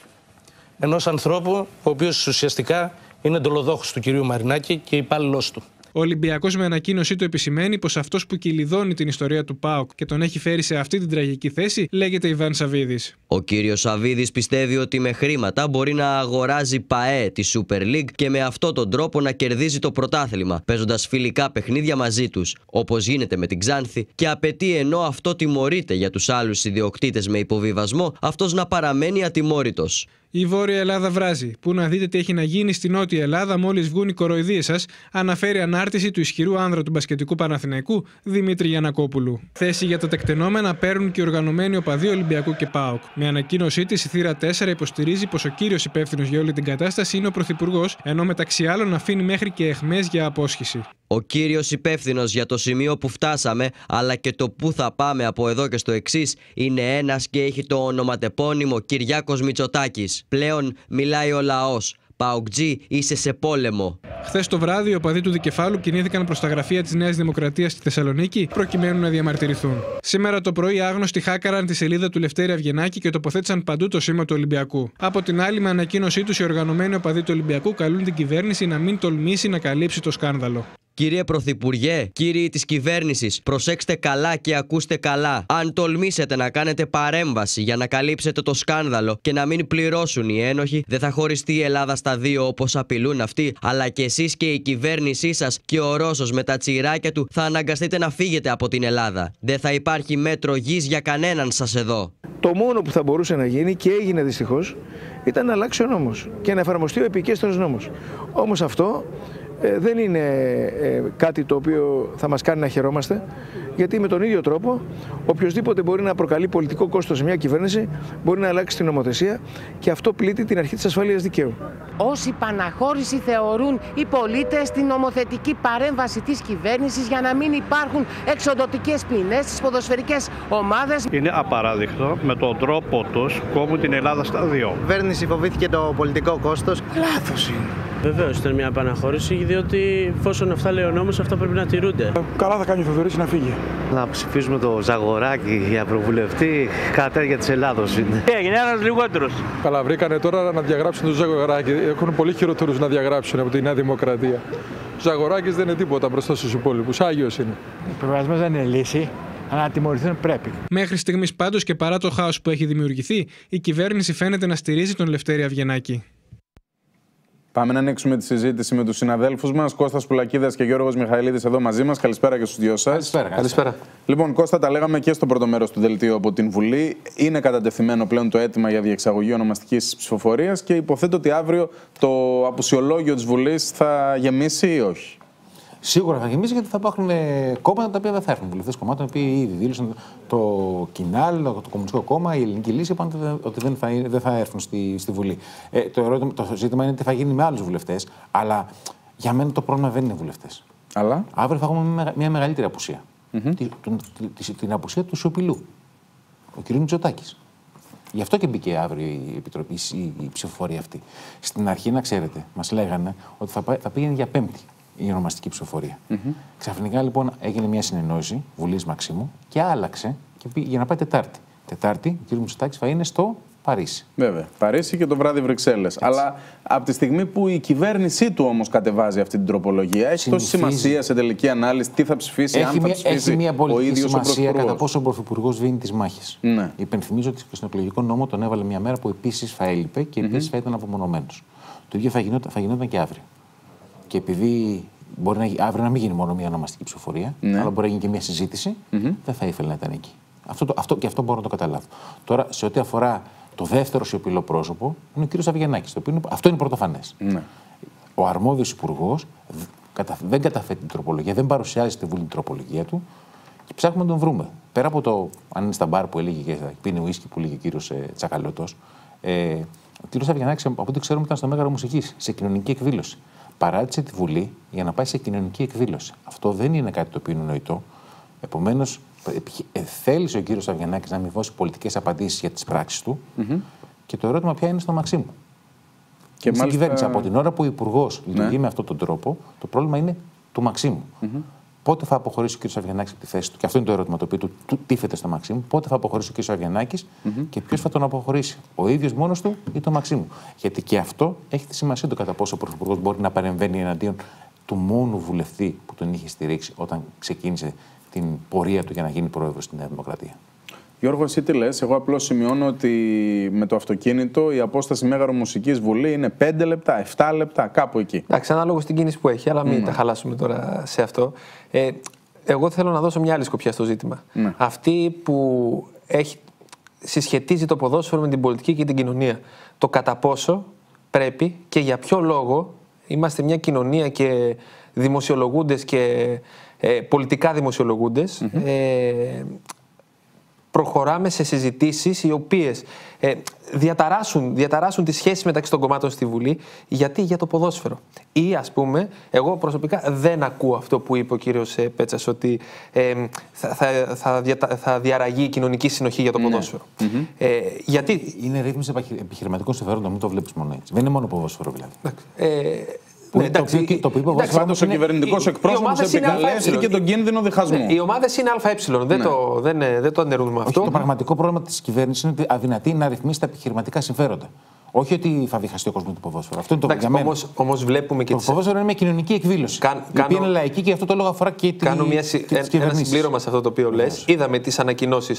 Ενός ανθρώπου, ο οποίος ουσιαστικά είναι εντολοδόχος του κυρίου Μαρινάκη και υπάλληλός του. Ο Ολυμπιακός με ανακοίνωσή του επισημαίνει πως αυτός που κυλιδώνει την ιστορία του ΠΑΟΚ και τον έχει φέρει σε αυτή την τραγική θέση λέγεται Ιβάν Σαββίδης. Ο κύριος Σαββίδης πιστεύει ότι με χρήματα μπορεί να αγοράζει ΠΑΕ τη Super League και με αυτόν τον τρόπο να κερδίζει το πρωτάθλημα, παίζοντας φιλικά παιχνίδια μαζί τους, όπως γίνεται με την Ξάνθη, και απαιτεί, ενώ αυτό τιμωρείται για τους άλλους ιδιοκτήτες με υποβιβασμό, αυτός να παραμένει ατιμόρυτος. Η Βόρεια Ελλάδα βράζει. Πού να δείτε τι έχει να γίνει στη Νότια Ελλάδα μόλις βγουν οι κοροϊδίες σας, αναφέρει ανάρτηση του ισχυρού άνδρα του μπασκετικού Παναθηναϊκού Δημήτρη Γιαννακόπουλου. Θέση για τα τεκτενόμενα παίρνουν και οι οργανωμένοι οπαδοί Ολυμπιακού και ΠΑΟΚ. Με ανακοίνωσή της, η Θύρα τέσσερα υποστηρίζει πως ο κύριος υπεύθυνος για όλη την κατάσταση είναι ο Πρωθυπουργός, ενώ μεταξύ άλλων αφήνει μέχρι και αιχμές για απόσχηση. Ο κύριος υπεύθυνος για το σημείο που φτάσαμε, αλλά και το που θα πάμε από εδώ και στο εξής, είναι ένας και έχει το ονοματεπώνυμο Κυριάκος Μητσοτάκης. Πλέον μιλάει ο λαός. ΠΑΟΚτζή, είσαι σε πόλεμο. Χθες το βράδυ, οι οπαδοί του Δικεφάλου κινήθηκαν προς τα γραφεία της Νέας Δημοκρατίας στη Θεσσαλονίκη προκειμένου να διαμαρτυρηθούν. Σήμερα το πρωί, άγνωστοι χάκαραν τη σελίδα του Λευτέρη Αυγενάκη και τοποθέτησαν παντού το σήμα του Ολυμπιακού. Από την άλλη, με ανακοίνωσή τους, οι οργανωμένοι οπαδοί του Ολυμπιακού καλούν την κυβέρνηση να μην τολμήσει να καλύψει το σκάνδαλο. Κύριε Πρωθυπουργέ, κύριοι της κυβέρνησης, προσέξτε καλά και ακούστε καλά. Αν τολμήσετε να κάνετε παρέμβαση για να καλύψετε το σκάνδαλο και να μην πληρώσουν οι ένοχοι, δεν θα χωριστεί η Ελλάδα στα δύο όπως απειλούν αυτοί, αλλά και εσείς και η κυβέρνησή σας και ο Ρώσος με τα τσιράκια του θα αναγκαστείτε να φύγετε από την Ελλάδα. Δεν θα υπάρχει μέτρο γης για κανέναν σας εδώ. Το μόνο που θα μπορούσε να γίνει, και έγινε δυστυχώς, ήταν να αλλάξει ο νόμος και να εφαρμοστεί ο επικέστερος νόμος. Όμως αυτό Ε, δεν είναι ε, κάτι το οποίο θα μας κάνει να χαιρόμαστε, γιατί με τον ίδιο τρόπο οποιοσδήποτε μπορεί να προκαλεί πολιτικό κόστος σε μια κυβέρνηση μπορεί να αλλάξει την νομοθεσία και αυτό πλήττει την αρχή της ασφάλειας δικαίου. Ως υπαναχώρηση θεωρούν οι πολίτες την νομοθετική παρέμβαση της κυβέρνησης για να μην υπάρχουν εξοδοτικές ποινές στις ποδοσφαιρικές ομάδες. Είναι απαράδεκτο με τον τρόπο τους κόβουν την Ελλάδα στα δύο. Η κυβέρνηση φοβήθηκε το πολιτικό κόστος. Λάθος είναι. Βεβαίως ήταν μια επαναχώρηση, διότι εφόσον αυτά λέει ο νόμος, αυτά πρέπει να τηρούνται. Καλά θα κάνει ο Θοδωρής να φύγει. Να ψηφίσουμε το Ζαγοράκη για προβουλευτή, κατέργεια της Ελλάδος είναι. Έγινε ένας λιγότερος. Καλά, βρήκανε τώρα να διαγράψουν το Ζαγοράκη. Έχουν πολύ χειρότερους να διαγράψουν από τη Νέα Δημοκρατία. Ο Ζαγοράκης δεν είναι τίποτα μπροστά στους υπόλοιπους. Άγιος είναι. Ο προβασμός δεν είναι λύση. Αλλά να τιμωρηθούν πρέπει. Μέχρι στιγμής πάντως και παρά το χάος που έχει δημιουργηθεί, η κυβέρνηση φαίνεται να στηρίζει τον Λευτέρη Αυγενάκη. Πάμε να ανοίξουμε τη συζήτηση με τους συναδέλφους μας. Κώστας Πουλακίδας και Γιώργος Μιχαηλίδης εδώ μαζί μας. Καλησπέρα και στους δυο σας. Καλησπέρα. Καλησπέρα. Λοιπόν, Κώστα, τα λέγαμε και στο πρώτο μέρος του δελτίου από την Βουλή. Είναι κατατεθειμένο πλέον το αίτημα για διεξαγωγή ονομαστικής ψηφοφορίας και υποθέτω ότι αύριο το απουσιολόγιο της Βουλής θα γεμίσει ή όχι. Σίγουρα θα γεμίσει, γιατί θα υπάρχουν κόμματα τα οποία δεν θα έρθουν. Βουλευτές κομμάτων, οι οποίοι ήδη δήλωσαν, το Κινάλ, το Κομμουνιστικό Κόμμα, η Ελληνική Λύση, είπαν ότι δεν θα, δεν θα έρθουν στη, στη Βουλή. Ε, το, ερώτημα, το ζήτημα είναι τι θα γίνει με άλλους βουλευτές, αλλά για μένα το πρόβλημα δεν είναι βουλευτές. Αλλά αύριο θα έχουμε μια, μια μεγαλύτερη απουσία. Mm-hmm. Τη, την, την, την απουσία του σιωπηλού. Ο κ. Μητσοτάκης. Γι' αυτό και μπήκε αύριο η, επιτροπή, η, η ψηφοφορία αυτή. Στην αρχή, να ξέρετε, μας λέγανε ότι θα, θα πήγαινε για Πέμπτη η ονομαστική ψηφοφορία. Mm-hmm. Ξαφνικά λοιπόν έγινε μια συνεννόηση Βουλής Μαξίμου και άλλαξε και πήγε, για να πάει Τετάρτη. Τετάρτη, ο κ. Μητσοτάκης θα είναι στο Παρίσι. Βέβαια. Παρίσι και το βράδυ Βρυξέλλες. Αλλά από τη στιγμή που η κυβέρνησή του όμως κατεβάζει αυτή την τροπολογία, έχει τόση σημασία σε τελική ανάλυση τι θα ψηφίσει, έχει αν θα μια, ψηφίσει έχει μια πολιτική σημασία κατά πόσο ο Πρωθυπουργός δίνει τις μάχες. Ναι. Υπενθυμίζω ότι στον εκλογικό νόμο τον έβαλε μια μέρα που επίσης θα έλειπε και επίσης mm-hmm. θα ήταν απομονωμένος. Το ίδιο θα γινόταν, θα γινόταν και αύριο. Και επειδή μπορεί να, αύριο να μην γίνει μόνο μια ονομαστική ψηφοφορία, ναι. αλλά μπορεί να γίνει και μια συζήτηση, mm-hmm. δεν θα ήθελε να ήταν εκεί. Αυτό, το, αυτό, και αυτό μπορώ να το καταλάβω. Τώρα, σε ό,τι αφορά το δεύτερο σιωπηλό πρόσωπο, είναι ο κ. Αβγενάκης. Αυτό είναι πρωτοφανές. Ναι. Ο αρμόδιος υπουργός δεν καταθέτει την τροπολογία, δεν παρουσιάζει στη Βουλή την τροπολογία του και ψάχνουμε να τον βρούμε. Πέρα από το, αν είναι στα μπαρ που έλεγε και πίνει ουίσκι που λέγει ο κ. Τσακαλώτος, ε, ο κ. Αβγενάκης, από ό,τι ξέρουμε, ήταν στο Μέγαρο Μουσικής, σε κοινωνική εκδήλωση. Παράτησε τη Βουλή για να πάει σε κοινωνική εκδήλωση. Αυτό δεν είναι κάτι το οποίο είναι νοητό. Επομένως, θέλησε ο κύριος Αβγενάκης να μην δώσει πολιτικές απαντήσεις για τις πράξεις του mm-hmm. και το ερώτημα πια είναι στο Μαξίμου. Και στην μάλιστα... κυβέρνηση, από την ώρα που ο Υπουργός ναι. λειτουργεί με αυτόν τον τρόπο, το πρόβλημα είναι του Μαξίμου. Mm-hmm. Πότε θα αποχωρήσει ο κύριος Αβγενάκης από τη θέση του, και αυτό είναι το ερώτημα το οποίο του, του τίθεται στο Μαξίμου, πότε θα αποχωρήσει ο κύριος Αβγενάκης mm-hmm. και ποιος θα τον αποχωρήσει, ο ίδιος μόνος του ή το Μαξίμου. Γιατί και αυτό έχει τη σημασία του κατά πόσο ο Πρωθυπουργός μπορεί να παρεμβαίνει εναντίον του μόνου βουλευτή που τον είχε στηρίξει όταν ξεκίνησε την πορεία του για να γίνει πρόεδρος στη Νέα Δημοκρατία. Γιώργο, εσύ τι λες? Εγώ απλώς σημειώνω ότι με το αυτοκίνητο η απόσταση Μέγαρο Μουσικής Βουλή είναι πέντε λεπτά, επτά λεπτά, κάπου εκεί. Εντάξει, ανάλογο στην κίνηση που έχει, αλλά μην mm. τα χαλάσουμε τώρα σε αυτό. Ε, εγώ θέλω να δώσω μια άλλη σκοπιά στο ζήτημα. Mm. Αυτή που έχει, συσχετίζει το ποδόσφαιρο με την πολιτική και την κοινωνία. Το κατά πόσο πρέπει και για ποιο λόγο είμαστε μια κοινωνία και δημοσιολογούντες και ε, πολιτικά δημοσιολογούντες, mm-hmm. ε, προχωράμε σε συζητήσεις οι οποίες ε, διαταράσσουν, διαταράσσουν τις σχέσεις μεταξύ των κομμάτων στη Βουλή. Γιατί? Για το ποδόσφαιρο. Ή, ας πούμε, εγώ προσωπικά δεν ακούω αυτό που είπε ο κύριος Πέτσας, ότι ε, θα, θα, θα, δια, θα διαραγεί η κοινωνική συνοχή για το ποδόσφαιρο. Mm-hmm. Ε, γιατί... Είναι ρύθμιση επιχειρηματικών συμφερόντων, μην το βλέπεις μόνο έτσι. Δεν είναι μόνο ποδόσφαιρο δηλαδή. Ε, Ναι, εντάξει, το, το οποίο πάντως ο κυβερνητικός εκπρόσωπος επικαλέστηκε τον κίνδυνο διχασμού. Ναι, οι ομάδες είναι ΑΕ, δεν, ναι. το, δεν, δεν το αναιρούμε αυτό. Όχι, το πραγματικό πρόβλημα της κυβέρνησης είναι ότι αδυνατεί να ρυθμίσει τα επιχειρηματικά συμφέροντα. Όχι ότι θα διχαστεί ο κόσμος του ποδόσφαιρο. Αυτό είναι το πρόβλημα. Όμως, όμως βλέπουμε και το τις... ποδόσφαιρο είναι μια κοινωνική εκδήλωση. Κάν, η οποία είναι λαϊκή και αυτό το λόγο αφορά και, τη... κάνω μια, και ένα, ένα συμπλήρωμα σε αυτό το οποίο λες. Είδαμε τις ανακοινώσεις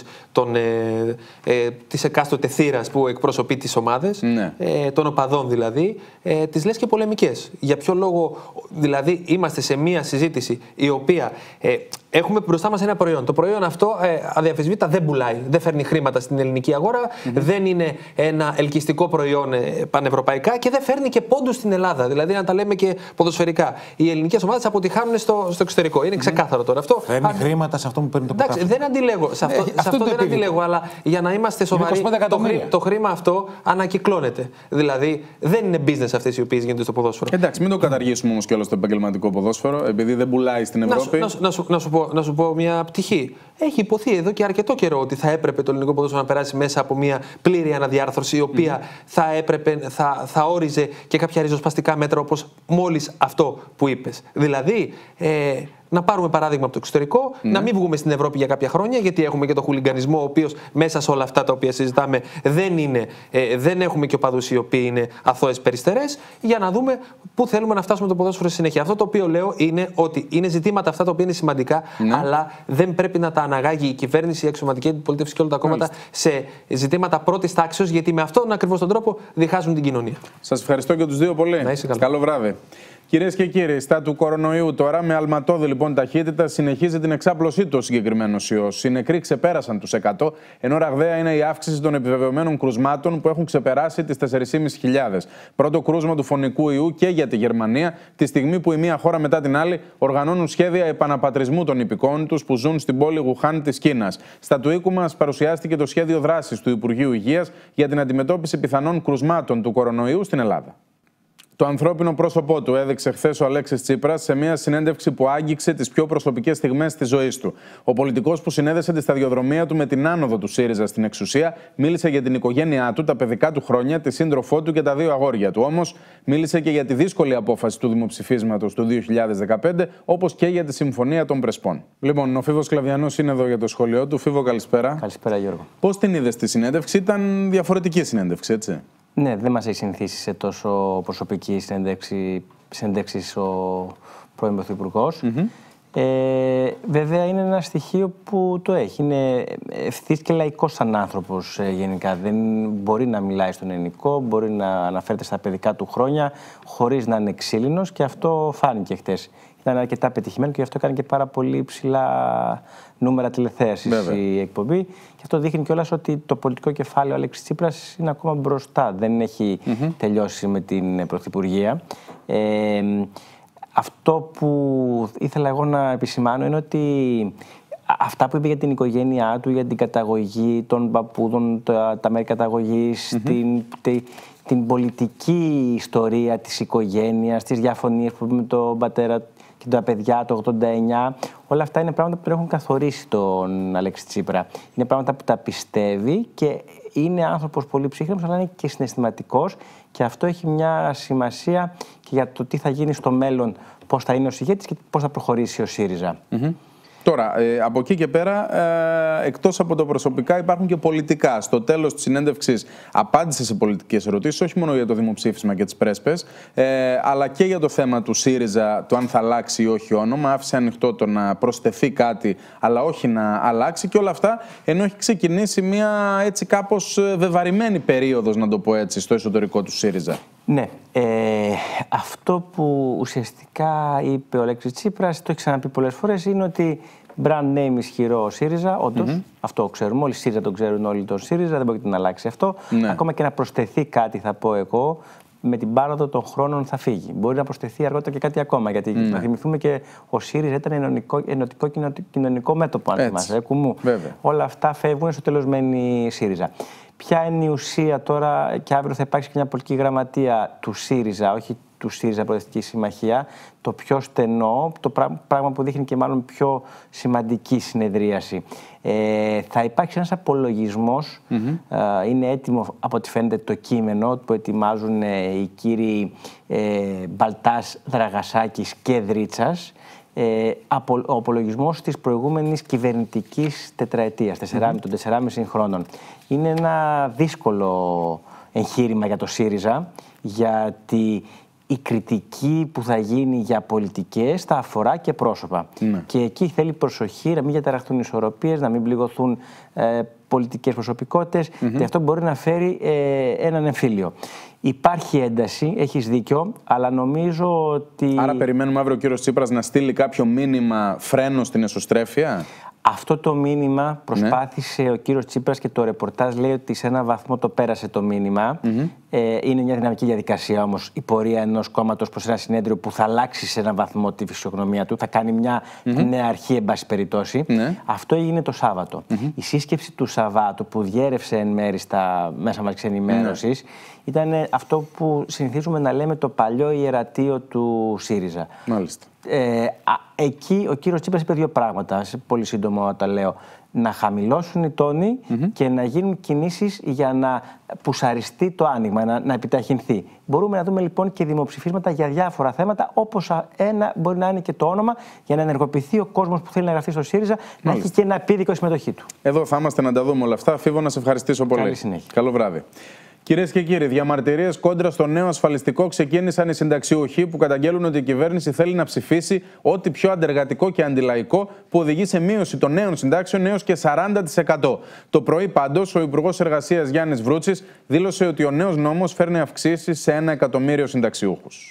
ε, ε, της εκάστοτε θύρας που εκπροσωπεί τις ομάδες, ναι. ε, των οπαδών δηλαδή, ε, τις λες και πολεμικές. Για ποιο λόγο, δηλαδή, είμαστε σε μια συζήτηση η οποία. Ε, Έχουμε μπροστά μας ένα προϊόν. Το προϊόν αυτό ε, αδιαφεσβήτητα δεν πουλάει, δεν φέρνει χρήματα στην ελληνική αγορά, mm-hmm. δεν είναι ένα ελκυστικό προϊόν ε, πανευρωπαϊκά και δεν φέρνει και πόντους στην Ελλάδα. Δηλαδή, να τα λέμε και ποδοσφαιρικά. Οι ελληνικές ομάδες αποτυχάνουν στο, στο εξωτερικό. Είναι mm-hmm. ξεκάθαρο τώρα αυτό. Φέρνει Αν... χρήματα σε αυτό που παίρνει το πρωτάθλημα. Εντάξει, δεν αντιλέγω. Σε αυτό, ε, σε αυτό, αυτό δεν αντιλέγω, αλλά για να είμαστε σοβαροί, το, χρή, το χρήμα αυτό ανακυκλώνεται. Δηλαδή, δεν είναι business αυτές οι οποίες γίνονται στο ποδόσφαιρο. Εντάξει, μην το καταργήσουμε όμως κιόλας το επαγγελματικό ποδόσφαιρο, επειδή δεν πουλάει στην Ευρώπη. Να, να, να, σου, να σου πω. Να σου πω μια πτυχή. Έχει υποθεί εδώ και αρκετό καιρό ότι θα έπρεπε το ελληνικό ποδόσφαιρο να περάσει μέσα από μια πλήρη αναδιάρθρωση, η οποία mm. θα, έπρεπε, θα, θα όριζε και κάποια ριζοσπαστικά μέτρα, όπως μόλις αυτό που είπες. Δηλαδή, ε, να πάρουμε παράδειγμα από το εξωτερικό, mm. να μην βγούμε στην Ευρώπη για κάποια χρόνια, γιατί έχουμε και το χουλιγκανισμό, ο οποίος μέσα σε όλα αυτά τα οποία συζητάμε δεν, είναι, ε, δεν έχουμε και οπαδούς οι οποίοι είναι αθώες περιστερές, για να δούμε πού θέλουμε να φτάσουμε το ποδόσφαιρο στη συνέχεια. Αυτό το οποίο λέω είναι ότι είναι ζητήματα αυτά τα οποία είναι σημαντικά, mm. αλλά δεν πρέπει να τα αναγάγει η κυβέρνηση, η αξιωματική αντιπολίτευση και όλα τα κόμματα mm. σε ζητήματα πρώτης τάξεως, γιατί με αυτόν ακριβώς τον τρόπο διχάζουν την κοινωνία. Σας ευχαριστώ και τους δύο πολύ. Καλό βράδυ. Κυρίες και κύριοι, στα του κορονοϊού τώρα, με αλματώδη λοιπόν ταχύτητα, συνεχίζει την εξάπλωσή του ο συγκεκριμένος ιός. Οι νεκροί ξεπέρασαν τους εκατό, ενώ ραγδαία είναι η αύξηση των επιβεβαιωμένων κρουσμάτων που έχουν ξεπεράσει τις τέσσερις χιλιάδες πεντακόσιες. Πρώτο κρούσμα του φωνικού ιού και για τη Γερμανία, τη στιγμή που η μία χώρα μετά την άλλη οργανώνουν σχέδια επαναπατρισμού των υπηκόων τους που ζουν στην πόλη Γουχάν της Κίνας. Στα του οίκου μας παρουσιάστηκε το σχέδιο δράσης του Υπουργείου Υγείας για την αντιμετώπιση πιθανών κρουσμάτων του κορονοϊού στην Ελλάδα. Το ανθρώπινο πρόσωπό του έδειξε χθες ο Αλέξης Τσίπρας σε μια συνέντευξη που άγγιξε τις πιο προσωπικές στιγμές της ζωής του. Ο πολιτικός που συνέδεσε τη σταδιοδρομία του με την άνοδο του ΣΥΡΙΖΑ στην εξουσία μίλησε για την οικογένειά του, τα παιδικά του χρόνια, τη σύντροφό του και τα δύο αγόρια του. Όμως μίλησε και για τη δύσκολη απόφαση του δημοψηφίσματος του δύο χιλιάδες δεκαπέντε, όπως και για τη Συμφωνία των Πρεσπών. Λοιπόν, ο Φίβος Σκλαβιανός είναι εδώ για το σχόλιο του. Φίβο, καλησπέρα. Καλησπέρα, Γιώργο. Πώς την είδες τη συνέντευξη? Ήταν διαφορετική συνέντευξη, έτσι? Ναι, δεν μας έχει συνηθίσει σε τόσο προσωπική συνέντευξη ο πρώην Πρωθυπουργός. Mm-hmm. Ε, βέβαια είναι ένα στοιχείο που το έχει. Είναι ευθύς και λαϊκός σαν άνθρωπος ε, γενικά. Δεν μπορεί να μιλάει στον ελληνικό, μπορεί να αναφέρεται στα παιδικά του χρόνια χωρίς να είναι ξύλινος και αυτό φάνηκε χτες. Ήταν αρκετά πετυχημένο και γι' αυτό έκανε και πάρα πολύ ψηλά νούμερα τηλεθέασης η εκπομπή. Και αυτό δείχνει κιόλας ότι το πολιτικό κεφάλαιο ο Αλέξης Τσίπρας είναι ακόμα μπροστά. Δεν έχει mm-hmm. τελειώσει με την πρωθυπουργία. Ε, αυτό που ήθελα εγώ να επισημάνω είναι ότι αυτά που είπε για την οικογένειά του, για την καταγωγή των παππούδων, τα, τα μέρη καταγωγής, mm-hmm. την, τη, την πολιτική ιστορία της οικογένειας, τις διαφωνίες που είπε με τον πατέρα και τα παιδιά το ογδόντα εννιά, όλα αυτά είναι πράγματα που έχουν καθορίσει τον Αλέξη Τσίπρα. Είναι πράγματα που τα πιστεύει και είναι άνθρωπος πολύ ψύχρεμος, αλλά είναι και συναισθηματικός και αυτό έχει μια σημασία και για το τι θα γίνει στο μέλλον, πώς θα είναι ο ηγέτης και πώς θα προχωρήσει ο ΣΥΡΙΖΑ. Mm-hmm. Τώρα, ε, από εκεί και πέρα, ε, εκτός από το προσωπικά, υπάρχουν και πολιτικά. Στο τέλος της συνέντευξης απάντησε σε πολιτικές ερωτήσεις, όχι μόνο για το δημοψήφισμα και τις πρέσπες, ε, αλλά και για το θέμα του ΣΥΡΙΖΑ, το αν θα αλλάξει ή όχι όνομα. Άφησε ανοιχτό το να προσθεθεί κάτι, αλλά όχι να αλλάξει. Και όλα αυτά, ενώ έχει ξεκινήσει μια έτσι κάπως βεβαρημένη περίοδος, να το πω έτσι, στο εσωτερικό του ΣΥΡΙΖΑ. Ναι. Ε, αυτό που ουσιαστικά είπε ο Αλέξης Τσίπρας, το έχει ξαναπεί πολλές φορές, είναι ότι brand name ισχυρό ο ΣΥΡΙΖΑ, όντως, mm-hmm. αυτό ξέρουμε, όλοι οι ΣΥΡΙΖΑ το ξέρουν, όλοι τον ΣΥΡΙΖΑ, δεν πρόκειται να αλλάξει αυτό. Ναι. Ακόμα και να προσθεθεί κάτι, θα πω εγώ, με την πάροδο των χρόνων θα φύγει. Μπορεί να προσθεθεί αργότερα και κάτι ακόμα, γιατί mm-hmm. να θυμηθούμε και ο ΣΥΡΙΖΑ ήταν ενωτικό, ενωτικό κοινωνικό μέτωπο, αν θυμάσαι, κουμού. Όλα αυτά φεύγουν στο τέλος μένει ΣΥΡΙΖΑ. Ποια είναι η ουσία τώρα, και αύριο θα υπάρξει και μια πολιτική γραμματεία του ΣΥΡΙΖΑ, όχι του ΣΥΡΙΖΑ Προοδευτική Συμμαχία, το πιο στενό, το πράγμα που δείχνει και μάλλον πιο σημαντική συνεδρίαση. Ε, θα υπάρξει ένας απολογισμός, mm-hmm. ε, είναι έτοιμο από ό,τι φαίνεται το κείμενο που ετοιμάζουν ε, οι κύριοι ε, Μπαλτάς, Δραγασάκης και Δρίτσας. Ε, ο απολογισμός της προηγούμενης κυβερνητικής τετραετίας, mm-hmm. των τεσσεράμισι χρόνων. Είναι ένα δύσκολο εγχείρημα για το ΣΥΡΙΖΑ, γιατί η κριτική που θα γίνει για πολιτικές θα αφορά και πρόσωπα. Mm-hmm. Και εκεί θέλει προσοχή να μην διαταραχθούν ισορροπίες, να μην πληγωθούν ε, πολιτικές προσωπικότητες, mm-hmm. και αυτό μπορεί να φέρει ε, έναν εμφύλιο. Υπάρχει ένταση, έχεις δίκιο, αλλά νομίζω ότι... Άρα περιμένουμε αύριο ο κύριος Τσίπρας να στείλει κάποιο μήνυμα φρένο στην εσωστρέφεια. Αυτό το μήνυμα προσπάθησε ναι. ο κύριος Τσίπρας και το ρεπορτάζ λέει ότι σε έναν βαθμό το πέρασε το μήνυμα. Mm-hmm. Ε, είναι μια δυναμική διαδικασία όμως η πορεία ενός κόμματος προς ένα συνέδριο που θα αλλάξει σε έναν βαθμό τη φυσιογνωμία του, θα κάνει μια mm-hmm. νέα αρχή, εν πάση περιπτώσει. Mm-hmm. Αυτό έγινε το Σάββατο. Mm-hmm. Η σύσκεψη του Σαββάτου που διέρευσε εν μέρη στα μέσα μαζικής ενημέρωσης mm-hmm. ήταν αυτό που συνηθίζουμε να λέμε το παλιό ιερατείο του ΣΥΡΙΖΑ. Μάλιστα. Ε, α, εκεί ο κύριος Τσίπρας είπε δύο πράγματα, σε πολύ σύντομο τα λέω. Να χαμηλώσουν οι τόνοι mm-hmm. και να γίνουν κινήσεις για να πουσαριστεί το άνοιγμα, να, να επιταχυνθεί. Μπορούμε να δούμε λοιπόν και δημοψηφίσματα για διάφορα θέματα, όπως ένα μπορεί να είναι και το όνομα, για να ενεργοποιηθεί ο κόσμος που θέλει να εγγραφεί στο ΣΥΡΙΖΑ, Μάλιστα. να έχει και ένα επίδικο συμμετοχή του. Εδώ θα είμαστε να τα δούμε όλα αυτά. Φίβο, να σε ευχαριστήσω πολύ. Καλή συνέχεια. Καλό βράδυ. Κυρίες και κύριοι, διαμαρτυρίες κόντρα στο νέο ασφαλιστικό ξεκίνησαν οι συνταξιούχοι που καταγγέλουν ότι η κυβέρνηση θέλει να ψηφίσει ό,τι πιο αντεργατικό και αντιλαϊκό που οδηγεί σε μείωση των νέων συντάξεων έως και σαράντα τοις εκατό. Το πρωί πάντως ο Υπουργός Εργασίας Γιάννης Βρούτσης δήλωσε ότι ο νέος νόμος φέρνει αυξήσεις σε ένα εκατομμύριο συνταξιούχους.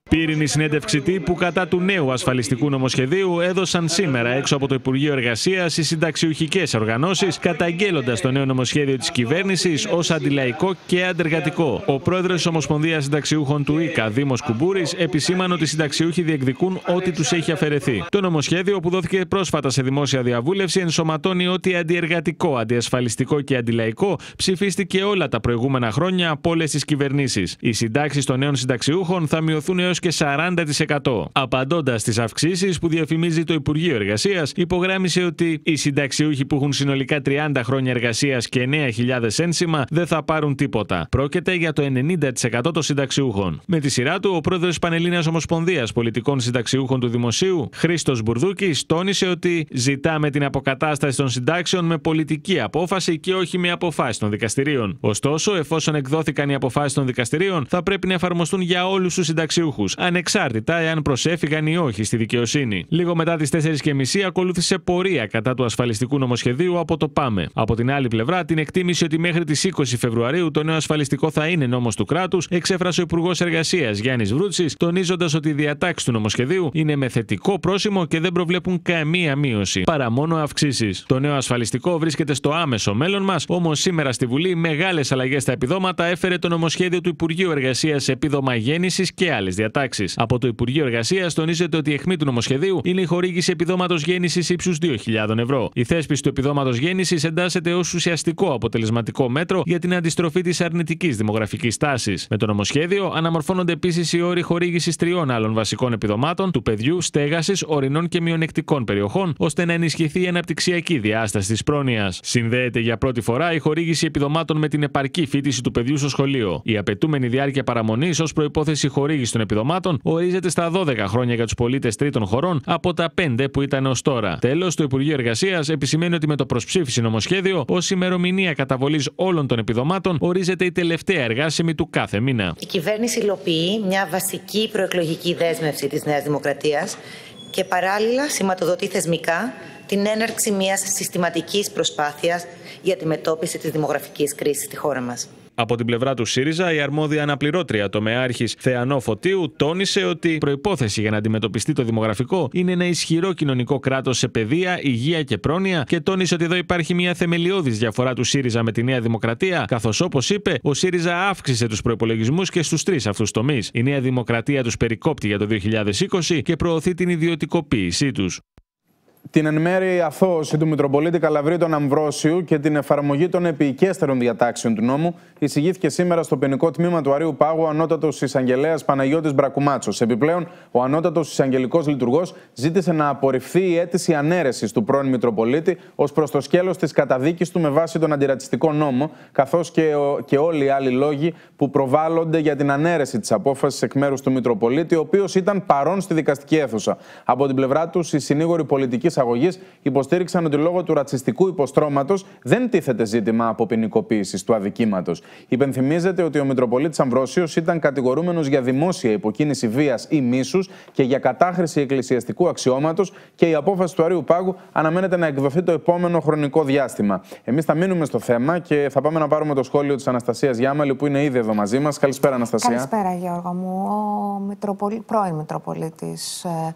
Πύρινη συνέντευξη τύπου κατά του νέου ασφαλιστικού νομοσχεδίου έδωσαν σήμερα έξω από το Υπουργείο Εργασίας οι συνταξιουχικές οργανώσεις, καταγγέλλοντας το νέο νομοσχέδιο της κυβέρνησης ως αντιλαϊκό και αντεργατικό. Ο πρόεδρος της Ομοσπονδίας Συνταξιούχων του ΙΚΑ, Δήμος Κουμπούρης, επισήμανε ότι οι συνταξιούχοι διεκδικούν ό,τι τους έχει αφαιρεθεί. Το νομοσχέδιο, που δόθηκε πρόσφατα σε δημόσια διαβούλευση, ενσωματώνει ότι αντιεργατικό, αντιασφαλιστικό και αντιλαϊκό ψηφίστηκε όλα τα προηγούμενα χρόνια από όλες τις κυβερνήσεις. Οι συντάξεις των νέων συνταξιούχων θα μειωθούν έως και σαράντα τοις εκατό. Απαντώντας στις αυξήσεις που διαφημίζει το Υπουργείο Εργασίας, υπογράμμισε ότι οι συνταξιούχοι που έχουν συνολικά τριάντα χρόνια εργασίας και εννέα χιλιάδες ένσημα δεν θα πάρουν τίποτα. Πρόκειται για το ενενήντα τοις εκατό των συνταξιούχων. Με τη σειρά του, ο πρόεδρος της Πανελλήνιας Ομοσπονδίας Πολιτικών Συνταξιούχων του Δημοσίου, Χρήστος Μπουρδούκης, τόνισε ότι ζητάμε την αποκατάσταση των συντάξεων με πολιτική απόφαση και όχι με αποφάσεις των δικαστηρίων. Ωστόσο, εφόσον εκδόθηκαν οι αποφάσεις των δικαστηρίων, θα πρέπει να εφαρμοστούν για όλους τους συνταξιούχους, ανεξάρτητα εάν προσέφυγαν ή όχι στη δικαιοσύνη. Λίγο μετά τις τέσσερις και μισή ακολούθησε πορεία κατά του ασφαλιστικού νομοσχεδίου από το ΠΑΜΕ. Από την άλλη πλευρά, την εκτίμηση ότι μέχρι τις είκοσι Φεβρουαρίου το νέο ασφαλιστικό θα είναι νόμος του κράτους, εξέφρασε ο Υπουργός Εργασίας Γιάννης Βρούτσης, τονίζοντας ότι οι διατάξεις του νομοσχεδίου είναι με θετικό πρόσημο και δεν προβλέπουν καμία μείωση, παρά μόνο αυξήσεις. Το νέο ασφαλιστικό βρίσκεται στο άμεσο μέλλον μας, όμως σήμερα στη Βουλή μεγάλες αλλαγές στα επιδόματα έφερε το νομοσχέδιο του Υπουργείου Εργασίας επίδομα γέννησης και άλλες διατάξεις. Από το Υπουργείο Εργασίας τονίζεται ότι η αιχμή του νομοσχεδίου είναι η χορήγηση επιδόματος γέννησης ύψους δύο χιλιάδες ευρώ. Η θέσπιση του επιδόματος γέννησης εντάσσεται ως ουσιαστικό αποτελεσματικό μέτρο για την αντιστροφή της αρνητικής δημογραφικής τάσης. Με το νομοσχέδιο αναμορφώνονται επίσης οι όροι χορήγησης τριών άλλων βασικών επιδομάτων, του παιδιού, στέγασης, ορεινών και μειονεκτικών περιοχών, ώστε να ενισχυθεί η αναπτυξιακή διάσταση της πρόνοιας. Συνδέεται για πρώτη φορά η χορήγηση επιδομάτων με την επαρκή φοιτηση του παιδιού στο σχολείο. Η απαιτούμενη διάρκεια παραμονής ως προϋπόθεση χορήγηση των επιδομάτων ορίζεται στα δώδεκα χρόνια για τους πολίτες τρίτων χωρών από τα πέντε που ήταν ως τώρα. Τέλος, το Υπουργείο Εργασίας επισημαίνει ότι με το προσψήφιση νομοσχέδιο, ως ημερομηνία καταβολής όλων των επιδομάτων ορίζεται η τελευταία εργάσιμη του κάθε μήνα. Η κυβέρνηση υλοποιεί μια βασική προεκλογική δέσμευση της Νέας Δημοκρατίας και παράλληλα σηματοδοτεί θεσμικά την έναρξη μιας συστηματικής προσπάθειας για τη μετώπιση της δημογραφικής κρίσης στη χώρα μας. Από την πλευρά του ΣΥΡΙΖΑ, η αρμόδια αναπληρώτρια τομεάρχης Θεανό Φωτίου τόνισε ότι προϋπόθεση για να αντιμετωπιστεί το δημογραφικό είναι ένα ισχυρό κοινωνικό κράτος σε παιδεία, υγεία και πρόνοια και τόνισε ότι εδώ υπάρχει μια θεμελιώδης διαφορά του ΣΥΡΙΖΑ με τη Νέα Δημοκρατία, καθώς όπως είπε, ο ΣΥΡΙΖΑ αύξησε τους προϋπολογισμούς και στους τρεις αυτούς τομείς. Η Νέα Δημοκρατία τους περικόπτει για το δύο χιλιάδες είκοσι και προωθεί την ιδιωτικοποίησή τους. Την εν μέρει αθώωση του Μητροπολίτη Καλαβρίτων Αμβρόσιου και την εφαρμογή των επικέστερων διατάξεων του νόμου εισηγήθηκε σήμερα στο ποινικό τμήμα του Αρείου Πάγου ο ανώτατος εισαγγελέας Παναγιώτης Μπρακουμάτσος. Επιπλέον, ο ανώτατος εισαγγελικός λειτουργός ζήτησε να απορριφθεί η αίτηση ανέρεσης του πρώην Μητροπολίτη ως προς το σκέλος της καταδίκης του με βάση τον αντιρατσιστικό νόμο, καθώς και, ο, και όλοι οι άλλοι λόγοι που προβάλλονται για την ανέρεση της απόφασης εκ μέρους του Μητροπολίτη, ο οποίος ήταν παρόν στη δικαστική αίθουσα. Από την πλευρά του, οι συνήγοροι πολιτικής αγωγής υποστήριξαν ότι λόγω του ρατσιστικού υποστρώματος δεν τίθεται ζήτημα αποποινικοποίησης του αδικήματος. Υπενθυμίζεται ότι ο Μητροπολίτης Αμβρόσιος ήταν κατηγορούμενος για δημόσια υποκίνηση βίας ή μίσους και για κατάχρηση εκκλησιαστικού αξιώματος και η απόφαση του Αρείου Πάγου αναμένεται να εκδοθεί το επόμενο χρονικό διάστημα. Εμείς θα μείνουμε στο θέμα και θα πάμε να πάρουμε το σχόλιο της Αναστασίας Γιάμαλη που είναι ήδη εδώ μαζί μας. Καλησπέρα, Αναστασία. Καλησπέρα, Γιώργο μου. Ο Μητροπολί... πρώην Μητροπολίτης ε,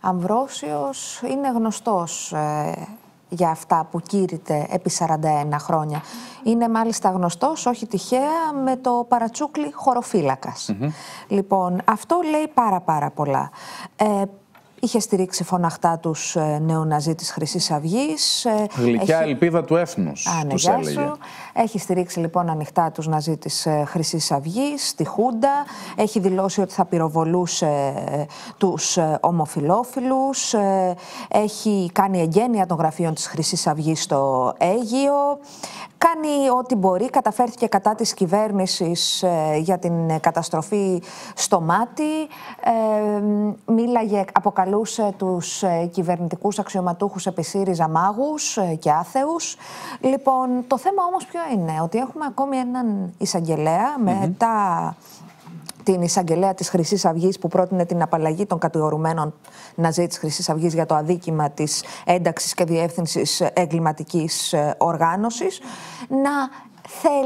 Αμβρόσιος είναι γνωστός ε, για αυτά που κήρυτε επί σαράντα ένα χρόνια. Είναι μάλιστα γνωστός, όχι τυχαία, με το παρατσούκλι χωροφύλακας. Mm-hmm. Λοιπόν, αυτό λέει πάρα πάρα πολλά. Ε, Είχε στηρίξει φωναχτά τους ε, νεοναζί της Χρυσής Αυγής. Γλυκιά έχει... ελπίδα του έθνους, Α, ναι, τους έλεγε. Έχει στηρίξει λοιπόν ανοιχτά τους ναζί της ε, Χρυσής Αυγής, τη Χούντα. Έχει δηλώσει ότι θα πυροβολούσε ε, τους ε, ομοφυλόφιλους. Ε, έχει κάνει εγγένεια των γραφείων της Χρυσής Αυγής στο Αίγυο. Κάνει ό,τι μπορεί, καταφέρθηκε κατά της κυβέρνησης ε, για την καταστροφή στο μάτι. Ε, μίλαγε, αποκαλούσε τους ε, κυβερνητικούς αξιωματούχους επί ΣΥΡΙΖΑ μάγους ε, και άθεους. Λοιπόν, το θέμα όμως ποιο είναι, ότι έχουμε ακόμη έναν εισαγγελέα mm-hmm. μετά την εισαγγελέα της Χρυσής Αυγής που πρότεινε την απαλλαγή των κατηγορουμένων ναζί της Χρυσής Αυγής για το αδίκημα της ένταξης και διεύθυνσης εγκληματικής οργάνωσης, να θέλει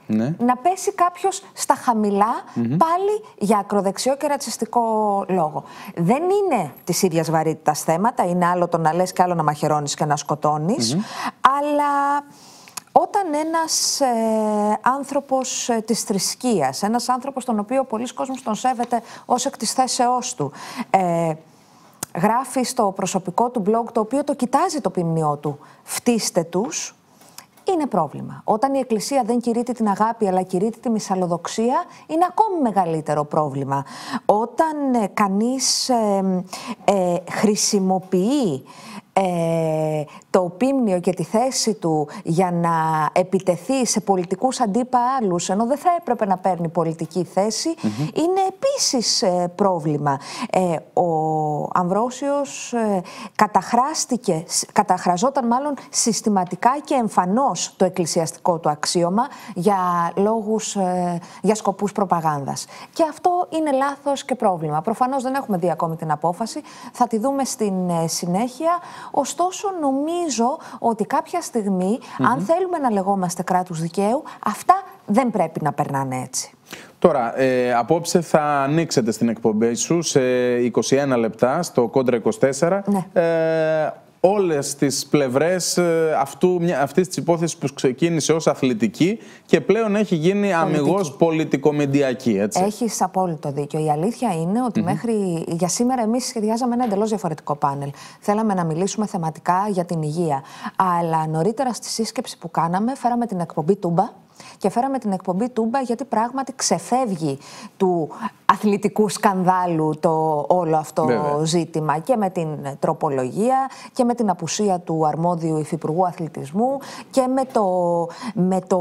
ναι. να πέσει κάποιος στα χαμηλά mm-hmm. πάλι για ακροδεξιό και ρατσιστικό λόγο. Δεν είναι της ίδιας βαρύτητας θέματα, είναι άλλο το να λες και άλλο να μαχαιρώνεις και να σκοτώνεις, mm-hmm. αλλά όταν ένας ε, άνθρωπος ε, της θρησκείας, ένας άνθρωπος τον οποίο πολλοί κόσμος τον σέβεται ως εκ της θέσεώς του, ε, γράφει στο προσωπικό του blog, το οποίο το κοιτάζει το ποιμνιό του, φτύστε τους, είναι πρόβλημα. Όταν η Εκκλησία δεν κηρύττει την αγάπη, αλλά κηρύττει τη μυσαλλοδοξία, είναι ακόμη μεγαλύτερο πρόβλημα. Όταν ε, κανείς ε, ε, χρησιμοποιεί ε, το ποίμνιο και τη θέση του για να επιτεθεί σε πολιτικούς αντίπαλους, ενώ δεν θα έπρεπε να παίρνει πολιτική θέση, mm-hmm. είναι επίσης ε, πρόβλημα. Ε, ο Αμβρόσιος ε, καταχράστηκε, καταχραζόταν μάλλον συστηματικά και εμφανώς το εκκλησιαστικό του αξίωμα για λόγους, ε, για σκοπούς προπαγάνδας. Και αυτό είναι λάθος και πρόβλημα. Προφανώς δεν έχουμε δει ακόμη την απόφαση, θα τη δούμε στην ε, συνέχεια. Ωστόσο, νομίζω ότι κάποια στιγμή, mm-hmm. αν θέλουμε να λεγόμαστε κράτους δικαίου, αυτά δεν πρέπει να περνάνε έτσι. Τώρα, ε, απόψε θα ανοίξετε στην εκπομπή σου σε είκοσι ένα λεπτά στο Κόντρα είκοσι τέσσερα. Ναι. Ε, όλες τις πλευρές αυτού, αυτής της υπόθεσης που ξεκίνησε ως αθλητική και πλέον έχει γίνει αμιγώς πολιτικομεντιακή, έτσι. Έχεις απόλυτο δίκιο. Η αλήθεια είναι ότι mm-hmm. μέχρι για σήμερα εμείς σχεδιάζαμε ένα εντελώς διαφορετικό πάνελ. Θέλαμε να μιλήσουμε θεματικά για την υγεία. Αλλά νωρίτερα στη σύσκεψη που κάναμε φέραμε την εκπομπή Τούμπα. Και φέραμε την εκπομπή Τούμπα γιατί πράγματι ξεφεύγει του αθλητικού σκανδάλου το όλο αυτό Βέβαια. ζήτημα, και με την τροπολογία και με την απουσία του αρμόδιου υφυπουργού αθλητισμού και με το, με το,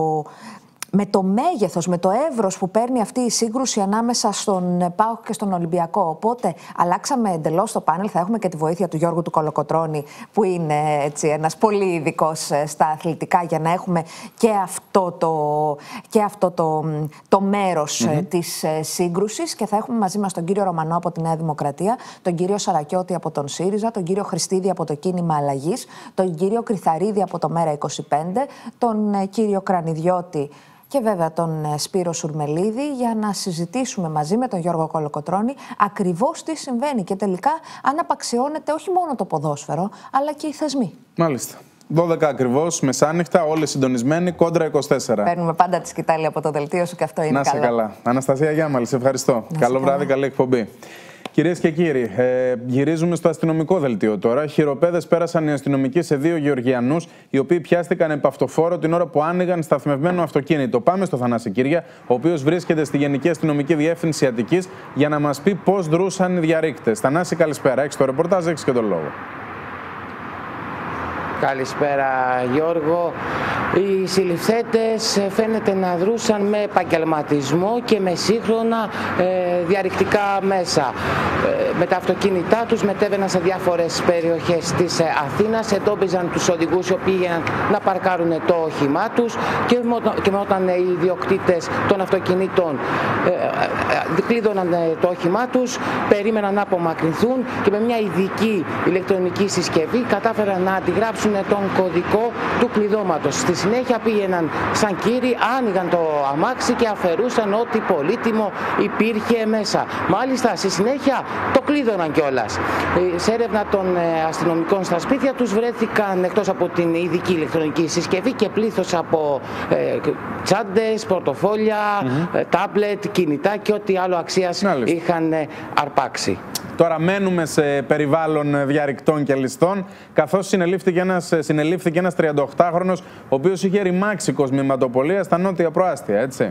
με το μέγεθος, με το εύρος που παίρνει αυτή η σύγκρουση ανάμεσα στον ΠΑΟΚ και στον Ολυμπιακό. Οπότε αλλάξαμε εντελώς το πάνελ. Θα έχουμε και τη βοήθεια του Γιώργου του Κολοκοτρώνη, που είναι έτσι, ένας πολύ ειδικός στα αθλητικά, για να έχουμε και αυτό το, και αυτό το, το μέρος mm-hmm. της σύγκρουσης. Και θα έχουμε μαζί μας τον κύριο Ρωμανό από τη Νέα Δημοκρατία, τον κύριο Σαρακιώτη από τον ΣΥΡΙΖΑ, τον κύριο Χριστίδη από το Κίνημα Αλλαγής, τον κύριο Κρυθαρίδη από το Μέρα είκοσι πέντε, τον κύριο Κρανιδιώτη και βέβαια τον Σπύρο Σουρμελίδη, για να συζητήσουμε μαζί με τον Γιώργο Κολοκοτρώνη ακριβώς τι συμβαίνει και τελικά αν απαξιώνεται όχι μόνο το ποδόσφαιρο, αλλά και οι θεσμοί. Μάλιστα. δώδεκα ακριβώς, μεσάνυχτα, όλοι συντονισμένοι, Κόντρα είκοσι τέσσερα. Παίρνουμε πάντα τη σκητάλη από το δελτίο σου και αυτό είναι να καλό. Να σε καλά. Αναστασία Γιάμαλη, σε ευχαριστώ. Να Καλό βράδυ, καλά. Καλή εκπομπή. Κυρίες και κύριοι, ε, γυρίζουμε στο αστυνομικό δελτίο τώρα. Χειροπέδες πέρασαν οι αστυνομικοί σε δύο Γεωργιανούς, οι οποίοι πιάστηκαν επ' αυτοφόρο την ώρα που άνοιγαν σταθμευμένο αυτοκίνητο. Πάμε στο Θανάση Κύρια, ο οποίος βρίσκεται στη Γενική Αστυνομική Διεύθυνση Αττικής, για να μας πει πώς δρούσαν οι διαρρήκτες. Θανάση, καλησπέρα. Έχεις το ρεπορτάζ, έχεις και τον λόγο. Καλησπέρα Γιώργο. Οι συλληφθέντες φαίνεται να δρούσαν με επαγγελματισμό και με σύγχρονα ε, διαρρηκτικά μέσα. Ε, με τα αυτοκίνητά τους μετέβαιναν σε διάφορες περιοχές της ε, Αθήνας, εντόπιζαν τους οδηγούς οι οποίοι πήγαιναν να παρκάρουν το όχημά τους και, και όταν οι ιδιοκτήτες των αυτοκινήτων ε, ε, κλείδωναν το όχημά τους, περίμεναν να απομακρυνθούν και με μια ειδική ηλεκτρονική συσκευή κατάφεραν να αντιγράψουν τον κωδικό του κλειδώματος. Στη συνέχεια πήγαιναν σαν κύριοι, άνοιγαν το αμάξι και αφαιρούσαν ό,τι πολύτιμο υπήρχε μέσα. Μάλιστα, στη συνέχεια το κλείδωναν κιόλας. Σε έρευνα των αστυνομικών στα σπίτια τους βρέθηκαν, εκτός από την ειδική ηλεκτρονική συσκευή, και πλήθος από ε, τσάντες, πορτοφόλια, mm-hmm. τάμπλετ, κινητά και ό,τι άλλο αξίας Μάλιστα. είχαν αρπάξει. Τώρα μένουμε σε περιβάλλον διαρρηκτών και ληστών, καθώς συνελήφθηκε ένας, συνελήφθηκε ένας τριανταοκτάχρονος, ο οποίος είχε ρημάξει κοσμηματοπολία στα νότια προάστια, έτσι.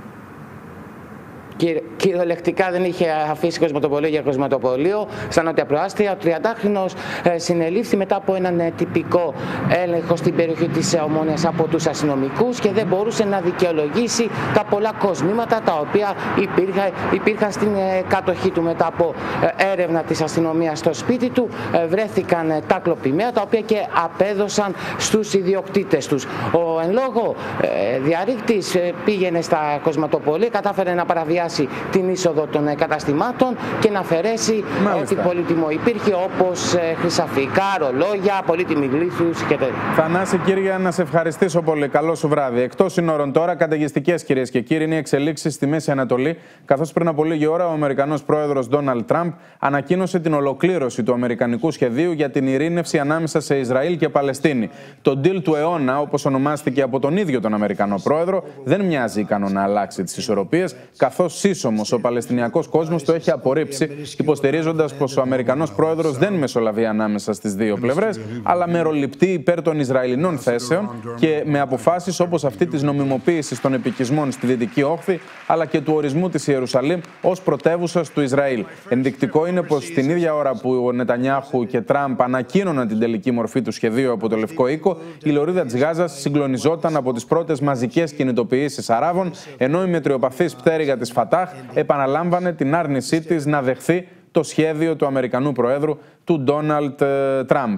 Κυριολεκτικά δεν είχε αφήσει κοσμοτοπολείο για κοσμοτοπολείο στα νότια προάστια. Ο τριαντάχρονος ε, συνελήφθη μετά από έναν ε, τυπικό έλεγχο στην περιοχή της ε, Ομόνοιας από τους αστυνομικούς και δεν μπορούσε να δικαιολογήσει τα πολλά κοσμήματα τα οποία υπήρχαν, υπήρχαν στην ε, κατοχή του. Μετά από ε, έρευνα της αστυνομίας στο σπίτι του ε, βρέθηκαν ε, τα κλοπημαία, τα οποία και απέδωσαν στους ιδιοκτήτες τους. Ο εν λόγω ε, διαρρήκτης ε, πήγαινε στα κοσμοτοπολεία, κατάφερε να παραβιάσει την είσοδο των καταστημάτων και να αφαιρέσει ό,τι πολύτιμο υπήρχε, όπως χρυσαφικά, ρολόγια, πολύτιμοι γλύφους και τέτοια. Θανάση, κύριε, να σε ευχαριστήσω πολύ. Καλό σου βράδυ. Εκτός συνόρων τώρα, καταιγιστικές, κυρίες και κύριοι, είναι οι εξελίξεις στη Μέση Ανατολή, καθώς πριν από λίγη ώρα ο Αμερικανός πρόεδρος Ντόναλντ Τραμπ ανακοίνωσε την ολοκλήρωση του αμερικανικού σχεδίου για την ειρήνευση ανάμεσα σε Ισραήλ και Παλαιστίνη. Το deal του αιώνα, όπως ονομάστηκε από τον ίδιο τον Αμερικανό πρόεδρο, δεν μοιάζει ικανό να αλλάξει τις ισορροπίες, καθώς σύσσωμος ο Παλαιστινιακός κόσμος το έχει απορρίψει, υποστηρίζοντας πως ο Αμερικανός πρόεδρος δεν μεσολαβεί ανάμεσα στις δύο πλευρές, αλλά μεροληπτεί υπέρ των Ισραηλινών θέσεων και με αποφάσεις όπως αυτή της νομιμοποίησης των επικισμών στη Δυτική Όχθη, αλλά και του ορισμού της Ιερουσαλήμ ως πρωτεύουσας του Ισραήλ. Ενδεικτικό είναι πως την ίδια ώρα που ο Νετανιάχου και Τραμπ ανακοίνωναν την τελική μορφή του σχεδίου από το Λευκό Οίκο, η λωρίδα της Γάζας συγκλονιζόταν από τις πρώτες μαζικές κινητοποιήσεις Αράβων, ενώ η μετριοπαθής πτέρυγα της Φατάχ επαναλάμβανε την άρνησή της να δεχθεί το σχέδιο του Αμερικανού Προέδρου, του Ντόναλντ Τραμπ.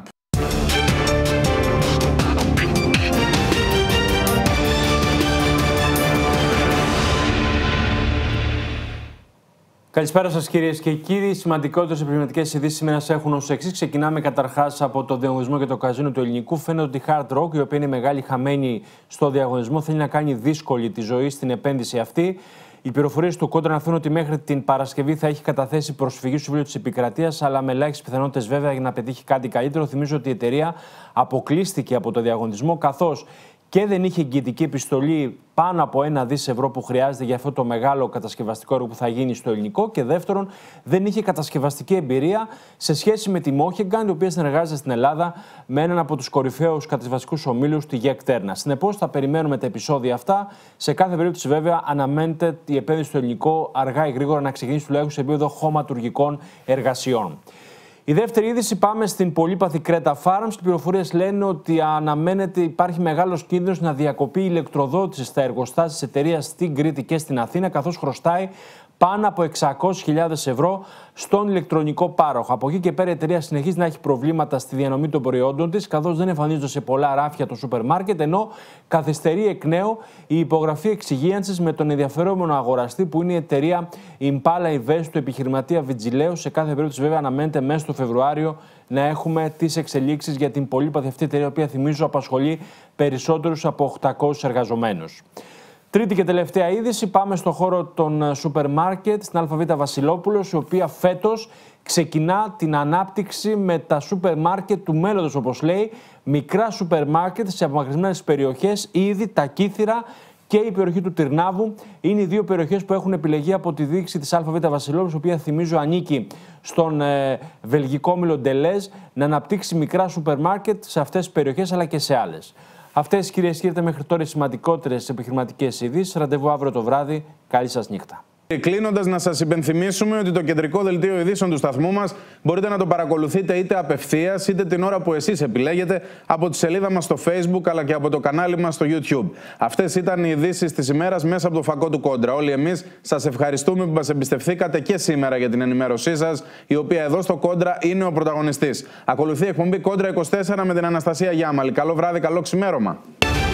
Καλησπέρα σας, κυρίες και κύριοι. Σημαντικότερες επιχειρηματικές ειδήσεις σήμερα έχουν ως εξής. Ξεκινάμε καταρχάς από το διαγωνισμό για το καζίνο του Ελληνικού. Φαίνεται ότι η Hard Rock, η οποία είναι μεγάλη χαμένη στο διαγωνισμό, θέλει να κάνει δύσκολη τη ζωή στην επένδυση αυτή. Οι πληροφορίες του Κόντρα αναφέρουν ότι μέχρι την Παρασκευή θα έχει καταθέσει προσφυγή στο Συμβούλιο της Επικρατείας, αλλά με ελάχιστες πιθανότητες βέβαια για να πετύχει κάτι καλύτερο. Θυμίζω ότι η εταιρεία αποκλείστηκε από το διαγωνισμό, καθώς και δεν είχε εγγυητική επιστολή πάνω από ένα δις ευρώ που χρειάζεται για αυτό το μεγάλο κατασκευαστικό έργο που θα γίνει στο Ελληνικό. Και δεύτερον, δεν είχε κατασκευαστική εμπειρία σε σχέση με τη Mohegan, η οποία συνεργάζεται στην Ελλάδα με έναν από τους κορυφαίους κατασκευαστικούς ομίλους, τη Γεκτέρνα. Συνεπώς, θα περιμένουμε τα επεισόδια αυτά. Σε κάθε περίπτωση, βέβαια, αναμένεται η επένδυση στο Ελληνικό αργά ή γρήγορα να ξεκινήσει τουλάχιστον σε επίπεδο χωματουργικών εργασιών. Η δεύτερη είδηση, πάμε στην πολύπαθη Creta Farms. Οι πληροφορίες λένε ότι αναμένεται, υπάρχει μεγάλος κίνδυνος να διακοπεί η ηλεκτροδότηση στα εργοστάσια της εταιρείας στην Κρήτη και στην Αθήνα, καθώς χρωστάει πάνω από εξακόσιες χιλιάδες ευρώ στον ηλεκτρονικό πάροχο. Από εκεί και πέρα η εταιρεία συνεχίζει να έχει προβλήματα στη διανομή των προϊόντων της, καθώς δεν εμφανίζονται σε πολλά ράφια το σούπερ μάρκετ, ενώ καθυστερεί εκ νέου η υπογραφή εξυγίανσης με τον ενδιαφερόμενο αγοραστή, που είναι η εταιρεία Impala Invest του επιχειρηματία Βιτζιλέου. Σε κάθε περίπτωση, βέβαια, αναμένεται μέσα στο Φεβρουάριο να έχουμε τις εξελίξεις για την πολύπαθη αυτή εταιρεία, η οποία, θυμίζω, απασχολεί περισσότερους από οκτακόσιους εργαζομένους. Τρίτη και τελευταία είδηση, πάμε στον χώρο των σούπερ μάρκετ, στην ΑΒ Βασιλόπουλος, η οποία φέτος ξεκινά την ανάπτυξη με τα σούπερ μάρκετ του μέλλοντος, όπως λέει, μικρά σούπερ μάρκετ σε απομακρυσμένες περιοχές, ήδη τα Κύθυρα και η περιοχή του Τυρνάβου. Είναι οι δύο περιοχές που έχουν επιλεγεί από τη διοίκηση της ΑΒ Βασιλόπουλος, η οποία, θυμίζω, ανήκει στον ε, βελγικό όμιλο Ντελέζ, να αναπτύξει μικρά σούπερ μάρκετ σε αυτές τις περιοχές αλλά και σε άλλες. Αυτές, κυρίες και κύριοι, μέχρι τώρα οι σημαντικότερες επιχειρηματικές ειδήσεις. Ραντεβού αύριο το βράδυ. Καλή σας νύχτα. Κλείνοντας, να σας υπενθυμίσουμε ότι το κεντρικό δελτίο ειδήσεων του σταθμού μας μπορείτε να το παρακολουθείτε είτε απευθείας είτε την ώρα που εσείς επιλέγετε από τη σελίδα μας στο Facebook αλλά και από το κανάλι μας στο YouTube. Αυτές ήταν οι ειδήσεις της ημέρας μέσα από το φακό του Κόντρα. Όλοι εμείς σας ευχαριστούμε που μας εμπιστευθήκατε και σήμερα για την ενημέρωσή σας, η οποία εδώ στο Κόντρα είναι ο πρωταγωνιστής. Ακολουθεί η εκπομπή Κόντρα είκοσι τέσσερα με την Αναστασία Γιάμαλη. Καλό βράδυ, καλό ξημέρωμα.